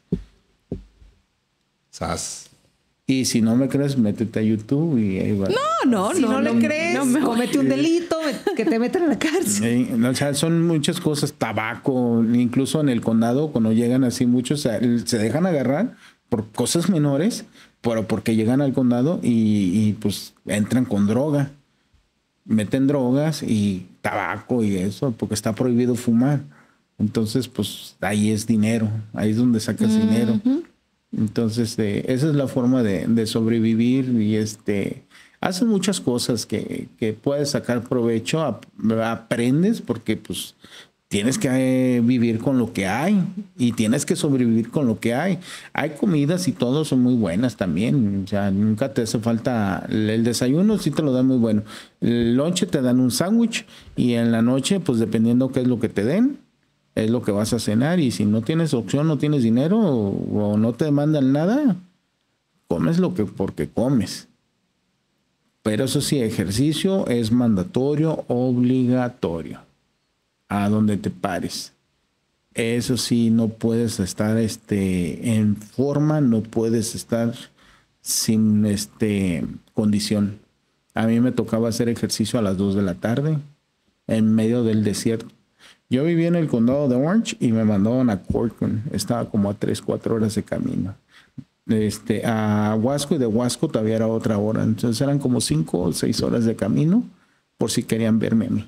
Sas. Y si no me crees, métete a YouTube y ahí va. No, no, Si no, no, le no, crees, no me comete un delito, que te metan a la cárcel. Sí, o sea, son muchas cosas, tabaco, incluso en el condado, cuando llegan así muchos, se dejan agarrar por cosas menores, pero porque llegan al condado y, y pues entran con droga. Meten drogas y tabaco y eso, porque está prohibido fumar. Entonces, pues ahí es dinero, ahí es donde sacas uh-huh. dinero. Entonces, eh, esa es la forma de, de sobrevivir y este, haces muchas cosas que, que puedes sacar provecho, ap- aprendes porque pues tienes que eh, vivir con lo que hay y tienes que sobrevivir con lo que hay. Hay comidas y todo son muy buenas también, o sea, nunca te hace falta, el desayuno sí te lo dan muy bueno, el lonche te dan un sándwich y en la noche pues dependiendo qué es lo que te den, es lo que vas a cenar y si no tienes opción, no tienes dinero o, o no te mandan nada, comes lo que porque comes. Pero eso sí, ejercicio es mandatorio, obligatorio, a donde te pares. Eso sí, no puedes estar este, en forma, no puedes estar sin este, condición. A mí me tocaba hacer ejercicio a las dos de la tarde en medio del desierto. Yo vivía en el condado de Orange y me mandaban a Corcoran. Estaba como a tres, cuatro horas de camino. Este, a Huasco y de Huasco todavía era otra hora. Entonces eran como cinco o seis horas de camino por si querían verme a mí.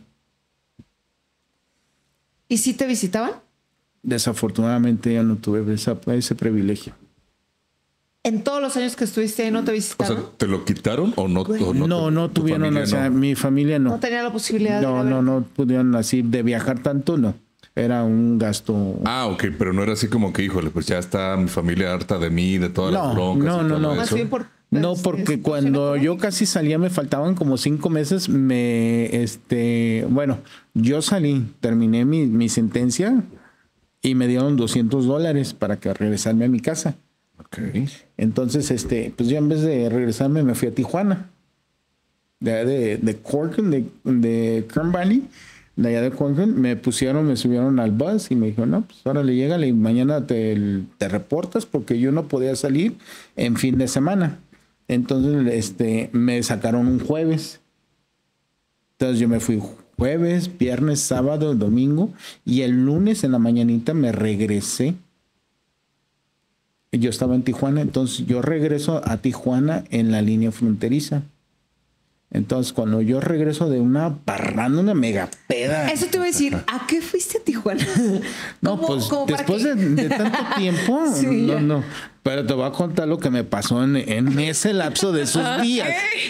¿Y si te visitaban? Desafortunadamente yo no tuve esa, ese privilegio. ¿En todos los años que estuviste ahí no te O visitaron? sea, ¿te lo quitaron o no? O No, no, te- no tu tuvieron, familia o sea, no? mi familia no. No tenía la posibilidad de ir No, a no, verte. no pudieron así de viajar tanto, no. Era un gasto. Ah, ok, pero no era así como que, híjole, pues ya está mi familia harta de mí, de todas No, las broncas. no, y no, todo no. eso. Más bien por... No, este, porque situación cuando yo económica. casi salía me faltaban como cinco meses. Me, este, bueno, yo salí, terminé mi, mi sentencia y me dieron doscientos dólares para que regresarme a mi casa. Ok. Entonces, este, pues yo en vez de regresarme me fui a Tijuana, de de, de Corcoran, de, de Kern Valley, de allá de Corcoran, me pusieron, me subieron al bus y me dijeron, no, pues órale, llégale y mañana te, te reportas porque yo no podía salir en fin de semana. Entonces, este, me sacaron un jueves. Entonces yo me fui jueves, viernes, sábado, domingo y el lunes en la mañanita me regresé. Yo estaba en Tijuana, entonces yo regreso a Tijuana en la línea fronteriza. Entonces, cuando yo regreso de una parranda, una mega peda. Eso te iba a decir, ¿a qué fuiste a Tijuana? No, ¿Cómo- pues cómo para después qué? de, de tanto tiempo, Sí, no, ya. no. Pero te voy a contar lo que me pasó en, en ese lapso de esos días.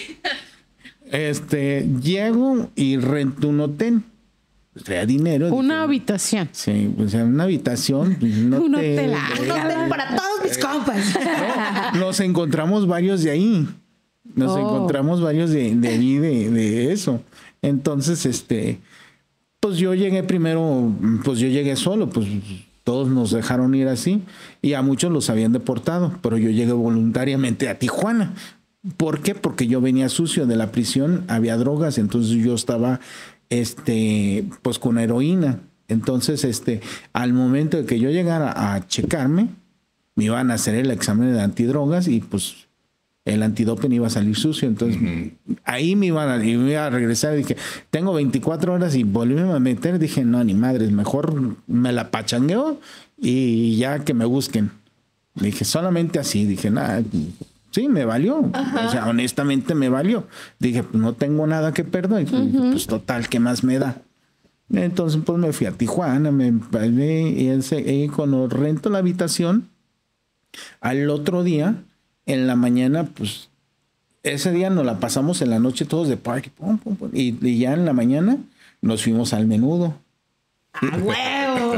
Este, llego y rento un hotel. Pues, traía dinero. Una dije, habitación. Sí, o sea, una habitación. No Un te- hotel. Un hotel para todos mis compas. No, nos encontramos varios de ahí. Nos Oh. encontramos varios de, de ahí, de, de eso. Entonces, este, pues yo llegué primero, pues yo llegué solo, pues todos nos dejaron ir así y a muchos los habían deportado, pero yo llegué voluntariamente a Tijuana. ¿Por qué? Porque yo venía sucio de la prisión, había drogas, entonces yo estaba, este, pues con heroína. Entonces, este, al momento de que yo llegara a checarme, me iban a hacer el examen de antidrogas y pues el antidoping iba a salir sucio. Entonces, uh-huh. ahí me iban a, me iba a regresar y dije, tengo veinticuatro horas y volví a meter. Dije, no, ni madres, mejor me la pachangueo y ya que me busquen. Dije, solamente así. Dije, nada, sí, me valió. Ajá. O sea, honestamente me valió. Dije, pues no tengo nada que perder. Uh-huh. Pues total, ¿qué más me da? Entonces, pues me fui a Tijuana, me y, ese, y cuando rento la habitación, al otro día, en la mañana, pues, ese día nos la pasamos en la noche todos de party, pum, pum, pum, y, y ya en la mañana nos fuimos al menudo. ¡A huevo!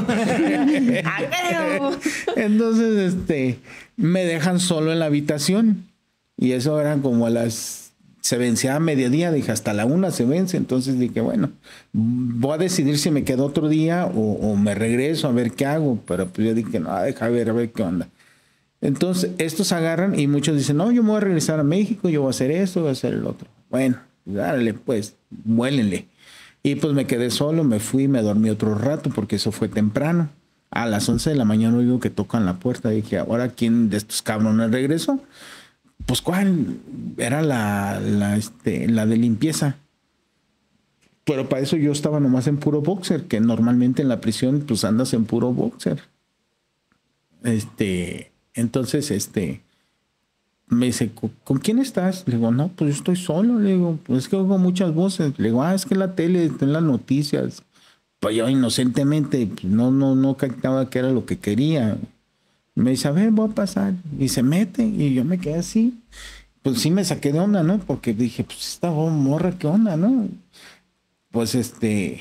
¡A huevo! Entonces, este, me dejan solo en la habitación. Y eso era como a las... Se vencía a mediodía, dije, hasta la una se vence. Entonces dije, bueno, voy a decidir si me quedo otro día o, o me regreso a ver qué hago. Pero pues yo dije, no, deja ver, a ver qué onda. Entonces, estos agarran y muchos dicen, no, yo me voy a regresar a México, yo voy a hacer esto, voy a hacer el otro. Bueno, dárale, pues, vuélenle. Y pues me quedé solo, me fui, me dormí otro rato porque eso fue temprano. A las once de la mañana oigo que tocan la puerta. Dije, ¿ahora quién de estos cabrones regresó? Pues, ¿cuál? Era la, la, este, la de limpieza. Pero para eso yo estaba nomás en puro boxer, que normalmente en la prisión pues andas en puro boxer. Este, entonces, este, me dice, ¿con quién estás? Le digo, no, pues yo estoy solo. Le digo, pues es que oigo muchas voces. Le digo, ah, es que la tele, está en las noticias. Pues yo inocentemente no, no, no captaba qué era lo que quería. Me dice, a ver, voy a pasar. Y se mete y yo me quedé así. Pues sí me saqué de onda, ¿no? Porque dije, pues esta morra, ¿qué onda, no? Pues este...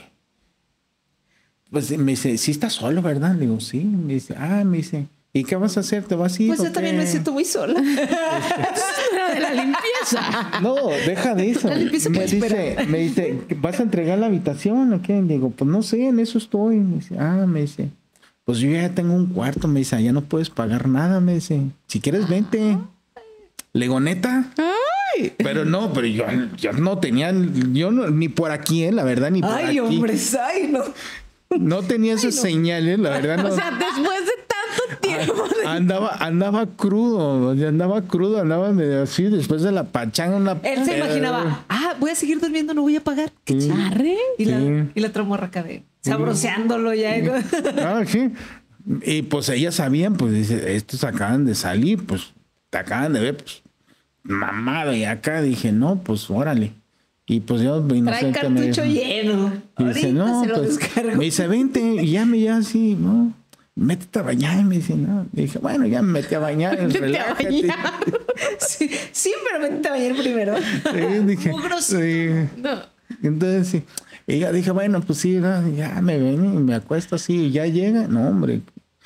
Pues me dice, sí estás solo, ¿verdad? Le digo, sí. Me dice, ah, me dice, ¿y qué vas a hacer? ¿Te vas a ir? Pues yo también me siento muy sola. Era de la limpieza. No, deja de eso. La limpieza Me puede dice, esperar. me dice, ¿vas a entregar la habitación o qué? Le digo, pues no sé, en eso estoy. Me dice, ah, me dice, pues yo ya tengo un cuarto. Me dice, ya no puedes pagar nada. Me dice, si quieres, vente. Le digo, ¿neta? Ay. Pero no, pero yo, yo no tenía, yo no, ni por aquí, eh, la verdad, ni por Ay, aquí. hombres, ay, no. No tenía esas señales, la verdad. No. O sea, después de tanto tiempo. de- Andaba, andaba crudo, o sea, andaba crudo, andaba medio así, después de la pachanga, una... Él se imaginaba, ah, voy a seguir durmiendo, no voy a pagar. Qué chido. Arre. Y, la, Sí. y la otra morra acá de sabroseándolo ya. ¿no? Ah, sí. Y pues ellas sabían, pues dice, estos acaban de salir, pues te acaban de ver, pues mamado. Y acá dije, no, pues órale. Y pues yo Trae inocente cartucho me- lleno. y Ahorita dice, no, se lo pues, descargo. me dice, vente, y ya me, ya así, no, métete a bañar. Y me dice, no. Y dije, bueno, ya me metí a bañar. Métete a relájate. bañar. Sí, sí, pero vente a bañar primero. Sí, dije, Mugrosito. sí. No. Entonces, sí. Y ya dije, bueno, pues sí, no, ya me ven y me acuesto así, y ya llega, no, hombre.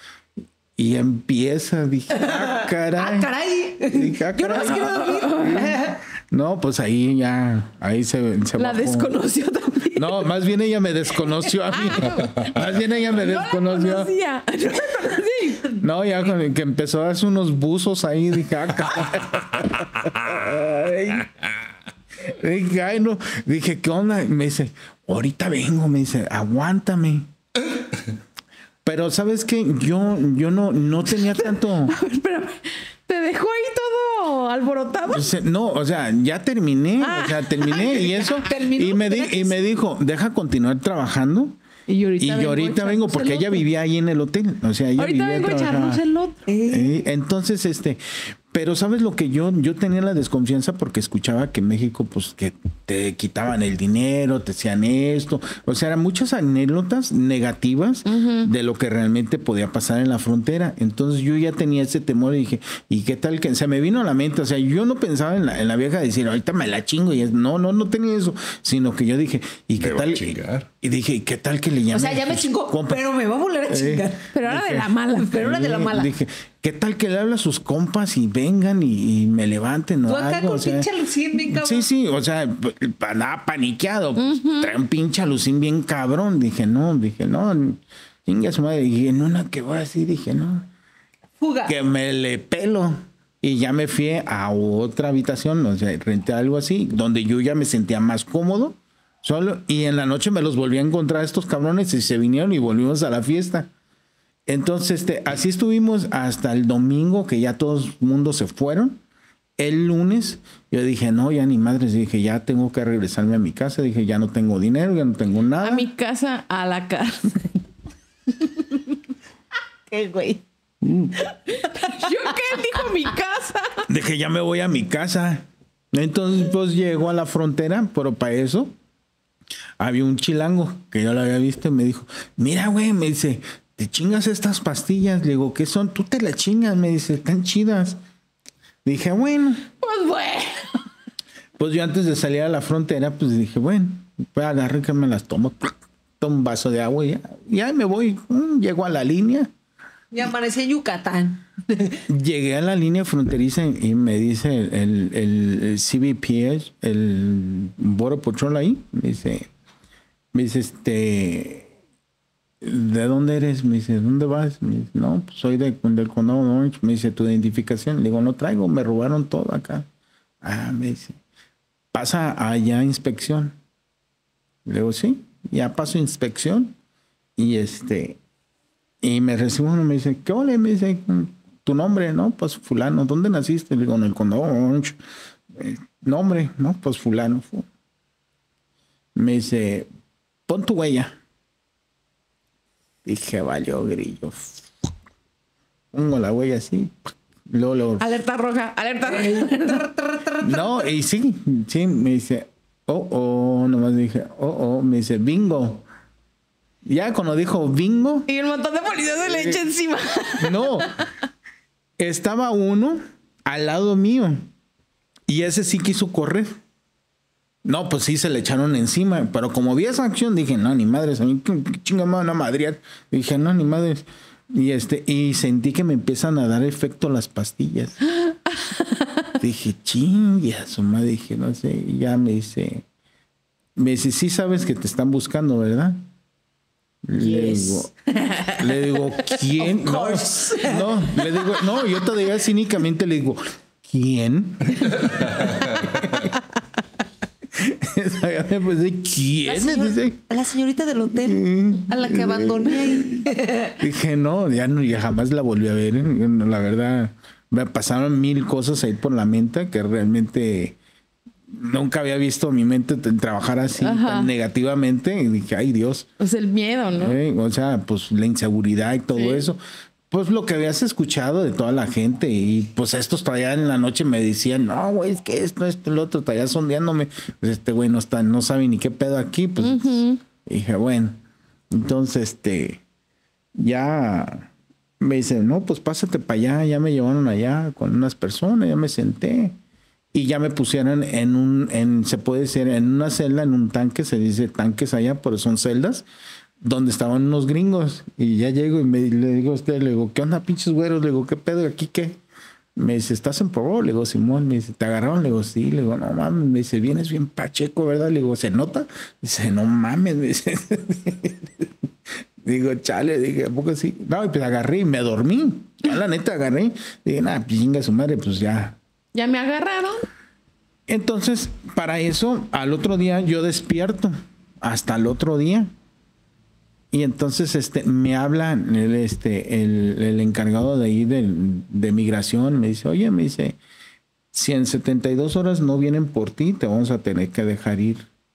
Y empieza, dije, ah, caray. Ah, caray. Dije, ah, Yo no caray. más quiero dormir. No, pues ahí ya, ahí se, se La bajó. desconoció también. No, más bien ella me desconoció a mí. Más bien ella me No la desconoció. conocía. No la conocí. No, ya con que empezó a hacer unos buzos ahí, dije, ah, caray. Dije, ay, no. Dije, ¿qué onda? Y me dice, ahorita vengo, me dice, aguántame. Pero, ¿sabes qué? Yo, yo no, no tenía tanto... A ver, espérame. ¿Te dejó ahí todo alborotado? O sea, no, o sea, ya terminé, Ah. o sea, terminé y eso. Terminó, y, me di- gracias. y me dijo, deja continuar trabajando. Y yo ahorita Y yo vengo a ahorita vengo echarnos porque el ella otro. vivía ahí en el hotel. O sea, ella Ahorita vivía vengo a trabajaba. echarnos el otro. Eh, entonces, este, pero ¿sabes lo que yo? Yo tenía la desconfianza porque escuchaba que en México, pues, que te quitaban el dinero, te hacían esto. O sea, eran muchas anécdotas negativas de lo que realmente podía pasar en la frontera. Entonces yo ya tenía ese temor y dije, ¿y qué tal que se me vino a la mente? O sea, yo no pensaba en la, en la vieja de decir, ahorita me la chingo. Y es, no, no, no tenía eso. Sino que yo dije, ¿y qué Me va a tal? chingar. Y dije, ¿y qué tal que le llame? O sea, ya me sus chingó, compas? pero me va a volver a chingar. Pero ahora de la mala. Pero ahora de la Sí, mala. Dije, ¿qué tal que le habla a sus compas y vengan y, y me levanten o Tú acá algo? con O sea, pinche alucín, bien cabrón. Sí, sí, o sea, p- andaba paniqueado. Pues, trae un pinche alucín bien cabrón. Dije, no, dije, no, chinga su madre. Dije, no, no, ¿qué voy a decir? Dije, no, Fuga. que me le pelo. Y ya me fui a otra habitación, o sea, renté algo así, donde yo ya me sentía más cómodo, solo. Y en la noche me los volví a encontrar estos cabrones y se vinieron y volvimos a la fiesta. Entonces, este, así estuvimos hasta el domingo, que ya todo el mundo se fueron. El lunes, yo dije, no, ya ni madres. Dije, ya tengo que regresarme a mi casa. Dije, ya no tengo dinero, ya no tengo nada. A mi casa, a la cárcel. ¿Qué, güey? ¿Yo qué? Dijo mi casa. Dije, ya me voy a mi casa. Entonces, pues llego a la frontera, pero para eso había un chilango que yo lo había visto y me dijo, mira, güey, me dice, te chingas estas pastillas. Le digo, ¿qué son? Tú te las chingas, me dice, están chidas. Dije, bueno. Pues bueno. Pues yo antes de salir a la frontera, pues dije, bueno, pues agarré que me las tomo. Tomo un vaso de agua y ya, ya me voy. Mm, Llego a la línea. Ya amanecí en Yucatán. Llegué a la línea fronteriza y me dice el, el, el C B P, el Border Patrol ahí, me dice, me dice, este, ¿de dónde eres? Me dice, ¿dónde vas? Me dice, no, pues soy de, del condado de Orange. Me dice, ¿tu identificación? Le digo, no traigo, me robaron todo acá. Ah, me dice, pasa allá a inspección. Le digo, sí, ya paso inspección. Y este, y me recibe uno, me dice, ¿qué ole? Me dice, ¿tu nombre? No, pues fulano. ¿Dónde naciste? Le digo, en el condado de Orange. Eh, nombre, no, pues fulano. Me dice, pon tu huella. Dije, valió grillo. Pongo la huella así. Luego, luego. Alerta roja, alerta roja. No, y sí, sí, me dice, oh, oh, nomás dije, oh, oh, me dice, bingo. Ya cuando dijo bingo. Y un montón de policías de leche encima. No, estaba uno al lado mío y ese sí quiso correr. No, pues sí se le echaron encima, pero como vi esa acción dije, no, ni madres, a mí qué chinga me van a madrear. Dije, no, ni madres. Y este, y sentí que me empiezan a dar efecto las pastillas. Dije, chinga, su madre, dije, no sé, y ya me dice, me dice, sí sabes que te están buscando, ¿verdad? Le Yes. digo, le digo, ¿quién? No, no, le digo, no, yo todavía cínicamente le digo, ¿quién? Pues, ¿quién? La, señor- Dice, la señorita del hotel a la que abandoné ahí. dije, no, ya no, ya jamás la volví a ver. La verdad, me pasaron mil cosas ahí por la mente que realmente nunca había visto mi mente t- trabajar así Ajá. tan negativamente. Y dije, ay Dios. Pues el miedo, ¿no? Eh, o sea, pues la inseguridad y todo Sí. eso. Pues lo que habías escuchado de toda la gente. Y pues estos todavía en la noche me decían, no, güey, es que esto, esto, lo otro, todavía sondeándome. Pues este güey no está, no sabe ni qué pedo aquí. Pues Ujú. dije, bueno. Entonces, este, ya me dicen, no, pues pásate para allá. Ya me llevaron allá con unas personas, ya me senté. Y ya me pusieron en un, en, se puede decir, en una celda, en un tanque, se dice tanques allá, pero son celdas, donde estaban unos gringos. Y ya llego y me, le digo a usted, le digo, ¿qué onda, pinches güeros? Le digo, ¿qué pedo? ¿Aquí qué? Me dice, ¿estás en parole? Le digo, Simón. Me dice, ¿te agarraron? Le digo, sí. Le digo, no mames. Me dice, vienes bien pacheco, ¿verdad? Le digo, ¿se nota? Dice, no mames. Me dice. Digo, chale, dije, ¿a poco sí? No, y pues agarré y me dormí. Ya, la neta, agarré. Dije, nada, chinga su madre, pues ya. Ya me agarraron. Entonces, para eso, al otro día yo despierto. Hasta el otro día. Y entonces este, me habla el, este, el, el encargado de ahí de, de migración. Me dice, oye, me dice, si en setenta y dos horas no vienen por ti, te vamos a tener que dejar ir.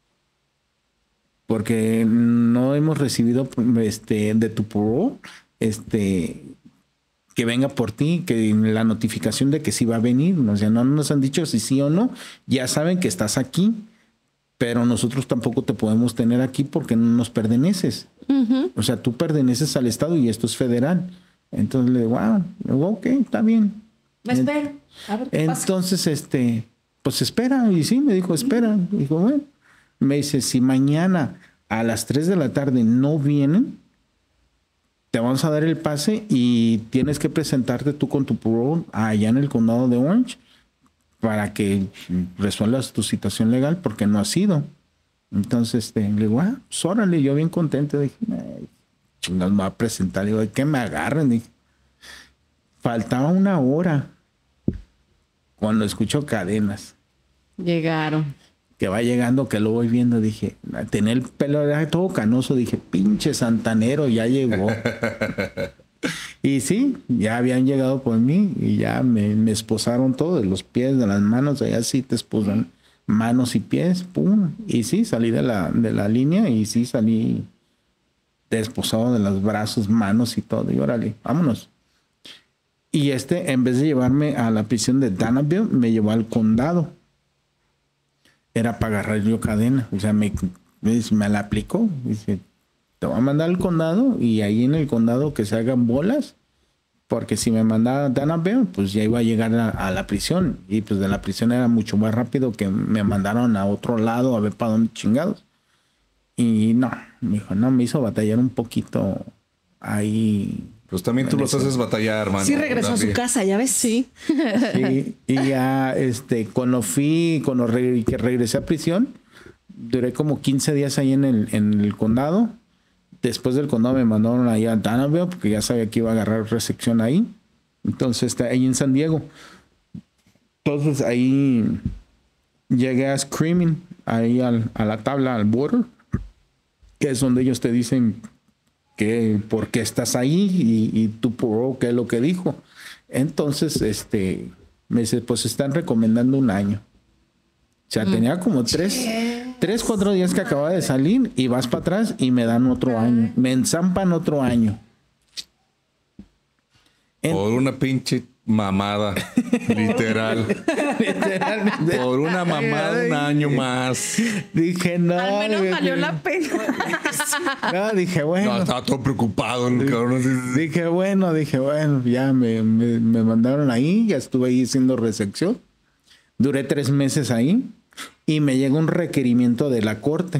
Porque no hemos recibido este, de tu parole, este, que venga por ti, que la notificación de que sí va a venir. O sea, no nos han dicho si sí o no. Ya saben que estás aquí, pero nosotros tampoco te podemos tener aquí porque no nos perteneces. Ujú. O sea, tú perteneces al Estado y esto es federal. Entonces le digo, ah, le digo, ok, está bien. Me espero. A ver qué pasa. Entonces, este, pues espera. Y sí, me dijo, espera. Dijo, bueno. Me dice, si mañana a las tres de la tarde no vienen, te vamos a dar el pase y tienes que presentarte tú con tu parole allá en el condado de Orange para que resuelvas tu situación legal porque no has ido. Entonces, este, le digo, ah, pues órale, yo bien contento. Dije, ay, chingados, me va a presentar. Le digo, que me agarren. Dije, faltaba una hora cuando escucho cadenas Llegaron. que va llegando, que lo voy viendo. Dije, tenía el pelo era todo canoso. Dije, pinche santanero, ya llegó. Y sí, ya habían llegado por mí y ya me, me esposaron todo, de los pies, de las manos, allá sí te esposan manos y pies, pum. Y sí, salí de la, de la línea y sí salí desposado de los brazos, manos y todo. Y órale, vámonos. Y este, en vez de llevarme a la prisión de Danville, me llevó al condado. Era para agarrar yo cadena. O sea, me, me, me la aplicó. Dice, te voy a mandar al condado y ahí en el condado que se hagan bolas. Porque si me mandaba a Danville, pues ya iba a llegar a, a la prisión. Y pues de la prisión era mucho más rápido que me mandaron a otro lado a ver para dónde chingados. Y no, me dijo, no, me hizo batallar un poquito ahí Pues también tú los haces batallar, hermano. Sí regresó a su casa, ¿ya ves? Sí. Sí, y ya, este, cuando fui, cuando re- que regresé a prisión, duré como quince días ahí en el, en el condado. Después del condado me mandaron allá a Danville, porque ya sabía que iba a agarrar recepción ahí. Entonces, está ahí en San Diego. Entonces, ahí llegué a Screaming, ahí al, a la tabla, al border, que es donde ellos te dicen que por qué estás ahí y, y tu parole, qué es lo que dijo. Entonces, este, me dice, pues están recomendando un año. O sea, mm. tenía como tres, tres, cuatro días que acababa de salir y vas para atrás y me dan otro año. Me enzampan otro año. En... Por una pinche mamada, literal. Literalmente. Por una mamada, un año más. Dije, no. Al menos valió la pena. No, dije, bueno. No, estaba todo preocupado. El cabrón. Dije, bueno, dije, bueno, ya me, me, me mandaron ahí, ya estuve ahí haciendo recepción. Duré tres meses ahí y me llega un requerimiento de la corte.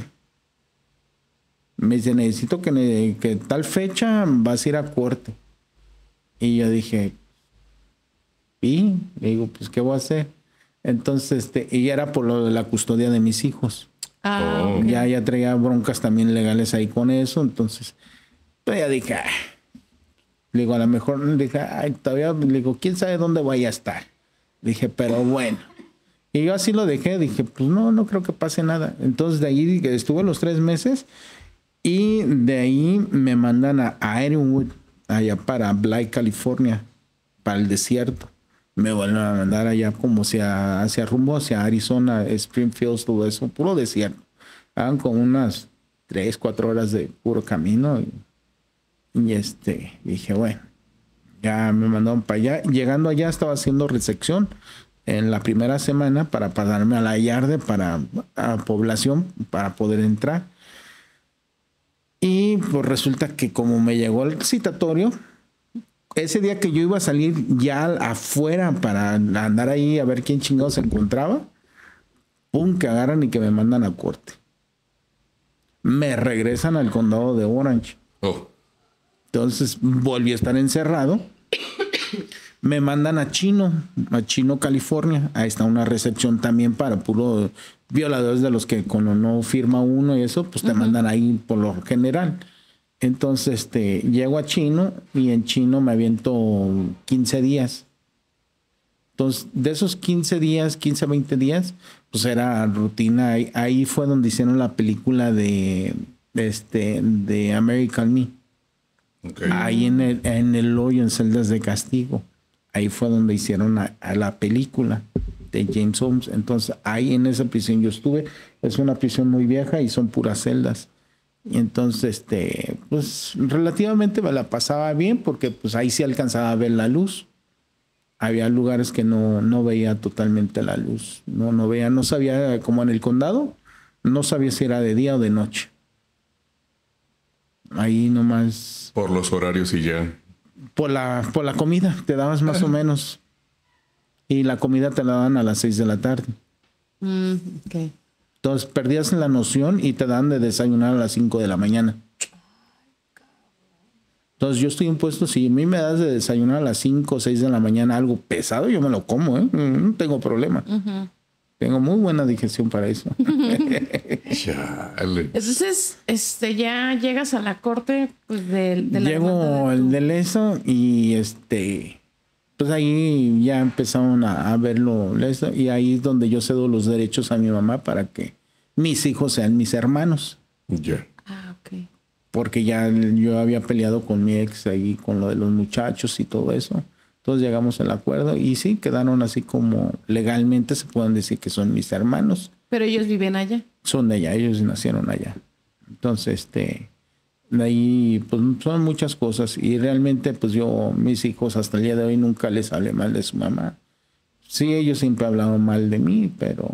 Me dice, necesito que, que tal fecha vas a ir a corte. Y yo dije, y le digo, pues, ¿qué voy a hacer? Entonces, este, y era por lo de la custodia de mis hijos. Ah, oh. okay. Ya, ya traía broncas también legales ahí con eso. Entonces, pues ya dije, ay. Le digo, a lo mejor, le dije, ay, todavía, le digo, quién sabe dónde voy a estar. Dije, pero bueno. Y yo así lo dejé, dije, pues no, no creo que pase nada. Entonces, de ahí estuve los tres meses y de ahí me mandan a Ironwood, allá para Blythe, California, para el desierto. Me vuelven a mandar allá como hacia, hacia rumbo, hacia Arizona, Springfield, todo eso, puro desierto. Hagan como unas tres, cuatro horas de puro camino. Y, y este, dije, bueno, ya me mandaron para allá. Llegando allá estaba haciendo recepción en la primera semana para pasarme a la yarde, para a población, para poder entrar. Y pues resulta que como me llegó el citatorio, ese día que yo iba a salir ya afuera para andar ahí a ver quién chingado se encontraba, pum, que agarran y que me mandan a corte. Me regresan al condado de Orange. Oh. Entonces volví a estar encerrado. Me mandan a Chino, a Chino, California. Ahí está una recepción también para puro violadores de los que cuando no firma uno y eso, pues te uh-huh. mandan ahí por lo general. Entonces, este, llego a Chino y en Chino me aviento quince días. Entonces, de esos quince días, quince, veinte días, pues era rutina. Ahí, ahí fue donde hicieron la película de, este, de American Me. Okay. Ahí en el, en el hoyo, en Celdas de Castigo. Ahí fue donde hicieron a, a la película de James Holmes. Entonces, ahí en esa prisión yo estuve. Es una prisión muy vieja y son puras celdas. Y entonces, este, pues relativamente me la pasaba bien porque pues ahí sí alcanzaba a ver la luz. Había lugares que no, no veía totalmente la luz. No, no veía, no sabía, como en el condado, no sabía si era de día o de noche. Ahí nomás. Por los horarios y ya. Por la, por la comida, te dabas más o menos. Y la comida te la daban a las seis de la tarde. Mm, okay. Entonces perdías la noción y te dan de desayunar a las cinco de la mañana. Entonces yo estoy impuesto, si a mí me das de desayunar a las cinco o seis de la mañana algo pesado, yo me lo como, ¿eh? No tengo problema. Uh-huh. Tengo muy buena digestión para eso. Entonces, este, ya llegas a la corte pues, de, de la Llego el del eso y este... Pues ahí ya empezaron a, a verlo eso, y ahí es donde yo cedo los derechos a mi mamá para que mis hijos sean mis hermanos. Ya. Yeah. Ah, ok. Porque ya yo había peleado con mi ex ahí con lo de los muchachos y todo eso. Entonces llegamos al acuerdo y sí, quedaron así como legalmente se pueden decir que son mis hermanos. ¿Pero ellos viven allá? Son de allá, ellos nacieron allá. Entonces, este... de ahí pues son muchas cosas y realmente pues yo, mis hijos hasta el día de hoy nunca les hablé mal de su mamá. Sí, ellos siempre hablaban mal de mí, pero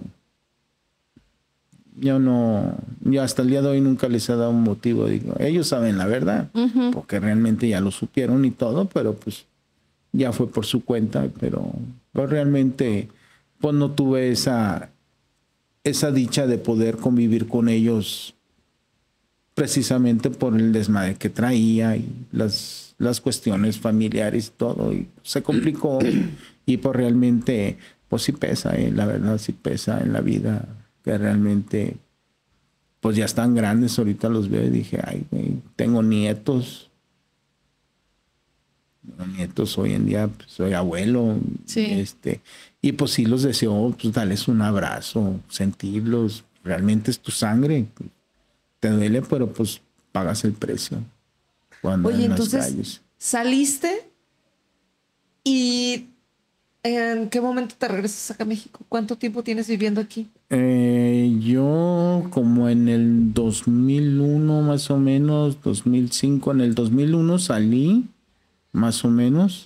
yo no, yo hasta el día de hoy nunca les he dado un motivo. Digo, ellos saben la verdad, uh-huh. porque realmente ya lo supieron y todo, pero pues ya fue por su cuenta, pero, pero realmente pues no tuve esa, esa dicha de poder convivir con ellos precisamente por el desmadre que traía y las, las cuestiones familiares y todo, y se complicó. Y pues realmente, pues sí pesa, ¿eh? La verdad sí pesa en la vida, que realmente, pues ya están grandes, ahorita los veo y dije, ay, güey, tengo nietos. Tengo nietos hoy en día, pues, soy abuelo. Sí. Este, y pues sí los deseo, pues darles un abrazo, sentirlos, realmente es tu sangre. Te duele, pero pues pagas el precio cuando Oye, en las entonces calles. saliste y ¿en qué momento te regresas acá a México? ¿Cuánto tiempo tienes viviendo aquí? Eh, yo como en el dos mil uno más o menos, dos mil cinco, en el dos mil uno salí más o menos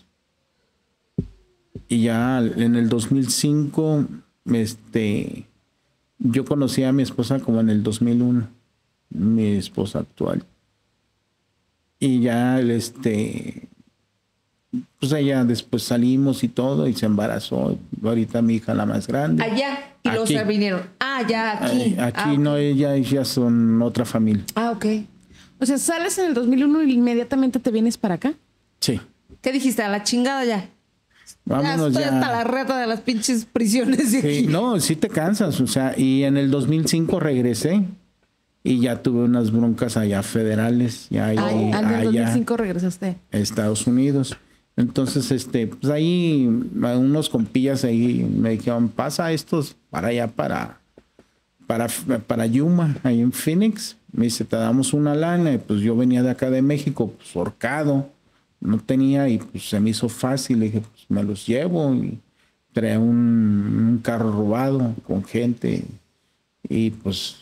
y ya en el dos mil cinco este, yo conocí a mi esposa como en el dos mil uno, mi esposa actual. Y ya este, pues allá después salimos y todo y se embarazó. Ahorita mi hija la más grande. Allá y luego Aquí. se vinieron. Ah, ya aquí. Eh, aquí Ah, ok. no, ella ya son otra familia. Ah, ok. O sea, sales en el dos mil uno y inmediatamente te vienes para acá. Sí. ¿Qué dijiste? A la chingada ya. Vámonos ya ya. estoy hasta la reta de las pinches prisiones de Sí, aquí. no, sí te cansas, o sea, y en el dos mil cinco regresé y ya tuve unas broncas allá federales, ya ahí, Ay, al del dos mil allá cinco regresaste. a Estados Unidos. Entonces, este, pues ahí unos compillas ahí me dijeron, pasa estos para allá, para, para, para Yuma, ahí en Phoenix. Me dice, te damos una lana, y pues yo venía de acá de México, pues horcado, no tenía, y pues se me hizo fácil, le dije, pues me los llevo, y traía un, un carro robado con gente, y pues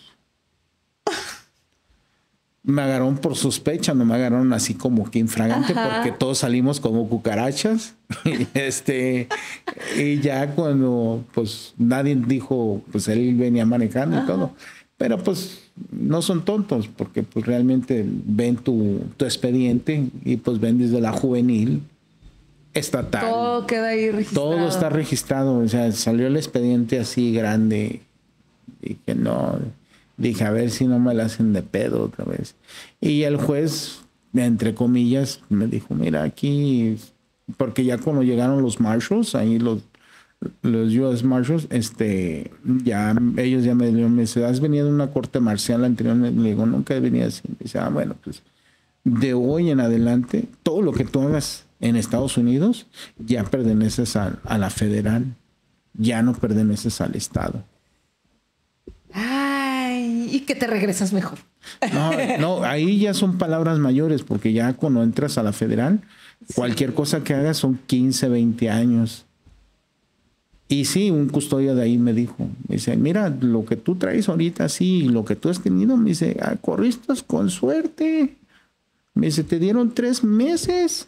me agarraron por sospecha, no me agarraron así como que infragante, Ajá. porque todos salimos como cucarachas. Y este, y ya cuando pues nadie dijo, pues él venía manejando y todo. Pero pues no son tontos, porque pues realmente ven tu, tu expediente y pues ven desde la juvenil, estatal. Todo queda ahí registrado. Todo está registrado, o sea, salió el expediente así grande. Dije, no, dije, a ver si no me la hacen de pedo otra vez. Y el juez, entre comillas, me dijo, mira, aquí, porque ya cuando llegaron los marshals, ahí los, los U S Marshals, este, ya, ellos ya me dijeron, me dice, ¿has venido a una corte marcial anterior? Le digo, nunca he venido así. Me dice, ah, bueno, pues, de hoy en adelante, todo lo que tú hagas en Estados Unidos, ya perteneces a, a la federal, ya no perteneces al estado. Ay, y que te regresas mejor. No, no, ahí ya son palabras mayores, porque ya cuando entras a la federal, cualquier cosa que hagas son quince, veinte años. Y sí, un custodio de ahí me dijo, me dice, mira, lo que tú traes ahorita, sí, lo que tú has tenido, me dice, ah, corriste con suerte. Me dice, te dieron tres meses.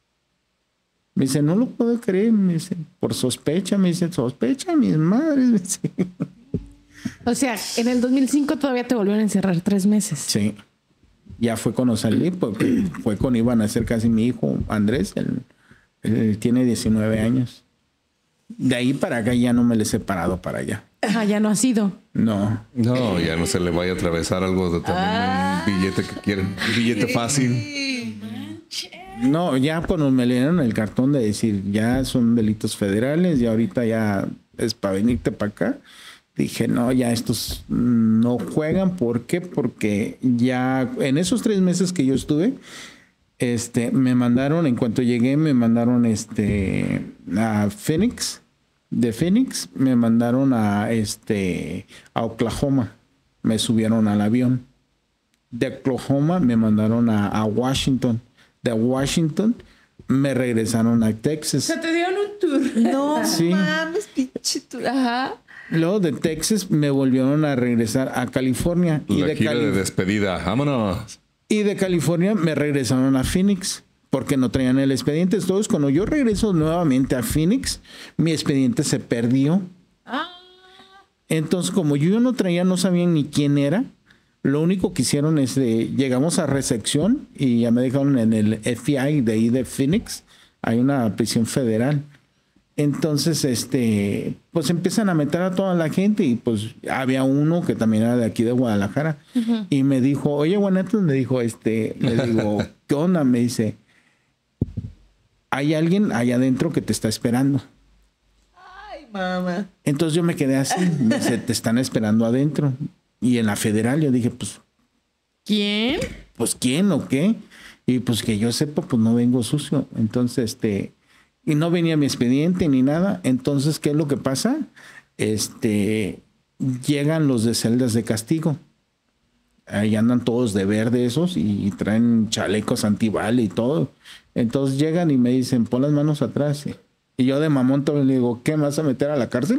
Me dice, no lo puedo creer, me dice, por sospecha, me dice, sospecha, mis madres. Me dice. O sea, en el dos mil cinco todavía te volvieron a encerrar tres meses. Sí. Ya fue cuando salí, porque fue cuando iban a ser casi mi hijo, Andrés, él, él tiene diecinueve años. De ahí para acá ya no me le he separado para allá. Ah, ya no ha sido. No. No, ya no se le vaya a atravesar algo de también un billete que quieren. Un billete fácil. No, ya cuando me le dieron el cartón de decir, ya son delitos federales y ahorita ya es para venirte para acá, dije, no, ya estos no juegan. ¿Por qué? Porque ya en esos tres meses que yo estuve, este, me mandaron, en cuanto llegué, me mandaron este, a Phoenix, de Phoenix, me mandaron a, este, a Oklahoma, me subieron al avión. De Oklahoma me mandaron a, a Washington. De Washington me regresaron a Texas. te dieron un tour. No Sí. mames, pinche tú. Ajá. Luego de Texas me volvieron a regresar a California. Y La de, gira Cali- de despedida. Vámonos. y de California me regresaron a Phoenix porque no traían el expediente. Entonces, cuando yo regreso nuevamente a Phoenix, mi expediente se perdió. Ah. Entonces, como yo no traía, no sabían ni quién era. Lo único que hicieron es de, llegamos a recepción y ya me dejaron en el F B I de ahí de Phoenix. Hay una prisión federal. Entonces, este, pues empiezan a meter a toda la gente y pues había uno que también era de aquí de Guadalajara y me dijo, oye, Juanito, me dijo, este, le digo, ¿qué onda? Me dice, hay alguien allá adentro que te está esperando. Ay, mamá. Entonces yo me quedé así, me dice, te están esperando adentro. Y en la federal yo dije, pues, ¿Quién? pues ¿quién o qué? Y pues que yo sepa, pues no vengo sucio. Entonces, este, y no venía mi expediente ni nada. Entonces, ¿qué es lo que pasa? Este, llegan los de celdas de castigo. Ahí andan todos de verde esos y traen chalecos antibala y todo. Entonces llegan y me dicen, pon las manos atrás. Y yo de mamón todavía le digo, ¿qué, me vas a meter a la cárcel?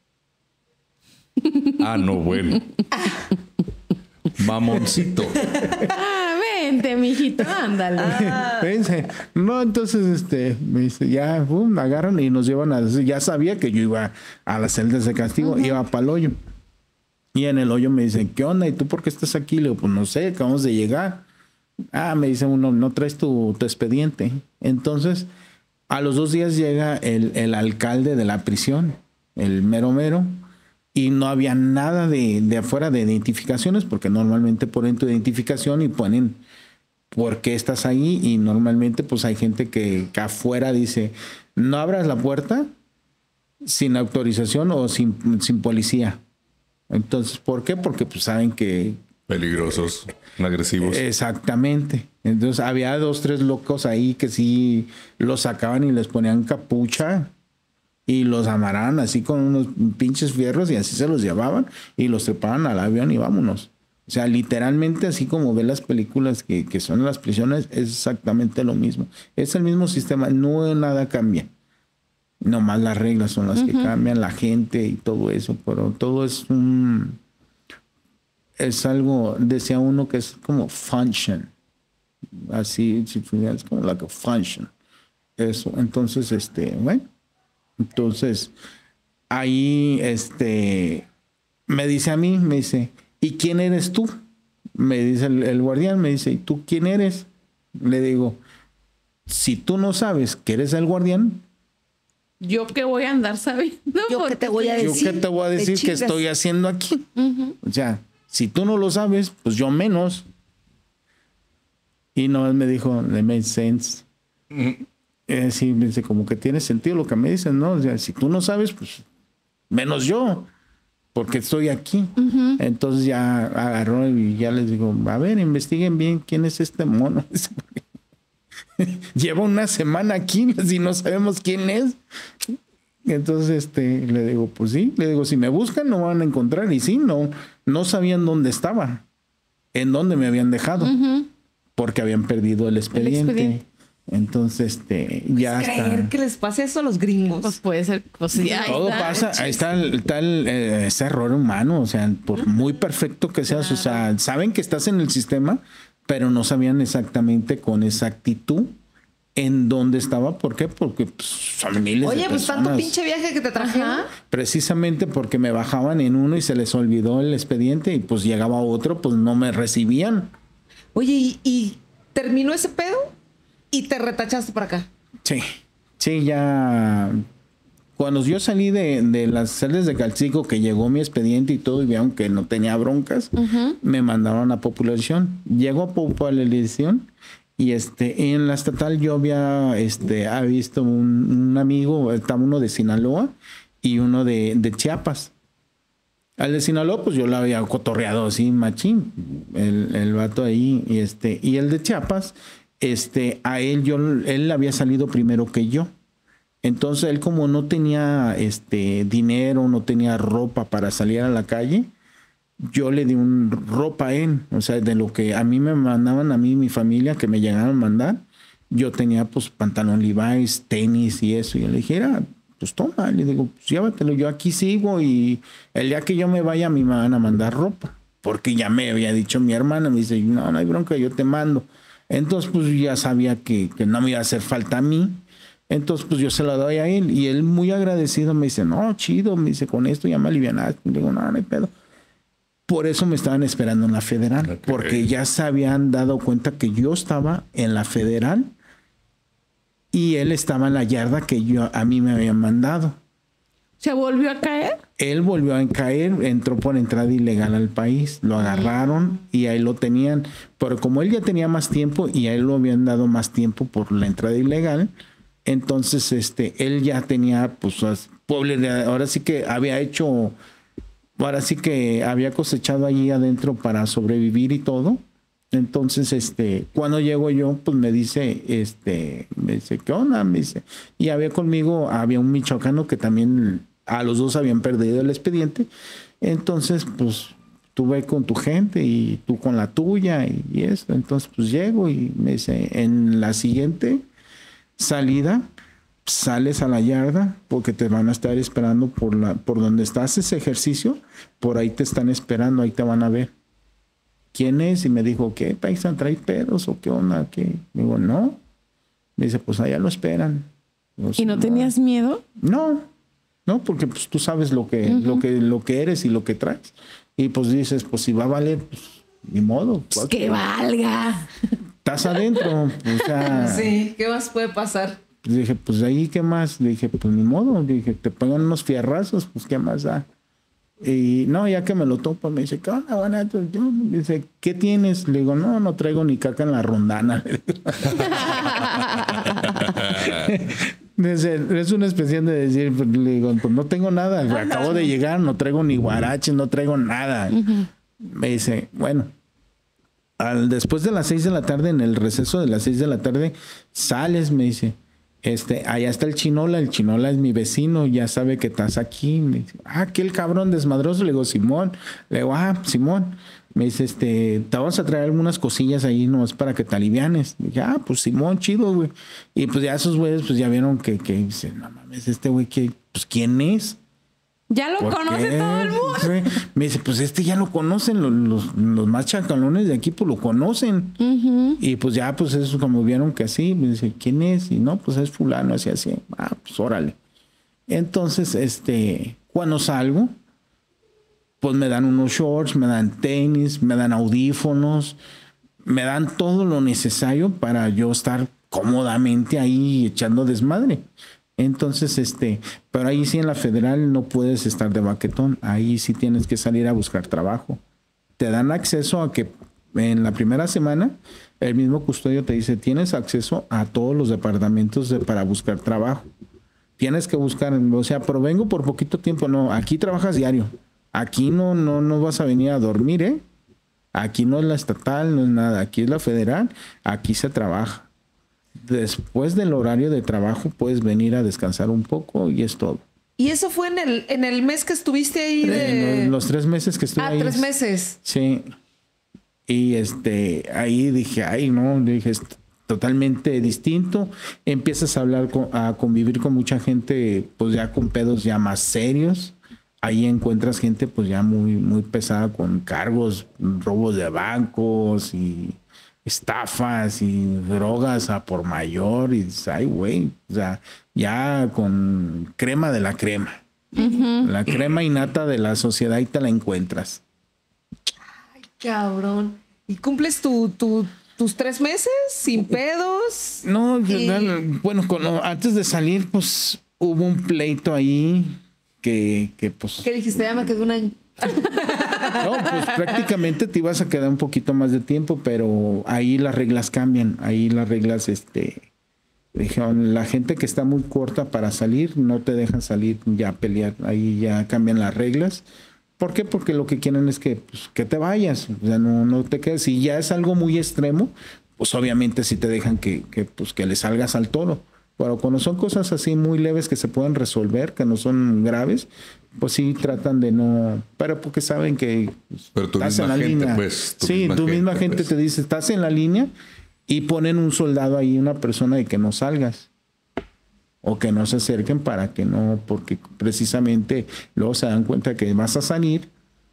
Ah, no, bueno. Mamoncito. Ah, vente, mijito, ándale. Fíjense. No, entonces este, me dice, ya, pum, me agarran y nos llevan a... Ya sabía que yo iba a las celdas de castigo, uh-huh. Iba para el hoyo. Y en el hoyo me dicen, ¿qué onda? ¿Y tú por qué estás aquí? Le digo, pues no sé, acabamos de llegar. Ah, me dice uno, no traes tu, tu expediente. Entonces, a los dos días llega el, el alcalde de la prisión, el mero mero, y no había nada de, de afuera de identificaciones, porque normalmente ponen tu identificación y ponen por qué estás ahí, y normalmente pues hay gente que, que afuera dice, no abras la puerta sin autorización o sin, sin policía. Entonces, ¿por qué? Porque pues saben que... Peligrosos, agresivos. Exactamente. Entonces, había dos, tres locos ahí que sí los sacaban y les ponían capucha y los amarraban así con unos pinches fierros y así se los llevaban y los trepaban al avión y vámonos. O sea, literalmente así como ven las películas que, que son las prisiones, es exactamente lo mismo. Es el mismo sistema, no nada cambia. Nomás las reglas son las uh-huh. que cambian, la gente y todo eso, pero todo es un... Es algo, decía uno que es como function. Así, es como like a function. Eso, entonces, este, bueno. Entonces, ahí, este, me dice a mí, me dice, ¿y quién eres tú? Me dice el, el guardián, me dice, ¿y tú quién eres? Le digo, si tú no sabes que eres el guardián, ¿yo qué voy a andar sabiendo? ¿Yo qué te voy a decir? ¿Yo qué te voy a decir que estoy haciendo aquí? Uh-huh. O sea, si tú no lo sabes, pues yo menos. Y no, me dijo, it made sense. Uh-huh. Eh, sí, me dice, como que tiene sentido lo que me dicen, ¿no? O sea, si tú no sabes, pues menos yo, porque estoy aquí. Uh-huh. Entonces ya agarró y ya les digo, a ver, investiguen bien quién es este mono. Lleva una semana aquí y no sabemos quién es. Entonces este, le digo, pues sí, le digo, si me buscan no van a encontrar. Y sí, no, no sabían dónde estaba, en dónde me habían dejado, uh-huh. porque habían perdido el expediente. El expediente. Entonces, este, ya está. ¿Creer que les pase eso a los gringos? Pues puede ser. Pues sí, todo está, pasa. Ahí está el, tal, eh, ese error humano. O sea, por muy perfecto que seas, claro. O sea, saben que estás en el sistema, pero no sabían exactamente con exactitud en dónde estaba. ¿Por qué? Porque pues, son miles Oye, de pues personas. tanto pinche viaje que te trajeron. Precisamente porque me bajaban en uno y se les olvidó el expediente y pues llegaba otro, pues no me recibían. Oye, ¿y, y terminó ese pedo? ¿Y te retachaste para acá? Sí, sí, ya... Cuando yo salí de, de las celdas de Calcico, que llegó mi expediente y todo, y vieron que no tenía broncas, uh-huh. me mandaron a popularización. Llegó a popularización y este, en la estatal yo había, este, había visto un, un amigo, estaba uno de Sinaloa y uno de, de Chiapas. Al de Sinaloa, pues yo lo había cotorreado así, machín, el, el vato ahí, y este, y el de Chiapas... Este, a él, yo, él había salido primero que yo. Entonces, él como no tenía este, dinero, no tenía ropa para salir a la calle, yo le di un ropa a él. O sea, de lo que a mí me mandaban, a mí y mi familia, que me llegaron a mandar, yo tenía pues pantalón Levi's, tenis y eso. Y yo le dije, era, pues toma. Le digo, pues llévatelo, yo aquí sigo y el día que yo me vaya, a mí me van a mandar ropa. Porque ya me había dicho mi hermana, me dice, no, no hay bronca, yo te mando. Entonces, pues ya sabía que, que no me iba a hacer falta a mí. Entonces, pues yo se la doy a él. Y él muy agradecido me dice, no, chido. Me dice, con esto ya me alivianaste. Le digo, no, no hay pedo. Por eso me estaban esperando en la federal. Okay. Porque ya se habían dado cuenta que yo estaba en la federal. Y él estaba en la yarda que yo a mí me habían mandado. ¿Se volvió a caer? Él volvió a caer, entró por entrada ilegal al país, lo agarraron y ahí lo tenían. Pero como él ya tenía más tiempo y a él lo habían dado más tiempo por la entrada ilegal, Entonces, este, él ya tenía, pues, ahora sí que había hecho, ahora sí que había cosechado allí adentro para sobrevivir y todo. Entonces, este, cuando llego yo, pues me dice, este, me dice, ¿qué onda? Me dice, y había conmigo, había un michoacano que también a los dos habían perdido el expediente. Entonces, pues, tú ve con tu gente y tú con la tuya y, y esto. Entonces, pues llego y me dice, en la siguiente salida, sales a la yarda porque te van a estar esperando por la, por donde estás ese ejercicio, por ahí te están esperando, ahí te van a ver. ¿Quién es? Y me dijo, ¿qué, paisa? ¿Trae pedos o qué onda? ¿Qué? Me digo, no. Me dice, pues allá lo esperan. Digo, ¿Y no, no tenías miedo? No, no, porque pues tú sabes lo que, uh-huh. lo que, lo que eres y lo que traes. Y pues dices, pues si va a valer, pues ni modo. Pues que valga. Estás adentro. O sea, sí, ¿qué más puede pasar? Dije, pues ahí, ¿qué más? Dije, pues ni modo. Dije, te pongan unos fierrazos, pues ¿qué más da? Y no, ya que me lo topo, me dice, ¿qué onda, banato? Me dice, ¿qué tienes? Le digo, no, no traigo ni caca en la rondana. Es una especie de decir, pues, le digo, pues no tengo nada, ah, acabo no. de llegar, no traigo ni guaraches, no traigo nada. Uh-huh. Me dice, bueno, al, después de las seis de la tarde, en el receso de las seis de la tarde, sales, me dice, este, allá está el Chinola, el Chinola es mi vecino, ya sabe que estás aquí. Me dice, ah, aquel cabrón desmadroso. Le digo, Simón. Le digo, ah, Simón. Me dice, este, te vamos a traer algunas cosillas ahí, no es para que te alivianes. Le dije, ah, pues Simón, chido, güey. Y pues ya esos güeyes, pues ya vieron que, que dice, no mames, este güey, que, pues ¿quién es? Ya lo conoce todo el mundo. Me dice, pues este ya lo conocen, los, los, los más chacalones de aquí, pues lo conocen. Uh-huh. Y pues ya, pues eso como vieron que así, me dice, ¿quién es? Y no, pues es fulano, así, así. Ah, pues órale. Entonces, este, cuando salgo, pues me dan unos shorts, me dan tenis, me dan audífonos, me dan todo lo necesario para yo estar cómodamente ahí echando desmadre. Entonces, este, pero ahí sí en la federal no puedes estar de baquetón, ahí sí tienes que salir a buscar trabajo. Te dan acceso a que en la primera semana el mismo custodio te dice, tienes acceso a todos los departamentos de, para buscar trabajo. Tienes que buscar, o sea, pero vengo por poquito tiempo, no, aquí trabajas diario. Aquí no, no, no vas a venir a dormir, ¿eh? Aquí no es la estatal, no es nada, aquí es la federal, aquí se trabaja. Después del horario de trabajo puedes venir a descansar un poco y es todo. ¿Y eso fue en el, en el mes que estuviste ahí? De... En los, los tres meses que estuve ah, ahí. Ah, tres meses. Sí. Y este, ahí dije, ay, no, dije, es totalmente distinto. Empiezas a hablar, con, a convivir con mucha gente, pues ya con pedos ya más serios. Ahí encuentras gente pues ya muy, muy pesada con cargos, robos de bancos y estafas y drogas a por mayor. Y dices, ay, güey, o sea, ya con crema de la crema. Uh-huh. La crema innata de la sociedad y te la encuentras. Ay, cabrón. ¿Y cumples tu, tu, tus tres meses sin pedos? No, y... bueno, cuando, antes de salir, pues hubo un pleito ahí. Que, que pues... ¿Qué dijiste? Ya me quedé un año. No, pues prácticamente te ibas a quedar un poquito más de tiempo, pero ahí las reglas cambian. Ahí las reglas, este... dijeron, la gente que está muy corta para salir, no te dejan salir ya a pelear. Ahí ya cambian las reglas. ¿Por qué? Porque lo que quieren es que, pues, que te vayas. O sea, no, no te quedes. Si ya es algo muy extremo, pues obviamente sí te dejan que, que, pues, que le salgas al toro. Pero cuando son cosas así muy leves que se pueden resolver, que no son graves, pues sí tratan de no... Pero porque saben que pero tu estás misma en la gente, línea. Pues, tu sí, misma tu misma gente, gente pues. te dice, estás en la línea y ponen un soldado ahí, una persona de que no salgas. O que no se acerquen para que no... Porque precisamente luego se dan cuenta que vas a salir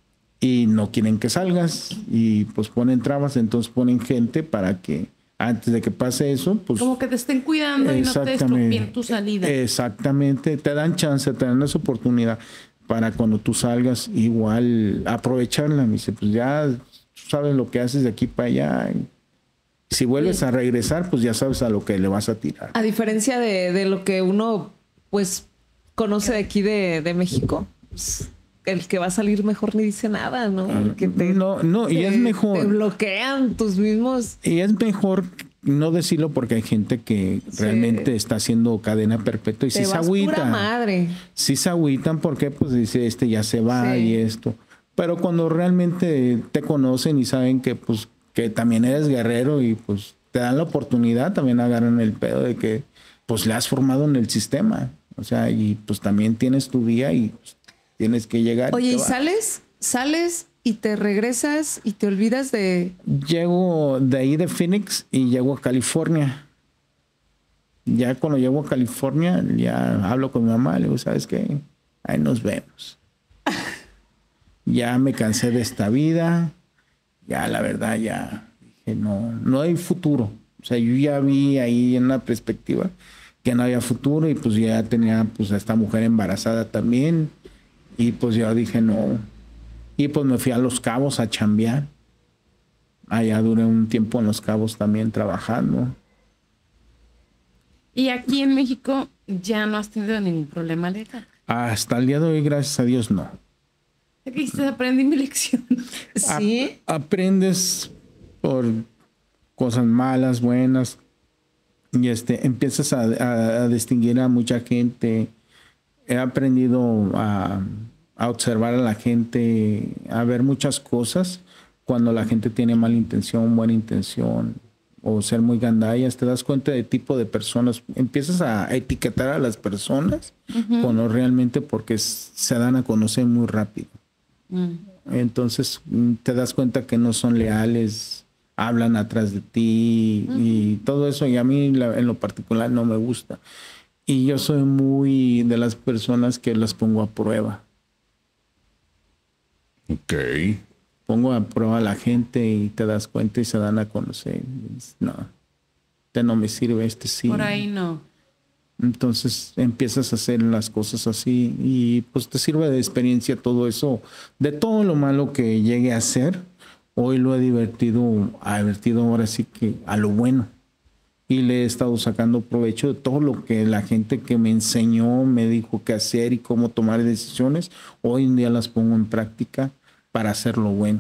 y no quieren que salgas. Y pues ponen trabas, entonces ponen gente para que... Antes de que pase eso, pues... Como que te estén cuidando y no te estropeen tu salida. Exactamente. Te dan chance, te dan esa oportunidad para cuando tú salgas igual aprovecharla. Me dice, pues ya tú sabes lo que haces de aquí para allá. Y si vuelves sí. a regresar, pues ya sabes a lo que le vas a tirar. A diferencia de, de lo que uno, pues, conoce de aquí de, de México, pues, el que va a salir mejor ni dice nada, ¿no? El que te, no, no, y te, es mejor. Te bloquean tus mismos. Y es mejor no decirlo porque hay gente que Sí. realmente está haciendo cadena perpetua y Te sí se vas pura agüita. madre. Sí se agüitan porque pues dice este ya se va Sí. y esto. Pero cuando realmente te conocen y saben que pues que también eres guerrero y pues te dan la oportunidad, también agarran el pedo de que pues le has formado en el sistema. O sea, y pues también tienes tu día y pues, tienes que llegar. Oye, te ¿y vas. sales? ¿Sales y te regresas y te olvidas de... Llego de ahí de Phoenix y llego a California. Ya cuando llego a California, ya hablo con mi mamá, le digo, ¿sabes qué? Ahí nos vemos. Ya me cansé de esta vida. Ya la verdad, ya dije, no, no hay futuro. O sea, yo ya vi ahí en una perspectiva que no había futuro y pues ya tenía pues a esta mujer embarazada también. Y pues yo dije, no. Y pues me fui a Los Cabos a chambear. Allá duré un tiempo en Los Cabos también trabajando. Y aquí en México ya no has tenido ningún problema legal. Hasta el día de hoy, gracias a Dios, no. Aquí dices, aprendí mi lección. Sí. A- aprendes por cosas malas, buenas. Y este, empiezas a, a- a distinguir a mucha gente. He aprendido a, a observar a la gente, a ver muchas cosas cuando la gente tiene mala intención, buena intención, o ser muy gandallas. Te das cuenta del tipo de personas. Empiezas a etiquetar a las personas cuando realmente porque s- se dan a conocer muy rápido. Entonces mm, te das cuenta que no son leales, hablan atrás de ti y todo eso. Y a mí la- en lo particular no me gusta. Y yo soy muy de las personas que las pongo a prueba. Ok. Pongo a prueba a la gente y te das cuenta y se dan a conocer. Y dices, no, este no me sirve, este sí. Por ahí no. Entonces empiezas a hacer las cosas así y pues te sirve de experiencia todo eso. De todo lo malo que llegue a hacer, hoy lo he divertido, ha divertido ahora sí que a lo bueno. Y le he estado sacando provecho de todo lo que la gente que me enseñó, me dijo qué hacer y cómo tomar decisiones. Hoy en día las pongo en práctica para hacer lo bueno.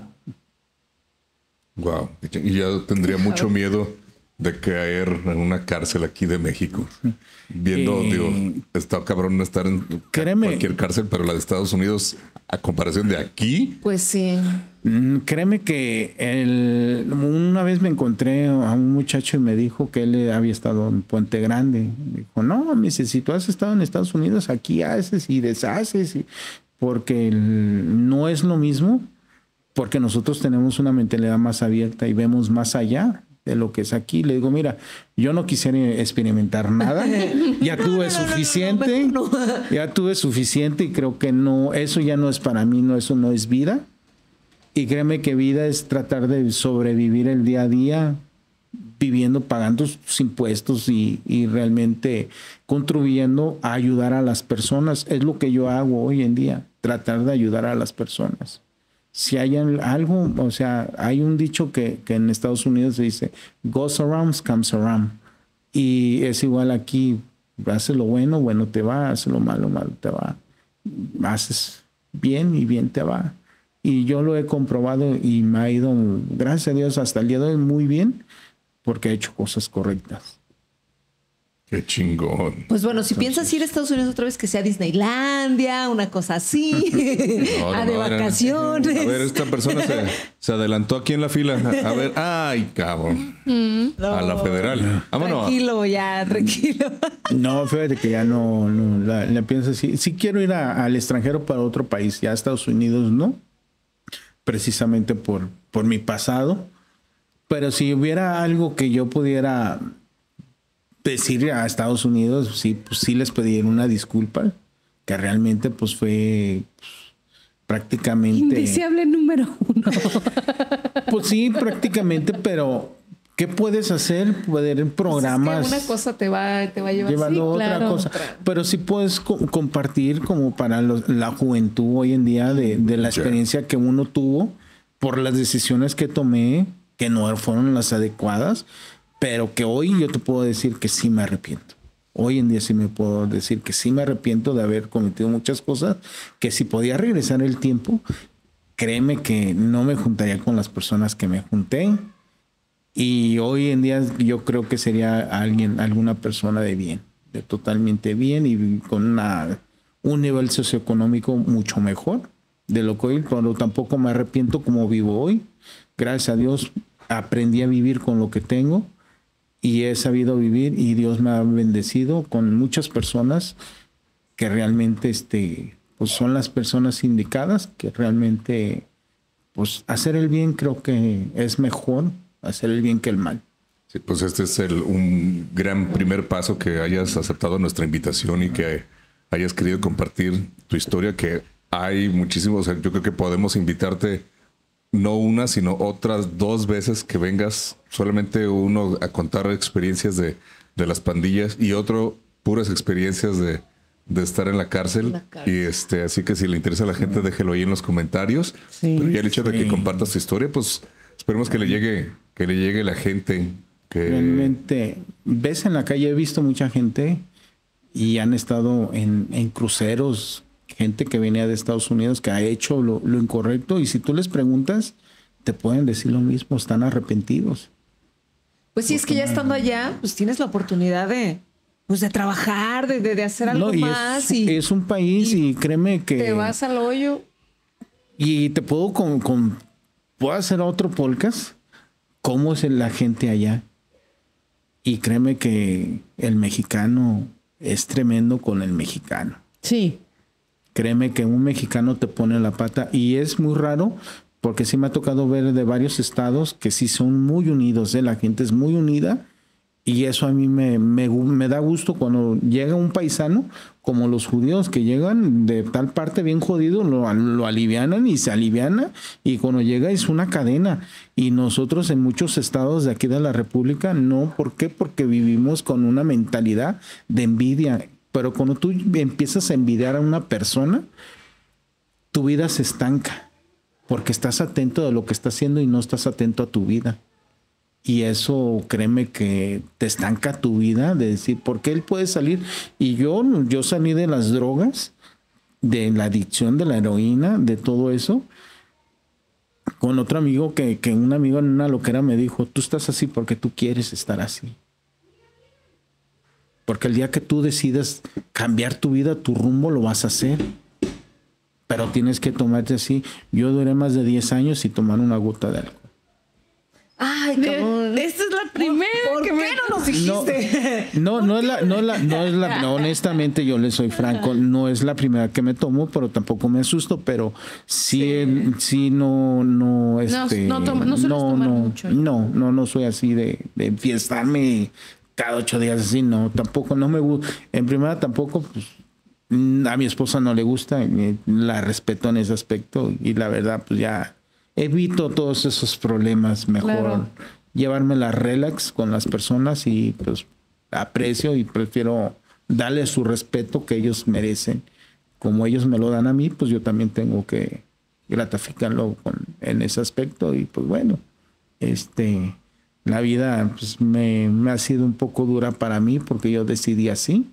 Wow. Y ya tendría mucho miedo de caer en una cárcel aquí de México. Viendo, Eh, digo, está cabrón no estar en créeme. cualquier cárcel, pero la de Estados Unidos, a comparación de aquí, Pues sí. Mm, Créeme que el- una vez me encontré a un muchacho y me dijo que él había estado en Puente Grande. Me dijo, no, me dice, si tú has estado en Estados Unidos, aquí haces y deshaces. y- porque el- no es lo mismo, porque nosotros tenemos una mentalidad más abierta y vemos más allá de lo que es aquí. Le digo, mira, yo no quisiera experimentar nada. Ya tuve suficiente. Ya tuve suficiente y creo que no, eso ya no es para mí, no, eso no es vida. Y créeme que vida es tratar de sobrevivir el día a día, viviendo, pagando sus impuestos y, y realmente contribuyendo a ayudar a las personas. Es lo que yo hago hoy en día, tratar de ayudar a las personas. Si hay al- algo, o sea, hay un dicho que, que en Estados Unidos se dice, goes around, comes around. Y es igual aquí, haces lo bueno, bueno te va, haces lo malo, malo te va. Haces bien y bien te va. Y yo lo he comprobado y me ha ido, gracias a Dios, hasta el día de hoy muy bien, porque he hecho cosas correctas. qué chingón. Pues bueno, si piensas ir a Estados Unidos otra vez, que sea Disneylandia, una cosa así, No, a no, de no, era- vacaciones. A ver, esta persona se, se adelantó aquí en la fila. A ver, ay, cabrón. A la federal. Vámonos. Tranquilo, ya, tranquilo. No, fíjate que ya no, no la, la pienso así. Sí quiero ir a- al extranjero para otro país, ya a Estados Unidos no, precisamente por, por mi pasado. Pero si hubiera algo que yo pudiera decir a Estados Unidos, sí, pues sí les pediría una disculpa, que realmente pues fue pues, prácticamente... Indeseable número uno. Pues sí, prácticamente, pero ¿qué puedes hacer? Poder en programas... Pues es que una cosa te va, te va a llevar llevando sí, otra claro. cosa. Pero sí puedes co- compartir como para los- la juventud hoy en día de, de la experiencia que uno tuvo por las decisiones que tomé, que no fueron las adecuadas, pero que hoy yo te puedo decir que sí me arrepiento. Hoy en día sí me puedo decir que sí me arrepiento de haber cometido muchas cosas, que si podía regresar el tiempo, créeme que no me juntaría con las personas que me junté Y hoy en día yo creo que sería alguien, alguna persona de bien, de totalmente bien y con una, un nivel socioeconómico mucho mejor de lo que hoy, pero tampoco me arrepiento como vivo hoy. Gracias a Dios aprendí a vivir con lo que tengo y he sabido vivir y Dios me ha bendecido con muchas personas que realmente este, pues son las personas indicadas, que realmente pues hacer el bien creo que es mejor hacer el bien que el mal. Sí, pues este es el, un gran primer paso, que hayas aceptado nuestra invitación y que hayas querido compartir tu historia, que hay muchísimos, o sea, yo creo que podemos invitarte no una, sino otras dos veces que vengas, solamente uno a contar experiencias de, de las pandillas y otro puras experiencias de, de estar en la cárcel. la cárcel. Y este, así que si le interesa a la gente, déjelo ahí en los comentarios. Sí, pero ya el hecho sí. de que compartas tu historia, pues esperemos que le llegue, que le llegue la gente. Que... Realmente, ves en la calle, he visto mucha gente y han estado en, en cruceros, gente que venía de Estados Unidos que ha hecho lo, lo incorrecto, y si tú les preguntas, te pueden decir lo mismo, están arrepentidos. Pues sí, es que ya estando allá, pues tienes la oportunidad de, pues de trabajar, de, de, de hacer algo no, y más. Es, y es un país y, y créeme que... Te vas al hoyo. Y te puedo, con, con, puedo hacer otro podcast, cómo es la gente allá. Y créeme que el mexicano es tremendo con el mexicano. Sí. Créeme que un mexicano te pone la pata y es muy raro porque sí me ha tocado ver de varios estados que sí son muy unidos, ¿eh? La gente es muy unida y eso a mí me, me, me da gusto cuando llega un paisano como los judíos que llegan de tal parte bien jodido, lo, lo alivianan y se aliviana y cuando llega es una cadena y nosotros en muchos estados de aquí de la República no. ¿Por qué? Porque vivimos con una mentalidad de envidia. Pero cuando tú empiezas a envidiar a una persona, tu vida se estanca porque estás atento de lo que está haciendo y no estás atento a tu vida. Y eso, créeme que te estanca tu vida de decir, ¿por qué él puede salir? Y yo, yo salí de las drogas, de la adicción de la heroína, de todo eso, con otro amigo que, que un amigo en una loquera me dijo, tú estás así porque tú quieres estar así. Porque el día que tú decidas cambiar tu vida, tu rumbo, lo vas a hacer. Pero tienes que tomarte así. Yo duré más de diez años sin tomar una gota de alcohol. Ay, cabrón. Esta es la primera. ¿Por que qué me... no nos dijiste? No, no, no es la, no, la, no es la, no, honestamente yo le soy franco, no es la primera que me tomo, pero tampoco me asusto, pero sí, sí, el, sí no, no, este, no, no, toma, no, no, no, mucho, no, no, no soy así de, de enfiestarme cada ocho días así, no, tampoco, no me gusta. En primera tampoco, pues, a mi esposa no le gusta, la respeto en ese aspecto y la verdad, pues ya evito todos esos problemas, mejor claro. llevármela relax con las personas y pues aprecio y prefiero darles su respeto que ellos merecen. Como ellos me lo dan a mí, pues yo también tengo que gratificarlo con, en ese aspecto y pues bueno, este... La vida pues, me, me ha sido un poco dura para mí porque yo decidí así,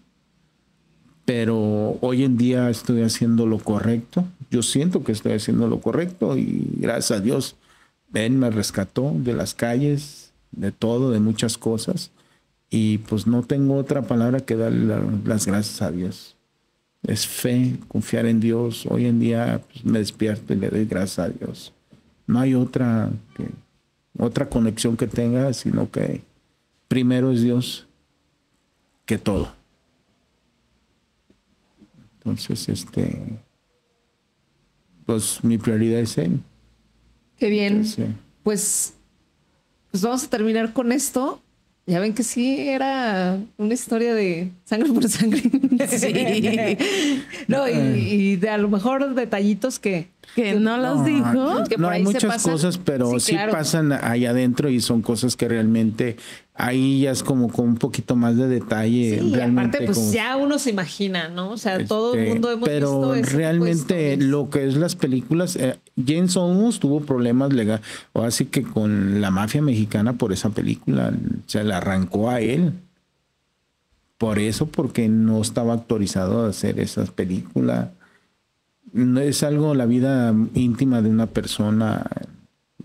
pero hoy en día estoy haciendo lo correcto. Yo siento que estoy haciendo lo correcto y gracias a Dios, él me rescató de las calles, de todo, de muchas cosas. Y pues no tengo otra palabra que darle la, las gracias a Dios. Es fe, confiar en Dios. Hoy en día pues, me despierto y le doy gracias a Dios. No hay otra... que otra conexión que tenga, sino que primero es Dios que todo. Entonces, este, pues mi prioridad es Él. Qué bien. Entonces, pues, pues vamos a terminar con esto. Ya ven que sí, era una historia de sangre por sangre. Sí. No, y, y de a lo mejor detallitos que... Que no los no, dijo. Que no, hay muchas cosas, pero sí, sí claro. pasan allá adentro y son cosas que realmente ahí ya es como con un poquito más de detalle. Sí, realmente aparte pues como, ya uno se imagina, ¿no? O sea, este, todo el mundo hemos pero visto Pero realmente puesto, lo que es las películas, eh, James Olmos tuvo problemas legales, o así que con la mafia mexicana por esa película se la arrancó a él. Por eso, porque no estaba autorizado a hacer esas películas. No es algo, la vida íntima de una persona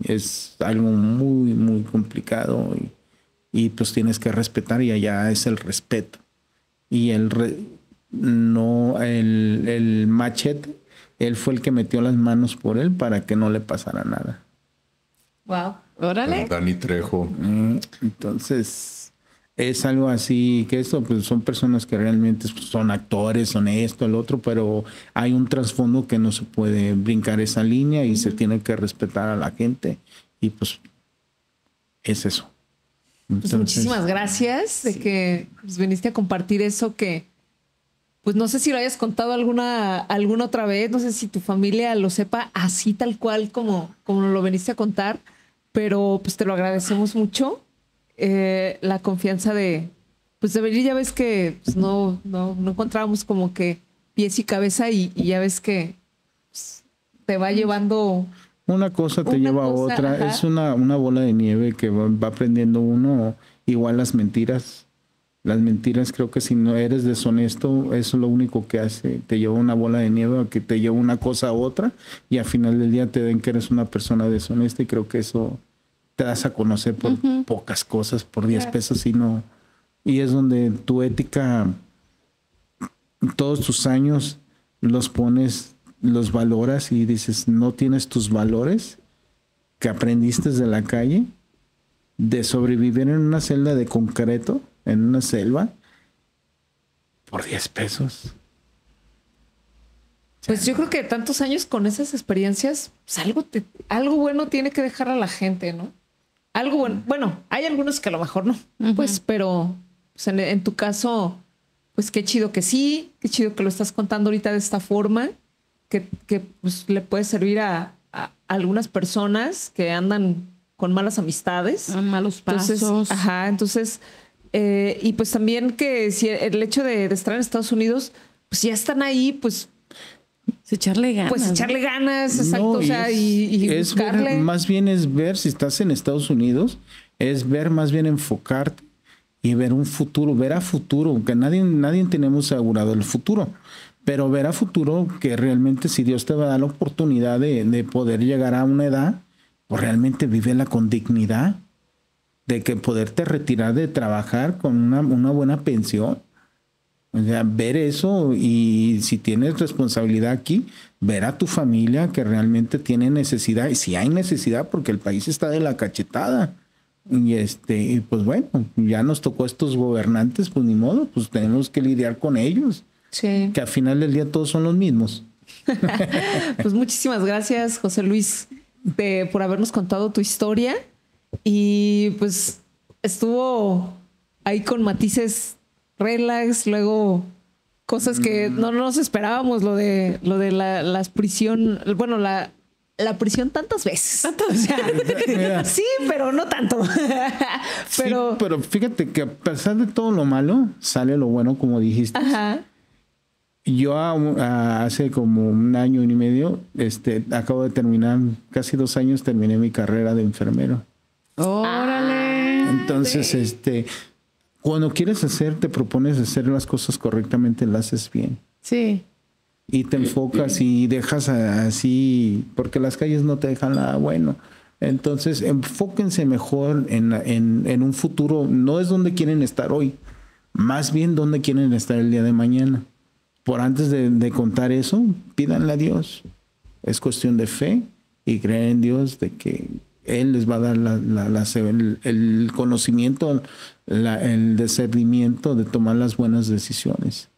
es algo muy, muy complicado y, y pues tienes que respetar y allá es el respeto. Y el re, no el, el machete, él fue el que metió las manos por él para que no le pasara nada. Wow. Órale. Dani Trejo. Entonces, es algo así que esto, pues son personas que realmente son actores, son esto, el otro, pero hay un trasfondo que no se puede brincar esa línea y uh-huh. se tiene que respetar a la gente y pues es eso. Entonces, pues muchísimas gracias de que pues, viniste a compartir eso que pues no sé si lo hayas contado alguna, alguna otra vez, no sé si tu familia lo sepa así tal cual como, como lo viniste a contar, pero pues te lo agradecemos mucho. Eh, la confianza de pues de venir, ya ves que pues, no, no, no encontrábamos como que pies y cabeza y, y ya ves que pues, te va llevando una cosa te lleva a otra, ajá. Es una, una bola de nieve que va, va aprendiendo uno, igual las mentiras. Las mentiras, creo que si no eres deshonesto, eso es lo único que hace. Te lleva una bola de nieve, que te lleva una cosa a otra, y al final del día te den que eres una persona deshonesta, y creo que eso te das a conocer por uh-huh. pocas cosas, por diez pesos, y no. Y es donde tu ética, todos tus años, los pones, los valoras, y dices, no tienes tus valores que aprendiste de la calle, de sobrevivir en una celda de concreto, en una selva, por diez pesos. Pues yo creo que tantos años con esas experiencias, pues algo, te, algo bueno tiene que dejar a la gente, ¿no? Algo bueno. Bueno, hay algunos que a lo mejor no, uh-huh. pues, pero pues en, en tu caso, pues qué chido que sí, qué chido que lo estás contando ahorita de esta forma, que, que pues, le puede servir a, a algunas personas que andan con malas amistades. A malos pasos. Entonces, ajá, entonces... Eh, y pues también que si el hecho de, de estar en Estados Unidos, pues ya están ahí, pues... pues echarle ganas. Pues echarle ganas, no, exacto. O sea, es, y, y es buscarle. Ver, más bien es ver, si estás en Estados Unidos, es ver, más bien enfocarte y ver un futuro, ver a futuro, que nadie, nadie tenemos asegurado el futuro, pero ver a futuro que realmente si Dios te va a dar la oportunidad de, de poder llegar a una edad, pues realmente vívela con dignidad, de que poderte retirar de trabajar con una, una buena pensión. O sea, ver eso, y si tienes responsabilidad aquí, ver a tu familia que realmente tiene necesidad, y si hay necesidad, porque el país está de la cachetada. Y este, y pues bueno, ya nos tocó estos gobernantes, pues ni modo, pues tenemos que lidiar con ellos. Sí. Que al final del día todos son los mismos. Pues muchísimas gracias, José Luis, de, por habernos contado tu historia. Y pues estuvo ahí con matices relax, luego cosas que no nos esperábamos, lo de lo de la las prisión, bueno, la, la prisión tantas veces. O sea, sí, pero no tanto. pero, sí, pero fíjate que a pesar de todo lo malo, sale lo bueno, como dijiste. Ajá. Yo a, a hace como un año y medio, este, acabo de terminar, casi dos años terminé mi carrera de enfermero. ¡Órale! Entonces, sí. este, cuando quieres hacer, te propones hacer las cosas correctamente, las haces bien. Sí. Y te enfocas y dejas así, porque las calles no te dejan nada bueno. Entonces, enfóquense mejor en, en, en un futuro. No es donde quieren estar hoy, más bien donde quieren estar el día de mañana. Por antes de, de contar eso, pídanle a Dios. Es cuestión de fe y creer en Dios de que Él les va a dar la, la, la, el, el conocimiento, la, el discernimiento de tomar las buenas decisiones.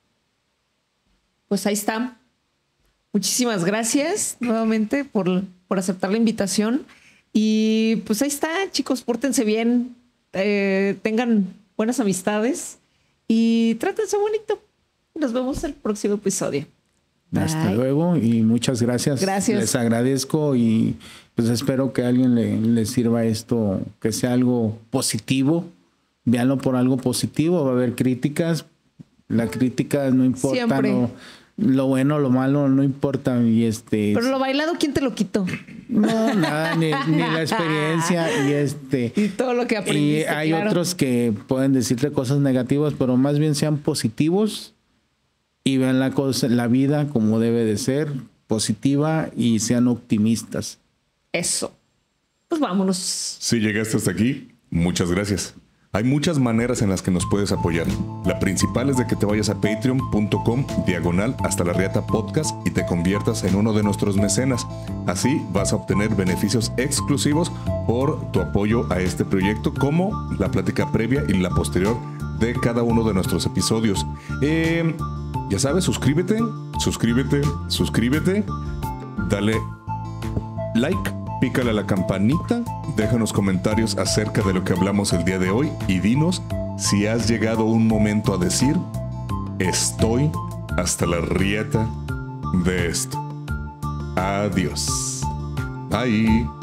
Pues ahí está. Muchísimas gracias nuevamente por, por aceptar la invitación. Y pues ahí está, chicos, pórtense bien, eh, tengan buenas amistades y trátense bonito. Nos vemos en el próximo episodio. Hasta Bye. luego y muchas gracias. Gracias. Les agradezco y pues espero que a alguien le, le sirva esto, que sea algo positivo. Véanlo por algo positivo. Va a haber críticas. La crítica no importa. Siempre. No, lo bueno, lo malo, no importa. Y este. Pero lo bailado, ¿quién te lo quitó? No, nada, ni, ni la experiencia. Y este. Y todo lo que aprendiste. Y hay claro. otros que pueden decirte cosas negativas, pero más bien sean positivos. Y vean la cosa, la vida como debe de ser, positiva, y sean optimistas. Eso. pues vámonos. Si llegaste hasta aquí, muchas gracias. Hay muchas maneras en las que nos puedes apoyar. La principal es de que te vayas a patreon.com diagonal hasta la riata podcast y te conviertas en uno de nuestros mecenas. Así vas a obtener beneficios exclusivos por tu apoyo a este proyecto, como la plática previa y la posterior de cada uno de nuestros episodios. Eh, ya sabes, suscríbete, suscríbete, suscríbete, dale like, pícale a la campanita, déjanos comentarios acerca de lo que hablamos el día de hoy y dinos si has llegado un momento a decir: estoy hasta la rieta de esto. Adiós. Bye.